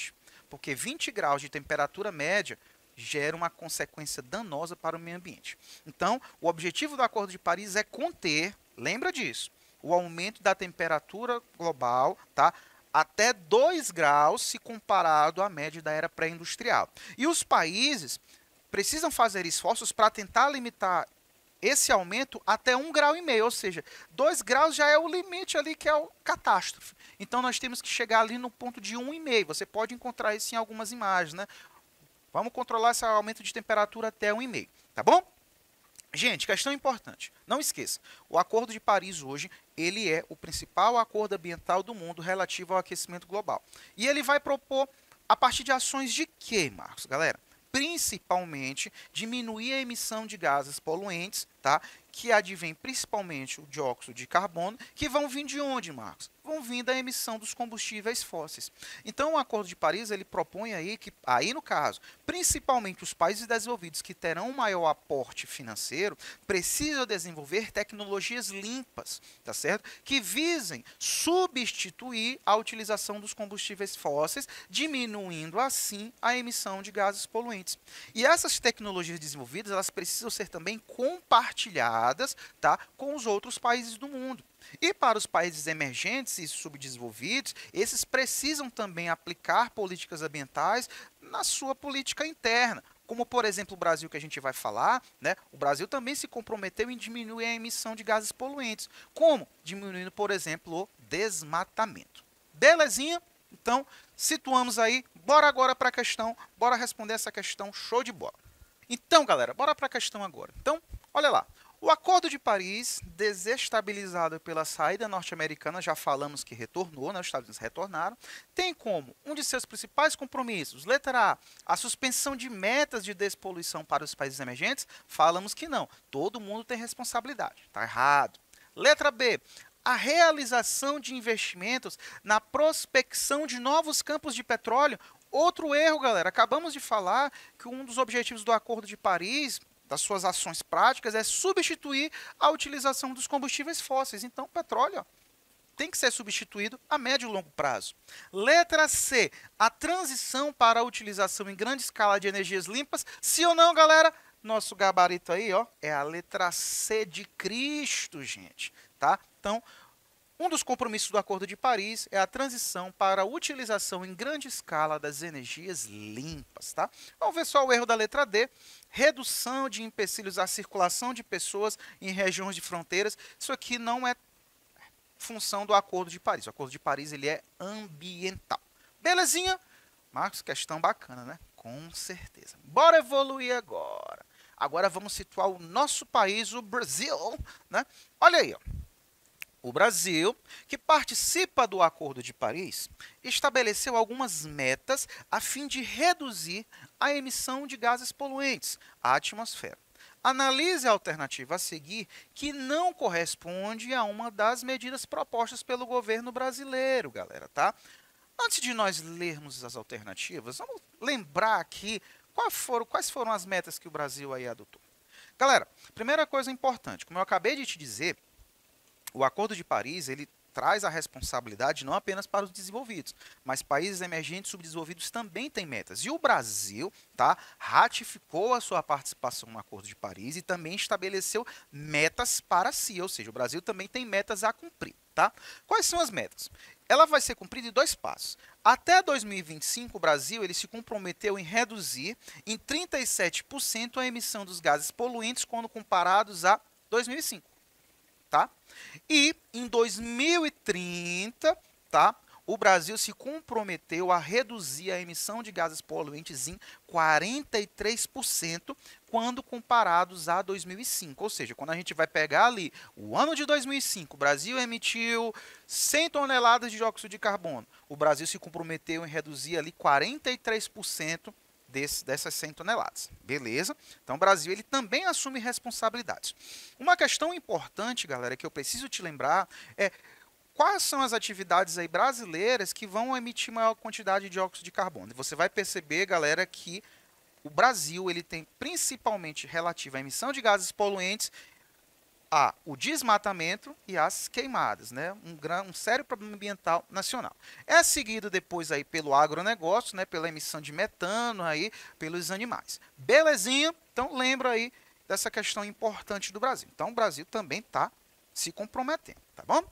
porque vinte graus de temperatura média gera uma consequência danosa para o meio ambiente. Então, o objetivo do Acordo de Paris é conter, lembra disso, o aumento da temperatura global, tá? Até dois graus se comparado à média da era pré-industrial. E os países precisam fazer esforços para tentar limitar esse aumento até um grau e meio, ou seja, dois graus já é o limite ali que é o catástrofe. Então nós temos que chegar ali no ponto de um e meio. Você pode encontrar isso em algumas imagens, né? Vamos controlar esse aumento de temperatura até um e meio, tá bom? Gente, questão importante. Não esqueça, o Acordo de Paris hoje, ele é o principal acordo ambiental do mundo relativo ao aquecimento global. E ele vai propor, a partir de ações de quê, Marcos? Galera, principalmente diminuir a emissão de gases poluentes, tá? Que advém principalmente o dióxido de carbono, que vão vir de onde, Marcos? Vão vir da emissão dos combustíveis fósseis. Então, o Acordo de Paris, ele propõe aí que, aí no caso, principalmente os países desenvolvidos que terão um maior aporte financeiro, precisam desenvolver tecnologias limpas, tá certo? Que visem substituir a utilização dos combustíveis fósseis, diminuindo assim a emissão de gases poluentes. E essas tecnologias desenvolvidas, elas precisam ser também compartilhadas, tá, com os outros países do mundo. E para os países emergentes e subdesenvolvidos, esses precisam também aplicar políticas ambientais na sua política interna. Como, por exemplo, o Brasil, que a gente vai falar, né? O Brasil também se comprometeu em diminuir a emissão de gases poluentes. Como? Diminuindo, por exemplo, o desmatamento. Belezinha? Então, situamos aí. Bora agora para a questão. Bora responder essa questão. Show de bola. Então, galera, bora para a questão agora. Então, olha lá. O Acordo de Paris, desestabilizado pela saída norte-americana, já falamos que retornou, né, os Estados Unidos retornaram, tem como um de seus principais compromissos, letra A, a suspensão de metas de despoluição para os países emergentes, falamos que não, todo mundo tem responsabilidade, está errado. Letra B, a realização de investimentos na prospecção de novos campos de petróleo, outro erro, galera, acabamos de falar que um dos objetivos do Acordo de Paris, das suas ações práticas, é substituir a utilização dos combustíveis fósseis. Então, o petróleo ó, tem que ser substituído a médio e longo prazo. Letra C, a transição para a utilização em grande escala de energias limpas. Sim ou não, galera? Nosso gabarito aí ó, é a letra C de Cristo, gente. Tá? Então, um dos compromissos do Acordo de Paris é a transição para a utilização em grande escala das energias limpas. Tá? Vamos ver só o erro da letra D. Redução de empecilhos à circulação de pessoas em regiões de fronteiras. Isso aqui não é função do Acordo de Paris. O Acordo de Paris ele é ambiental. Belezinha? Marcos, questão bacana, né? Com certeza. Bora evoluir agora. Agora vamos situar o nosso país, o Brasil. Né? Olha aí, ó. O Brasil, que participa do Acordo de Paris, estabeleceu algumas metas a fim de reduzir a emissão de gases poluentes à atmosfera. Analise a alternativa a seguir, que não corresponde a uma das medidas propostas pelo governo brasileiro, galera, tá? Antes de nós lermos as alternativas, vamos lembrar aqui quais foram, quais foram as metas que o Brasil aí adotou. Galera, primeira coisa importante, como eu acabei de te dizer, o Acordo de Paris, ele traz a responsabilidade não apenas para os desenvolvidos, mas países emergentes e subdesenvolvidos também têm metas. E o Brasil tá, ratificou a sua participação no Acordo de Paris e também estabeleceu metas para si, ou seja, o Brasil também tem metas a cumprir. Tá? Quais são as metas? Ela vai ser cumprida em dois passos. Até dois mil e vinte e cinco, o Brasil ele se comprometeu em reduzir em trinta e sete por cento a emissão dos gases poluentes quando comparados a dois mil e cinco. Tá? E em dois mil e trinta, tá, o Brasil se comprometeu a reduzir a emissão de gases poluentes em quarenta e três por cento quando comparados a dois mil e cinco. Ou seja, quando a gente vai pegar ali o ano de dois mil e cinco, o Brasil emitiu cem toneladas de dióxido de carbono. O Brasil se comprometeu em reduzir ali quarenta e três por cento Desse, dessas cem toneladas, beleza? Então o Brasil ele também assume responsabilidades. Uma questão importante, galera, que eu preciso te lembrar é quais são as atividades aí brasileiras que vão emitir maior quantidade de dióxido de carbono. E você vai perceber, galera, que o Brasil ele tem principalmente relativo à emissão de gases poluentes há o desmatamento e as queimadas, né? Um, gran, um sério problema ambiental nacional. É seguido depois aí pelo agronegócio, né? Pela emissão de metano aí pelos animais. Belezinha? Então lembra aí dessa questão importante do Brasil. Então o Brasil também está se comprometendo, tá bom?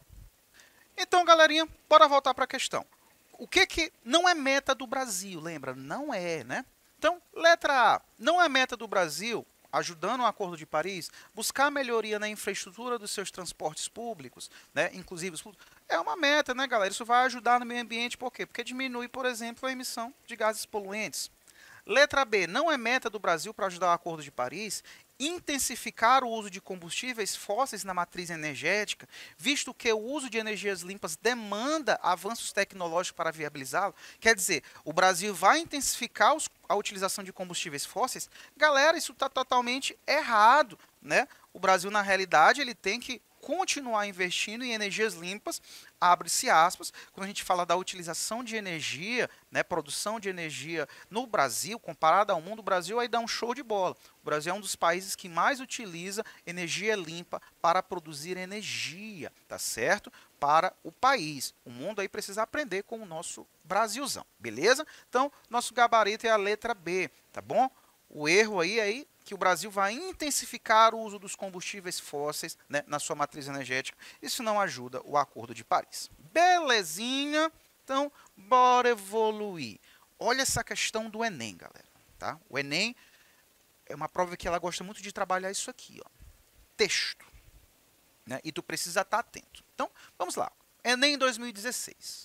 Então, galerinha, bora voltar para a questão. O que que não é meta do Brasil? Lembra? Não é, né? Então, letra A, não é meta do Brasil, ajudando o Acordo de Paris, buscar melhoria na infraestrutura dos seus transportes públicos, né? Inclusive os públicos. É uma meta, né, galera? Isso vai ajudar no meio ambiente, por quê? Porque diminui, por exemplo, a emissão de gases poluentes. Letra B, não é meta do Brasil para ajudar o Acordo de Paris intensificar o uso de combustíveis fósseis na matriz energética, visto que o uso de energias limpas demanda avanços tecnológicos para viabilizá-lo. Quer dizer, o Brasil vai intensificar os, a utilização de combustíveis fósseis? Galera, isso está totalmente errado, né? O Brasil, na realidade, ele tem que continuar investindo em energias limpas, abre-se aspas, quando a gente fala da utilização de energia, né, produção de energia no Brasil, comparado ao mundo, o Brasil aí dá um show de bola. O Brasil é um dos países que mais utiliza energia limpa para produzir energia, tá certo? Para o país. O mundo aí precisa aprender com o nosso Brasilzão, beleza? Então, nosso gabarito é a letra B, tá bom? O erro aí é que o Brasil vai intensificar o uso dos combustíveis fósseis, né, na sua matriz energética. Isso não ajuda o Acordo de Paris. Belezinha? Então, bora evoluir. Olha essa questão do Enem, galera. Tá? O Enem é uma prova que ela gosta muito de trabalhar isso aqui, ó. Texto. Né? E tu precisa estar atento. Então, vamos lá. Enem dois mil e dezesseis.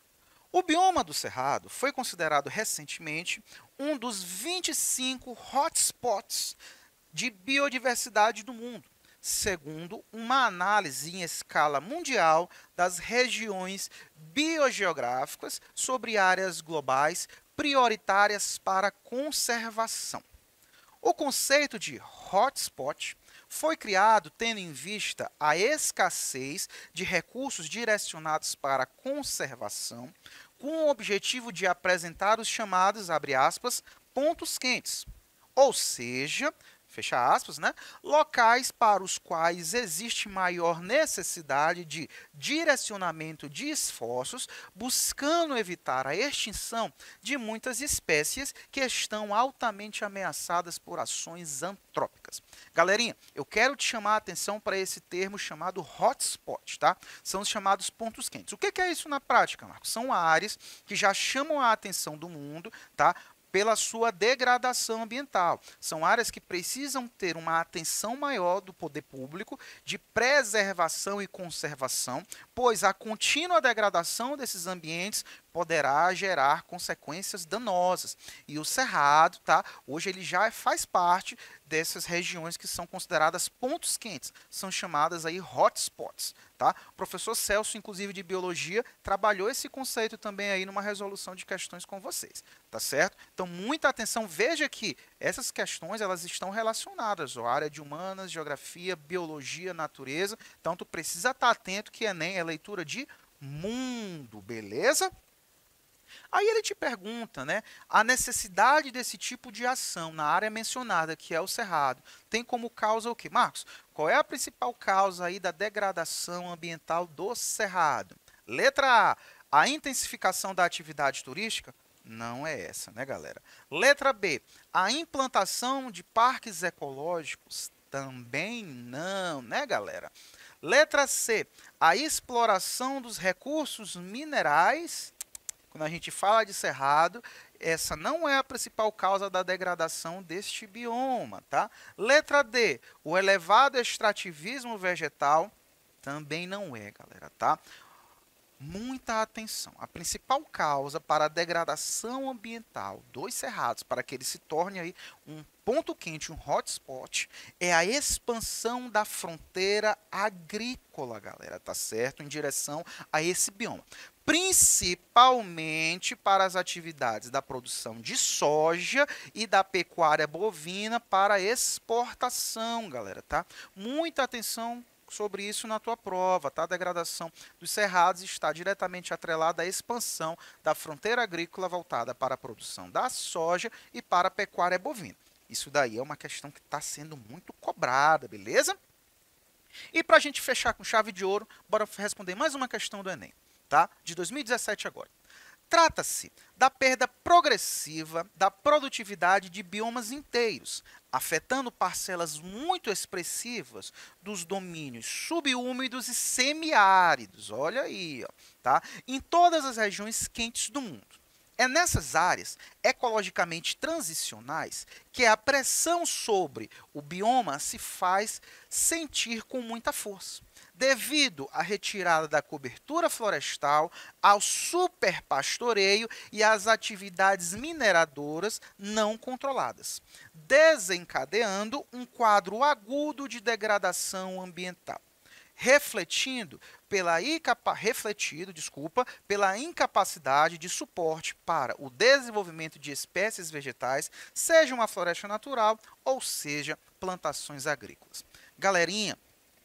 O bioma do Cerrado foi considerado recentemente um dos vinte e cinco hotspots de biodiversidade do mundo, segundo uma análise em escala mundial das regiões biogeográficas sobre áreas globais prioritárias para conservação. O conceito de hotspot foi criado tendo em vista a escassez de recursos direcionados para a conservação, com o objetivo de apresentar os chamados, abre aspas, pontos quentes, ou seja, fecha aspas, né, locais para os quais existe maior necessidade de direcionamento de esforços, buscando evitar a extinção de muitas espécies que estão altamente ameaçadas por ações antrópicas. Galerinha, eu quero te chamar a atenção para esse termo chamado hotspot, tá? São os chamados pontos quentes. O que é isso na prática, Marcos? São áreas que já chamam a atenção do mundo, tá? Pela sua degradação ambiental. São áreas que precisam ter uma atenção maior do poder público de preservação e conservação, pois a contínua degradação desses ambientes poderá gerar consequências danosas. E o Cerrado, tá? Hoje ele já faz parte dessas regiões que são consideradas pontos quentes, são chamadas aí hotspots, tá? O professor Celso, inclusive de biologia, trabalhou esse conceito também aí numa resolução de questões com vocês, tá certo? Então, muita atenção, veja que essas questões, elas estão relacionadas, ó, área de humanas, geografia, biologia, natureza, então tu precisa estar atento que Enem é leitura de mundo, beleza? Aí ele te pergunta, né, a necessidade desse tipo de ação na área mencionada, que é o Cerrado, tem como causa o quê? Marcos, qual é a principal causa aí da degradação ambiental do Cerrado? Letra A, a intensificação da atividade turística? Não é essa, né, galera? Letra B, a implantação de parques ecológicos? Também não, né, galera? Letra C, a exploração dos recursos minerais? Quando a gente fala de Cerrado, essa não é a principal causa da degradação deste bioma, tá? Letra D, o elevado extrativismo vegetal? Também não é, galera, tá? Muita atenção. A principal causa para a degradação ambiental dos cerrados, para que ele se torne aí um ponto quente, um hotspot, é a expansão da fronteira agrícola, galera, tá certo? Em direção a esse bioma. Principalmente para as atividades da produção de soja e da pecuária bovina para exportação, galera, tá? Muita atenção sobre isso na tua prova, tá? A degradação dos cerrados está diretamente atrelada à expansão da fronteira agrícola voltada para a produção da soja e para a pecuária bovina. Isso daí é uma questão que está sendo muito cobrada, beleza? E para a gente fechar com chave de ouro, bora responder mais uma questão do Enem, tá? De dois mil e dezessete agora. Trata-se da perda progressiva da produtividade de biomas inteiros, afetando parcelas muito expressivas dos domínios subúmidos e semiáridos, olha aí, ó, tá? Em todas as regiões quentes do mundo. É nessas áreas ecologicamente transicionais que a pressão sobre o bioma se faz sentir com muita força, devido à retirada da cobertura florestal, ao superpastoreio e às atividades mineradoras não controladas, desencadeando um quadro agudo de degradação ambiental. Refletindo pela, incapa refletido, desculpa, pela incapacidade de suporte para o desenvolvimento de espécies vegetais, seja uma floresta natural ou seja plantações agrícolas. Galerinha,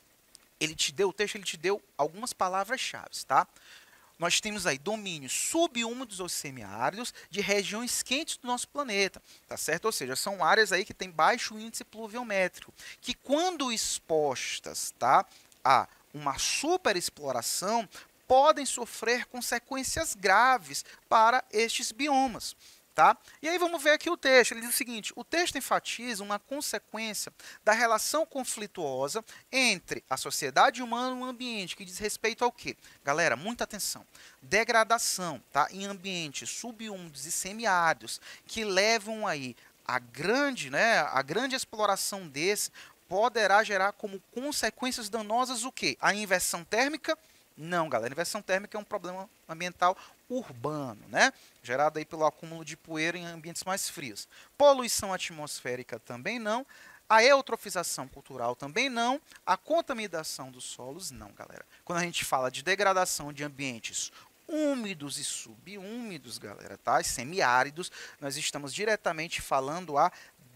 ele te deu o texto, ele te deu algumas palavras-chave, tá? Nós temos aí domínios subúmidos ou semiáridos de regiões quentes do nosso planeta, tá certo? Ou seja, são áreas aí que têm baixo índice pluviométrico, que quando expostas, tá, a uma superexploração, podem sofrer consequências graves para estes biomas. Tá? E aí vamos ver aqui o texto. Ele diz o seguinte: o texto enfatiza uma consequência da relação conflituosa entre a sociedade humana e o ambiente, que diz respeito ao quê? Galera, muita atenção. Degradação, tá? Em ambientes subúmidos e semiáridos, que levam aí a grande, né, a grande exploração desse, poderá gerar como consequências danosas o quê? A inversão térmica? Não, galera. A inversão térmica é um problema ambiental urbano, né? Gerado aí pelo acúmulo de poeira em ambientes mais frios. Poluição atmosférica também não. A eutrofização cultural também não. A contaminação dos solos não, galera. Quando a gente fala de degradação de ambientes úmidos e subúmidos, galera, tá? Semiáridos, nós estamos diretamente falando a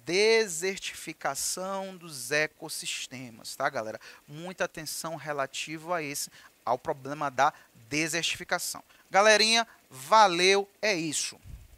desertificação dos ecossistemas, tá, galera? Muita atenção relativa a esse, ao problema da desertificação. Galerinha, valeu, é isso.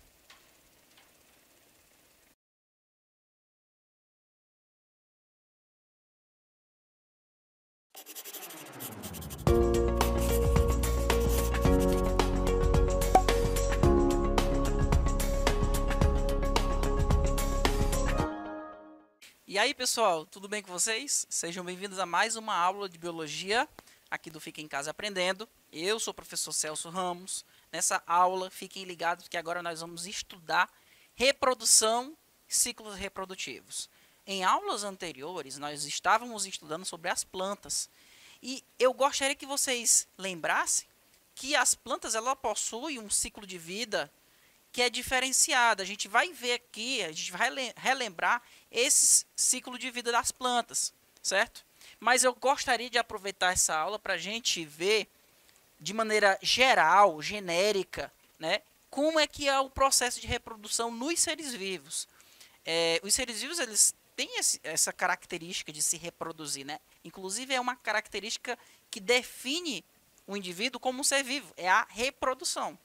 E aí, pessoal, tudo bem com vocês? Sejam bem-vindos a mais uma aula de biologia aqui do Fica em Casa Aprendendo. Eu sou o professor Celso Ramos. Nessa aula, fiquem ligados que agora nós vamos estudar reprodução e ciclos reprodutivos. Em aulas anteriores, nós estávamos estudando sobre as plantas. E eu gostaria que vocês lembrassem que as plantas elas possuem um ciclo de vida que é diferenciado. A gente vai ver aqui, a gente vai relembrar esse ciclo de vida das plantas, certo? Mas eu gostaria de aproveitar essa aula para a gente ver de maneira geral, genérica, né, como é que é o processo de reprodução nos seres vivos. É, os seres vivos eles têm esse, essa característica de se reproduzir, né? Inclusive é uma característica que define o indivíduo como um ser vivo, é a reprodução.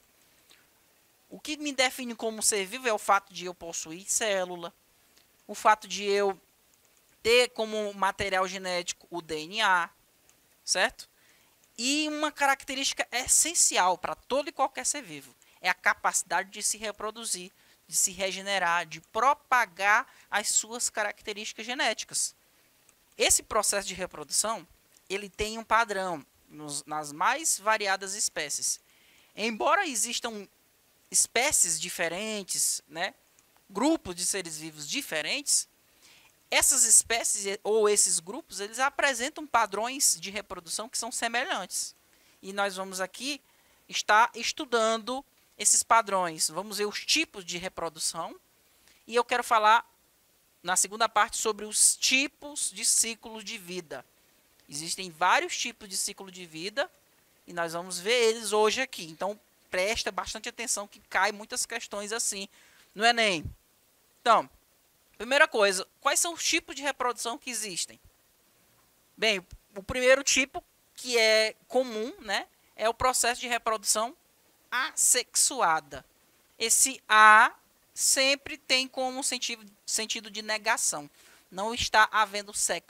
O que me define como ser vivo é o fato de eu possuir célula, o fato de eu ter como material genético o D N A, certo? E uma característica essencial para todo e qualquer ser vivo é a capacidade de se reproduzir, de se regenerar, de propagar as suas características genéticas. Esse processo de reprodução, ele tem um padrão nos, nas mais variadas espécies. Embora existam espécies diferentes, né, grupos de seres vivos diferentes, essas espécies ou esses grupos, eles apresentam padrões de reprodução que são semelhantes. E nós vamos aqui estar estudando esses padrões. Vamos ver os tipos de reprodução. E eu quero falar, na segunda parte, sobre os tipos de ciclo de vida. Existem vários tipos de ciclo de vida e nós vamos ver eles hoje aqui. Então, presta bastante atenção que cai muitas questões assim no Enem. Então, primeira coisa, quais são os tipos de reprodução que existem? Bem, o primeiro tipo, que é comum, né, é o processo de reprodução assexuada. Esse A sempre tem como sentido, sentido de negação. Não está havendo sexo.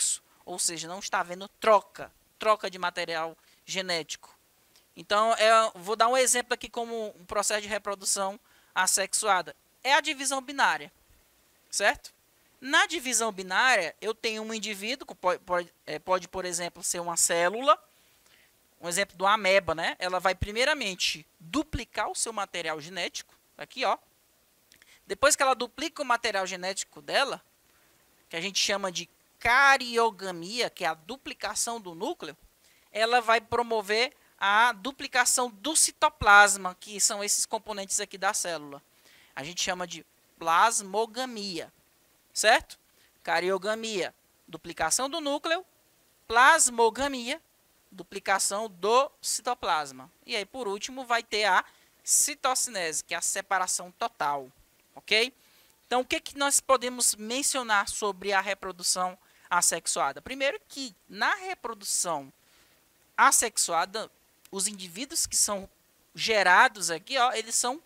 ou seja, não está havendo troca, troca de material genético. Então, eu vou dar um exemplo aqui como um processo de reprodução assexuada. É a divisão binária, certo? Na divisão binária, eu tenho um indivíduo, pode, pode, é, pode, por exemplo, ser uma célula, um exemplo do ameba, né? Ela vai primeiramente duplicar o seu material genético, aqui, ó. Depois que ela duplica o material genético dela, que a gente chama de cariogamia, que é a duplicação do núcleo, ela vai promover a duplicação do citoplasma, que são esses componentes aqui da célula. A gente chama de plasmogamia, certo? Cariogamia, duplicação do núcleo, plasmogamia, duplicação do citoplasma. E aí, por último, vai ter a citocinese, que é a separação total, ok? Então, o que, que nós podemos mencionar sobre a reprodução assexuada? Primeiro que, na reprodução assexuada, os indivíduos que são gerados aqui, ó, eles são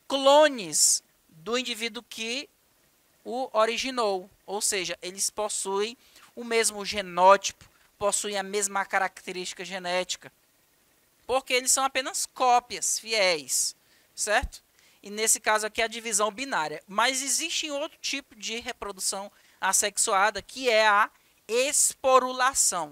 clones do indivíduo que o originou. Ou seja, eles possuem o mesmo genótipo, possuem a mesma característica genética, porque eles são apenas cópias fiéis, certo? E nesse caso aqui a divisão binária. Mas existe outro tipo de reprodução assexuada, que é a esporulação.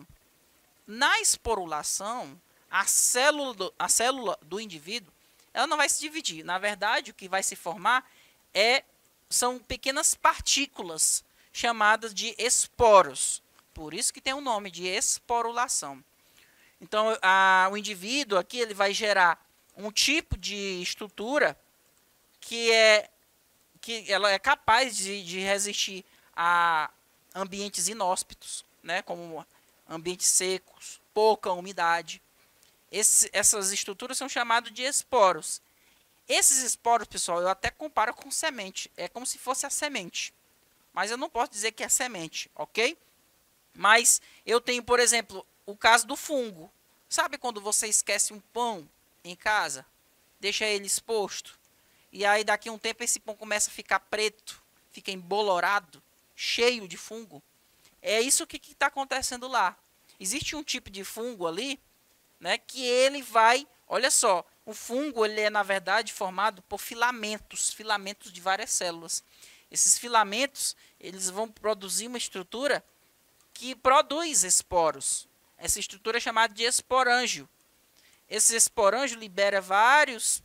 Na esporulação, a célula do, a célula do indivíduo, ela não vai se dividir. Na verdade, o que vai se formar é, são pequenas partículas chamadas de esporos. Por isso que tem o nome de esporulação. Então, a, o indivíduo aqui ele vai gerar um tipo de estrutura que é que ela é capaz de, de resistir a ambientes inóspitos, né, como ambientes secos, pouca umidade. Esse, essas estruturas são chamadas de esporos. Esses esporos, pessoal, eu até comparo com semente. É como se fosse a semente. Mas eu não posso dizer que é semente, ok? Mas eu tenho, por exemplo, o caso do fungo. Sabe quando você esquece um pão em casa? Deixa ele exposto. E aí daqui a um tempo esse pão começa a ficar preto, fica embolorado, cheio de fungo. É isso que está acontecendo lá. Existe um tipo de fungo ali, né, que ele vai, olha só, o fungo ele é na verdade formado por filamentos, filamentos de várias células. Esses filamentos, eles vão produzir uma estrutura que produz esporos. Essa estrutura é chamada de esporângio. Esse esporângio libera vários,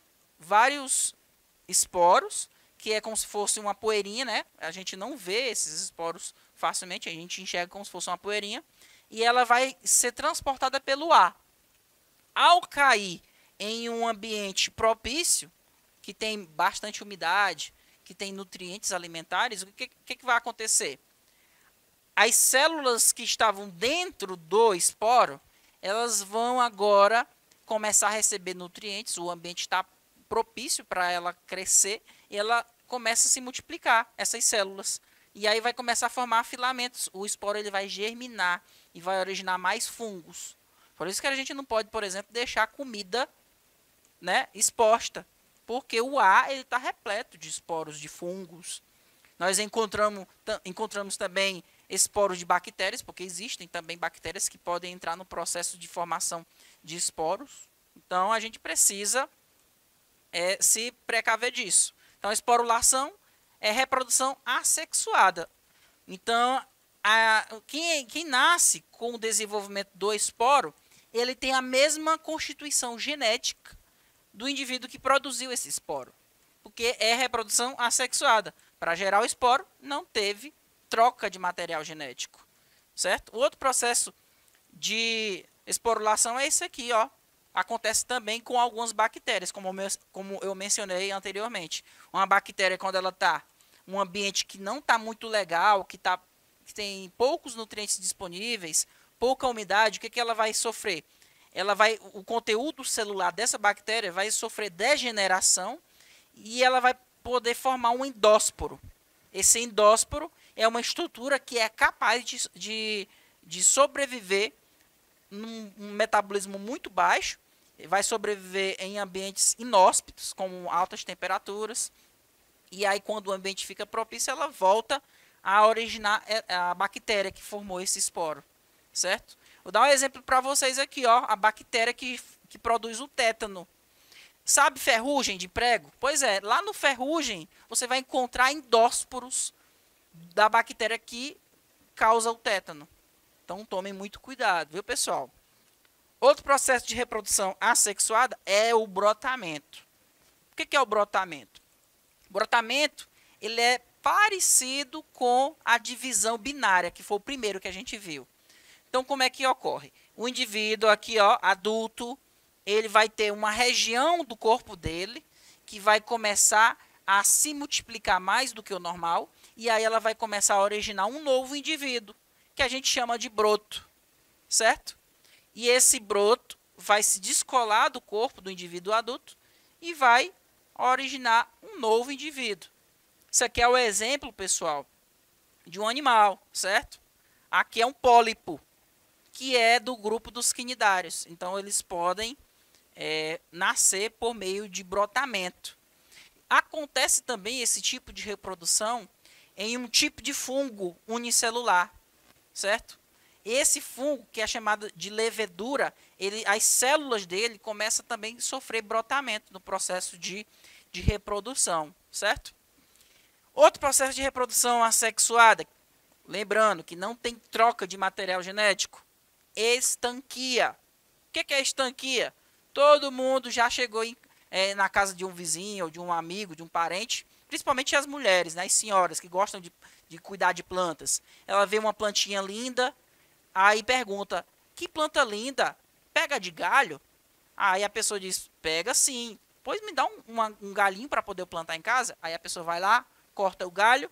vários esporos, que é como se fosse uma poeirinha, né? A gente não vê esses esporos facilmente, a gente enxerga como se fosse uma poeirinha. E ela vai ser transportada pelo ar. Ao cair em um ambiente propício, que tem bastante umidade, que tem nutrientes alimentares, o que, que, que vai acontecer? As células que estavam dentro do esporo, elas vão agora começar a receber nutrientes, o ambiente está propício para ela crescer, e ela começa a se multiplicar, essas células. E aí vai começar a formar filamentos, o esporo ele vai germinar e vai originar mais fungos. Por isso que a gente não pode, por exemplo, deixar a comida, né, exposta, porque o ar está repleto de esporos de fungos. Nós encontramos, encontramos também esporos de bactérias, porque existem também bactérias que podem entrar no processo de formação de esporos. Então, a gente precisa é, se precaver disso. Então, a esporulação é reprodução assexuada. Então, a, quem, quem nasce com o desenvolvimento do esporo, ele tem a mesma constituição genética do indivíduo que produziu esse esporo. Porque é reprodução assexuada. Para gerar o esporo, não teve troca de material genético, certo? O outro processo de esporulação é esse aqui, ó. Acontece também com algumas bactérias, como, como eu mencionei anteriormente. Uma bactéria, quando ela está em um ambiente que não está muito legal, que, tá, que tem poucos nutrientes disponíveis, pouca umidade, o que, que ela vai sofrer? Ela vai, o conteúdo celular dessa bactéria vai sofrer degeneração e ela vai poder formar um endósporo. Esse endósporo é uma estrutura que é capaz de, de, de sobreviver num um metabolismo muito baixo, vai sobreviver em ambientes inóspitos, como altas temperaturas, e aí quando o ambiente fica propício, ela volta a originar a bactéria que formou esse esporo, certo? Vou dar um exemplo para vocês aqui, ó, a bactéria que, que produz o tétano. Sabe ferrugem de prego? Pois é, lá no ferrugem você vai encontrar endósporos da bactéria que causa o tétano. Então tomem muito cuidado, viu, pessoal? Outro processo de reprodução assexuada é o brotamento. O que é o brotamento? O brotamento, ele é parecido com a divisão binária, que foi o primeiro que a gente viu. Então, como é que ocorre? O indivíduo aqui, ó, adulto, ele vai ter uma região do corpo dele que vai começar a se multiplicar mais do que o normal, e aí ela vai começar a originar um novo indivíduo, que a gente chama de broto, certo? E esse broto vai se descolar do corpo do indivíduo adulto e vai originar um novo indivíduo. Isso aqui é o exemplo, pessoal, de um animal, certo? Aqui é um pólipo, que é do grupo dos quinidários. Então, eles podem é, nascer por meio de brotamento. Acontece também esse tipo de reprodução em um tipo de fungo unicelular, certo? Esse fungo, que é chamado de levedura, ele, as células dele começam também a sofrer brotamento no processo de, de reprodução, certo? Outro processo de reprodução assexuada, lembrando que não tem troca de material genético, estanquia. O que é estanquia? Todo mundo já chegou em, é, na casa de um vizinho, ou de um amigo, de um parente, principalmente as mulheres, né, as senhoras que gostam de, de cuidar de plantas. Ela vê uma plantinha linda, aí pergunta, que planta linda? Pega de galho? Aí a pessoa diz, pega sim. Pois me dá um, uma, um galhinho para poder plantar em casa. Aí a pessoa vai lá, corta o galho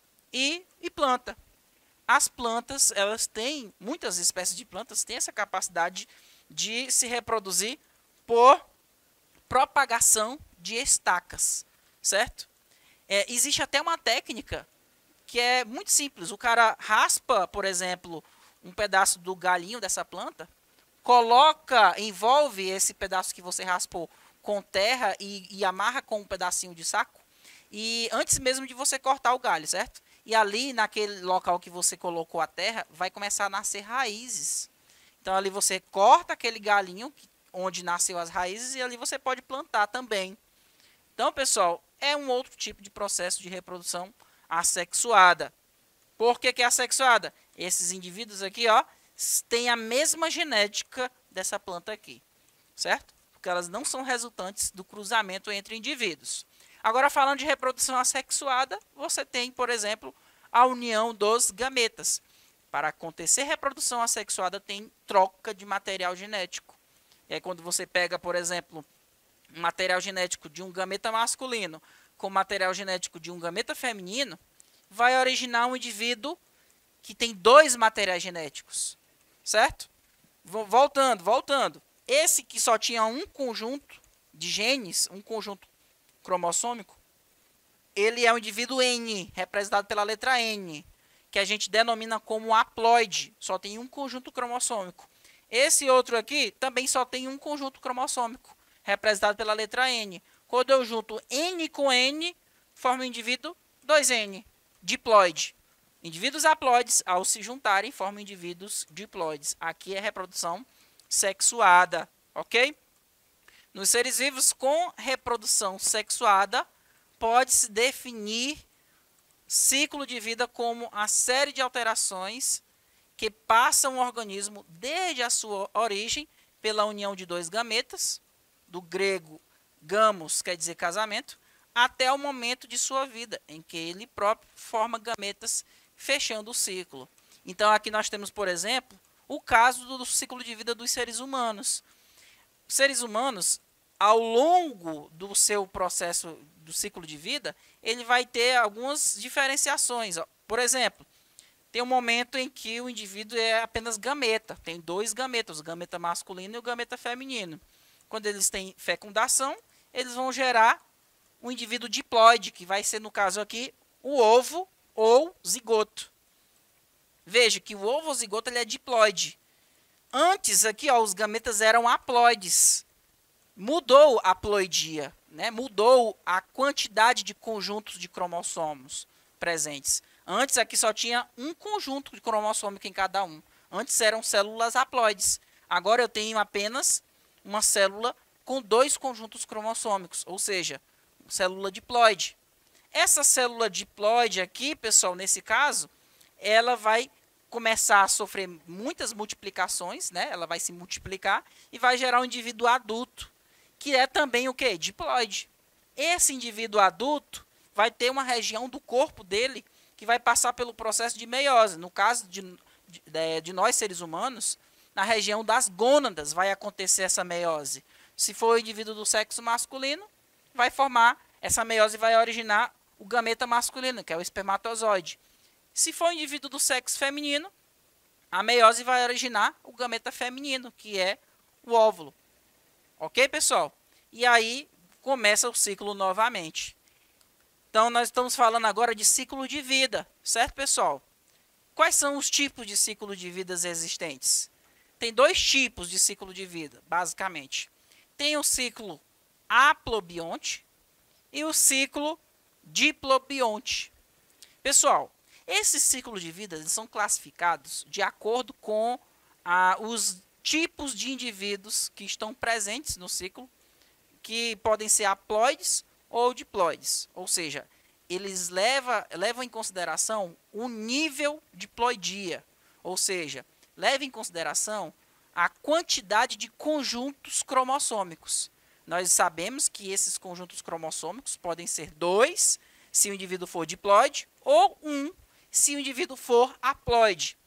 e, e planta. As plantas, elas têm, muitas espécies de plantas têm essa capacidade de se reproduzir por propagação de estacas, certo? É, existe até uma técnica que é muito simples. O cara raspa, por exemplo, um pedaço do galinho dessa planta, coloca, envolve esse pedaço que você raspou com terra e, e amarra com um pedacinho de saco, e antes mesmo de você cortar o galho, certo? E ali, naquele local que você colocou a terra, vai começar a nascer raízes. Então, ali você corta aquele galinho onde nasceu as raízes e ali você pode plantar também. Então, pessoal, é um outro tipo de processo de reprodução assexuada. Por que que é assexuada? Esses indivíduos aqui, ó, têm a mesma genética dessa planta aqui, certo? Porque elas não são resultantes do cruzamento entre indivíduos. Agora, falando de reprodução assexuada, você tem, por exemplo, a união dos gametas. Para acontecer reprodução assexuada, tem troca de material genético. E aí, quando você pega, por exemplo, um material genético de um gameta masculino com material genético de um gameta feminino, vai originar um indivíduo que tem dois materiais genéticos, certo? Voltando, voltando. Esse que só tinha um conjunto de genes, um conjunto cromossômico, ele é um indivíduo N, representado pela letra N, que a gente denomina como haploide, só tem um conjunto cromossômico. Esse outro aqui também só tem um conjunto cromossômico, representado pela letra N. Quando eu junto N com N, forma o indivíduo dois N, diploide. Indivíduos haploides, ao se juntarem, formam indivíduos diploides. Aqui é reprodução sexuada, ok? Nos seres vivos com reprodução sexuada, pode-se definir ciclo de vida como a série de alterações que passam o organismo desde a sua origem pela união de dois gametas, do grego gamos, quer dizer casamento, até o momento de sua vida, em que ele próprio forma gametas, fechando o ciclo. Então, aqui nós temos, por exemplo, o caso do ciclo de vida dos seres humanos. Os seres humanos, ao longo do seu processo do ciclo de vida, ele vai ter algumas diferenciações. Por exemplo, tem um momento em que o indivíduo é apenas gameta. Tem dois gametas, o gameta masculino e o gameta feminino. Quando eles têm fecundação, eles vão gerar um indivíduo diploide, que vai ser, no caso aqui, o ovo ou zigoto. Veja que o ovo ou zigoto ele é diploide. Antes aqui, ó, os gametas eram haploides. Mudou a haploidia, né? Mudou a quantidade de conjuntos de cromossomos presentes. Antes aqui só tinha um conjunto de cromossômico em cada um. Antes eram células haploides. Agora eu tenho apenas uma célula com dois conjuntos cromossômicos, ou seja, célula diploide. Essa célula diploide aqui, pessoal, nesse caso, ela vai começar a sofrer muitas multiplicações, né? Ela vai se multiplicar e vai gerar um indivíduo adulto, que é também o quê? Diploide. Esse indivíduo adulto vai ter uma região do corpo dele que vai passar pelo processo de meiose. No caso de, de, de nós, seres humanos, na região das gônadas vai acontecer essa meiose. Se for o indivíduo do sexo masculino, vai formar, essa meiose vai originar o gameta masculino, que é o espermatozoide. Se for o indivíduo do sexo feminino, a meiose vai originar o gameta feminino, que é o óvulo. Ok, pessoal? E aí começa o ciclo novamente. Então, nós estamos falando agora de ciclo de vida, certo, pessoal? Quais são os tipos de ciclo de vidas existentes? Tem dois tipos de ciclo de vida, basicamente. Tem o ciclo haplobionte e o ciclo diplobionte. Pessoal, esses ciclos de vida eles são classificados de acordo com ah, os tipos de indivíduos que estão presentes no ciclo, que podem ser haploides ou diploides, ou seja, eles levam, levam em consideração o nível de ploidia, ou seja, levam em consideração a quantidade de conjuntos cromossômicos. Nós sabemos que esses conjuntos cromossômicos podem ser dois, se o indivíduo for diploide, ou um, se o indivíduo for haploide.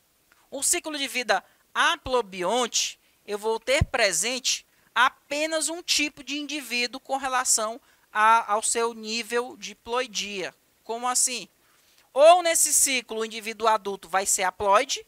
O ciclo de vida haplobionte, eu vou ter presente apenas um tipo de indivíduo com relação a, ao seu nível de ploidia. Como assim? Ou nesse ciclo o indivíduo adulto vai ser haploide,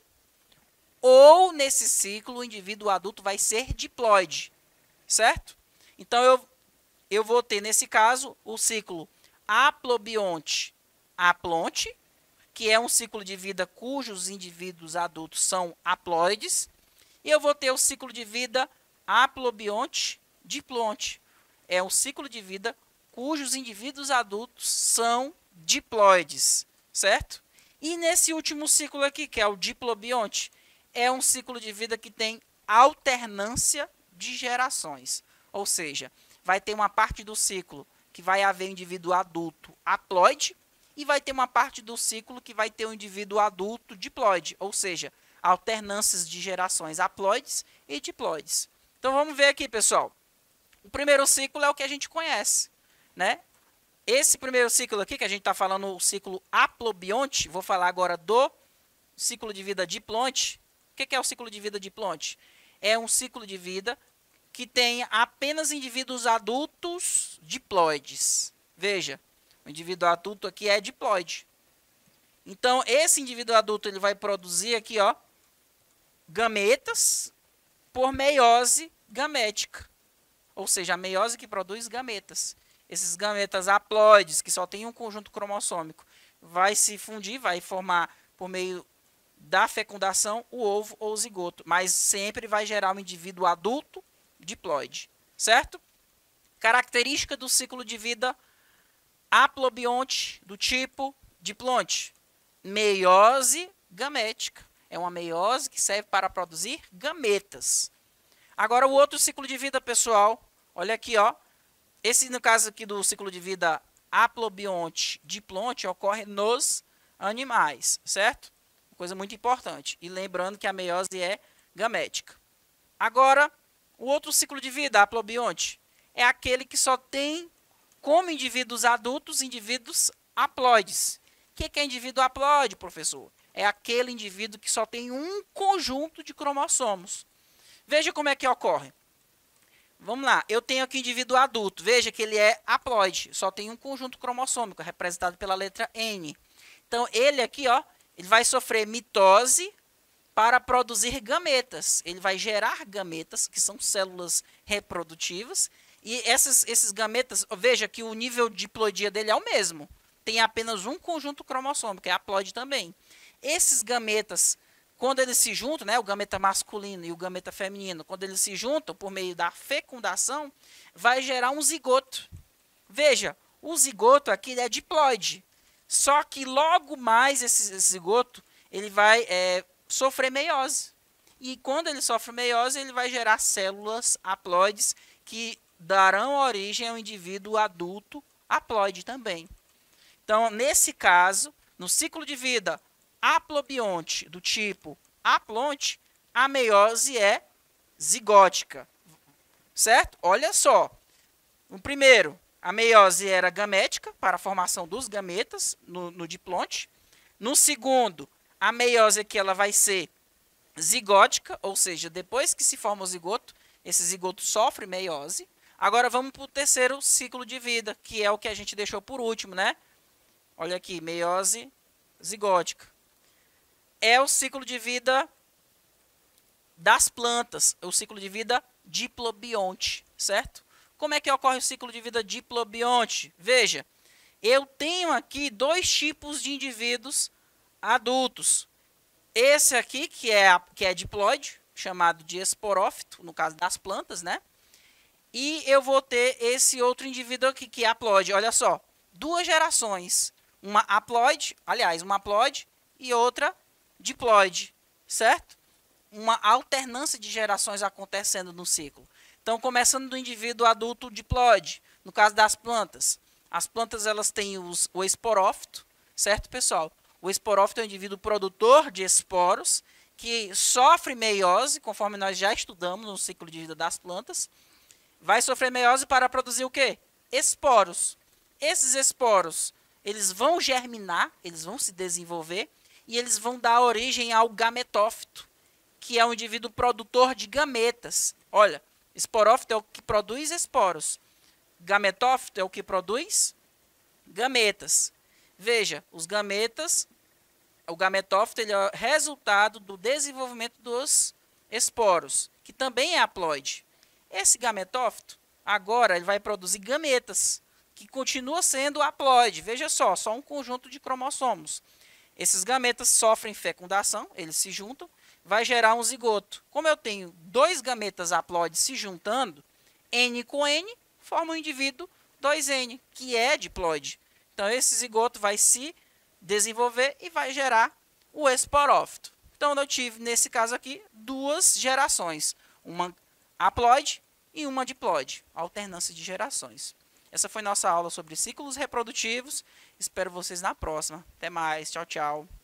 ou nesse ciclo o indivíduo adulto vai ser diploide, certo? Então eu, eu vou ter nesse caso o ciclo haplobionte haplonte, que é um ciclo de vida cujos indivíduos adultos são haploides, e eu vou ter o ciclo de vida haplobionte diplonte. É um ciclo de vida cujos indivíduos adultos são diploides, certo? E nesse último ciclo aqui, que é o diplobionte, é um ciclo de vida que tem alternância de gerações. Ou seja, vai ter uma parte do ciclo que vai haver indivíduo adulto haploide e vai ter uma parte do ciclo que vai ter um indivíduo adulto diploide. Ou seja, alternâncias de gerações haploides e diploides. Então vamos ver aqui, pessoal. O primeiro ciclo é o que a gente conhece, né? Esse primeiro ciclo aqui, que a gente está falando o ciclo haplobionte, vou falar agora do ciclo de vida diplonte. O que é o ciclo de vida diplonte? É um ciclo de vida que tem apenas indivíduos adultos diploides. Veja, o indivíduo adulto aqui é diploide. Então, esse indivíduo adulto ele vai produzir aqui, ó, gametas por meiose gamética. Ou seja, a meiose que produz gametas. Esses gametas haploides, que só tem um conjunto cromossômico, vai se fundir, vai formar por meio da fecundação o ovo ou o zigoto, mas sempre vai gerar um indivíduo adulto diploide, certo? Característica do ciclo de vida haplobionte do tipo diplonte: meiose gamética. É uma meiose que serve para produzir gametas. Agora o outro ciclo de vida, pessoal, olha aqui, ó. Esse no caso aqui do ciclo de vida haplobionte diplonte ocorre nos animais, certo? Coisa muito importante. E lembrando que a meiose é gamética. Agora, o outro ciclo de vida haplobionte é aquele que só tem como indivíduos adultos indivíduos haploides. O que é indivíduo haploide, professor? É aquele indivíduo que só tem um conjunto de cromossomos. Veja como é que ocorre. Vamos lá, eu tenho aqui indivíduo adulto. Veja que ele é haploide, só tem um conjunto cromossômico, representado pela letra N. Então, ele aqui, ó, ele vai sofrer mitose para produzir gametas. Ele vai gerar gametas, que são células reprodutivas. E essas, esses gametas, veja que o nível de diploidia dele é o mesmo. Tem apenas um conjunto cromossômico, é haploide também. Esses gametas, quando eles se juntam, né, o gameta masculino e o gameta feminino, quando eles se juntam por meio da fecundação, vai gerar um zigoto. Veja, o zigoto aqui é diploide. Só que logo mais esse, esse zigoto ele vai é, sofrer meiose. E quando ele sofre meiose, ele vai gerar células haploides que darão origem ao indivíduo adulto haploide também. Então, nesse caso, no ciclo de vida haplobionte do tipo haplonte, a meiose é zigótica. Certo? Olha só. No primeiro, a meiose era gamética, para a formação dos gametas no, no diplonte. No segundo, a meiose aqui ela vai ser zigótica, ou seja, depois que se forma o zigoto, esse zigoto sofre meiose. Agora vamos para o terceiro ciclo de vida, que é o que a gente deixou por último, né? Olha aqui, meiose zigótica. É o ciclo de vida das plantas, é o ciclo de vida diplobionte, certo? Como é que ocorre o ciclo de vida diplobionte? Veja, eu tenho aqui dois tipos de indivíduos adultos. Esse aqui, que é, que é diploide, chamado de esporófito, no caso das plantas, né? E eu vou ter esse outro indivíduo aqui, que é haploide. Olha só, duas gerações. Uma haploide, aliás, uma haploide e outra diploide, certo? Uma alternância de gerações acontecendo no ciclo. Então, começando do indivíduo adulto diploide, no caso das plantas. As plantas elas têm os, o esporófito, certo, pessoal? O esporófito é um indivíduo produtor de esporos, que sofre meiose, conforme nós já estudamos no ciclo de vida das plantas. Vai sofrer meiose para produzir o quê? Esporos. Esses esporos, eles vão germinar, eles vão se desenvolver, e eles vão dar origem ao gametófito, que é um indivíduo produtor de gametas. Olha, esporófito é o que produz esporos. Gametófito é o que produz gametas. Veja, os gametas, o gametófito ele é o resultado do desenvolvimento dos esporos, que também é haploide. Esse gametófito, agora, ele vai produzir gametas, que continua sendo haploide. Veja só, só um conjunto de cromossomos. Esses gametas sofrem fecundação, eles se juntam, vai gerar um zigoto. Como eu tenho dois gametas haploides se juntando, N com N forma um indivíduo dois N, que é diploide. Então, esse zigoto vai se desenvolver e vai gerar o esporófito. Então, eu tive, nesse caso aqui, duas gerações. Uma haploide e uma diploide. Alternância de gerações. Essa foi nossa aula sobre ciclos reprodutivos. Espero vocês na próxima. Até mais. Tchau, tchau.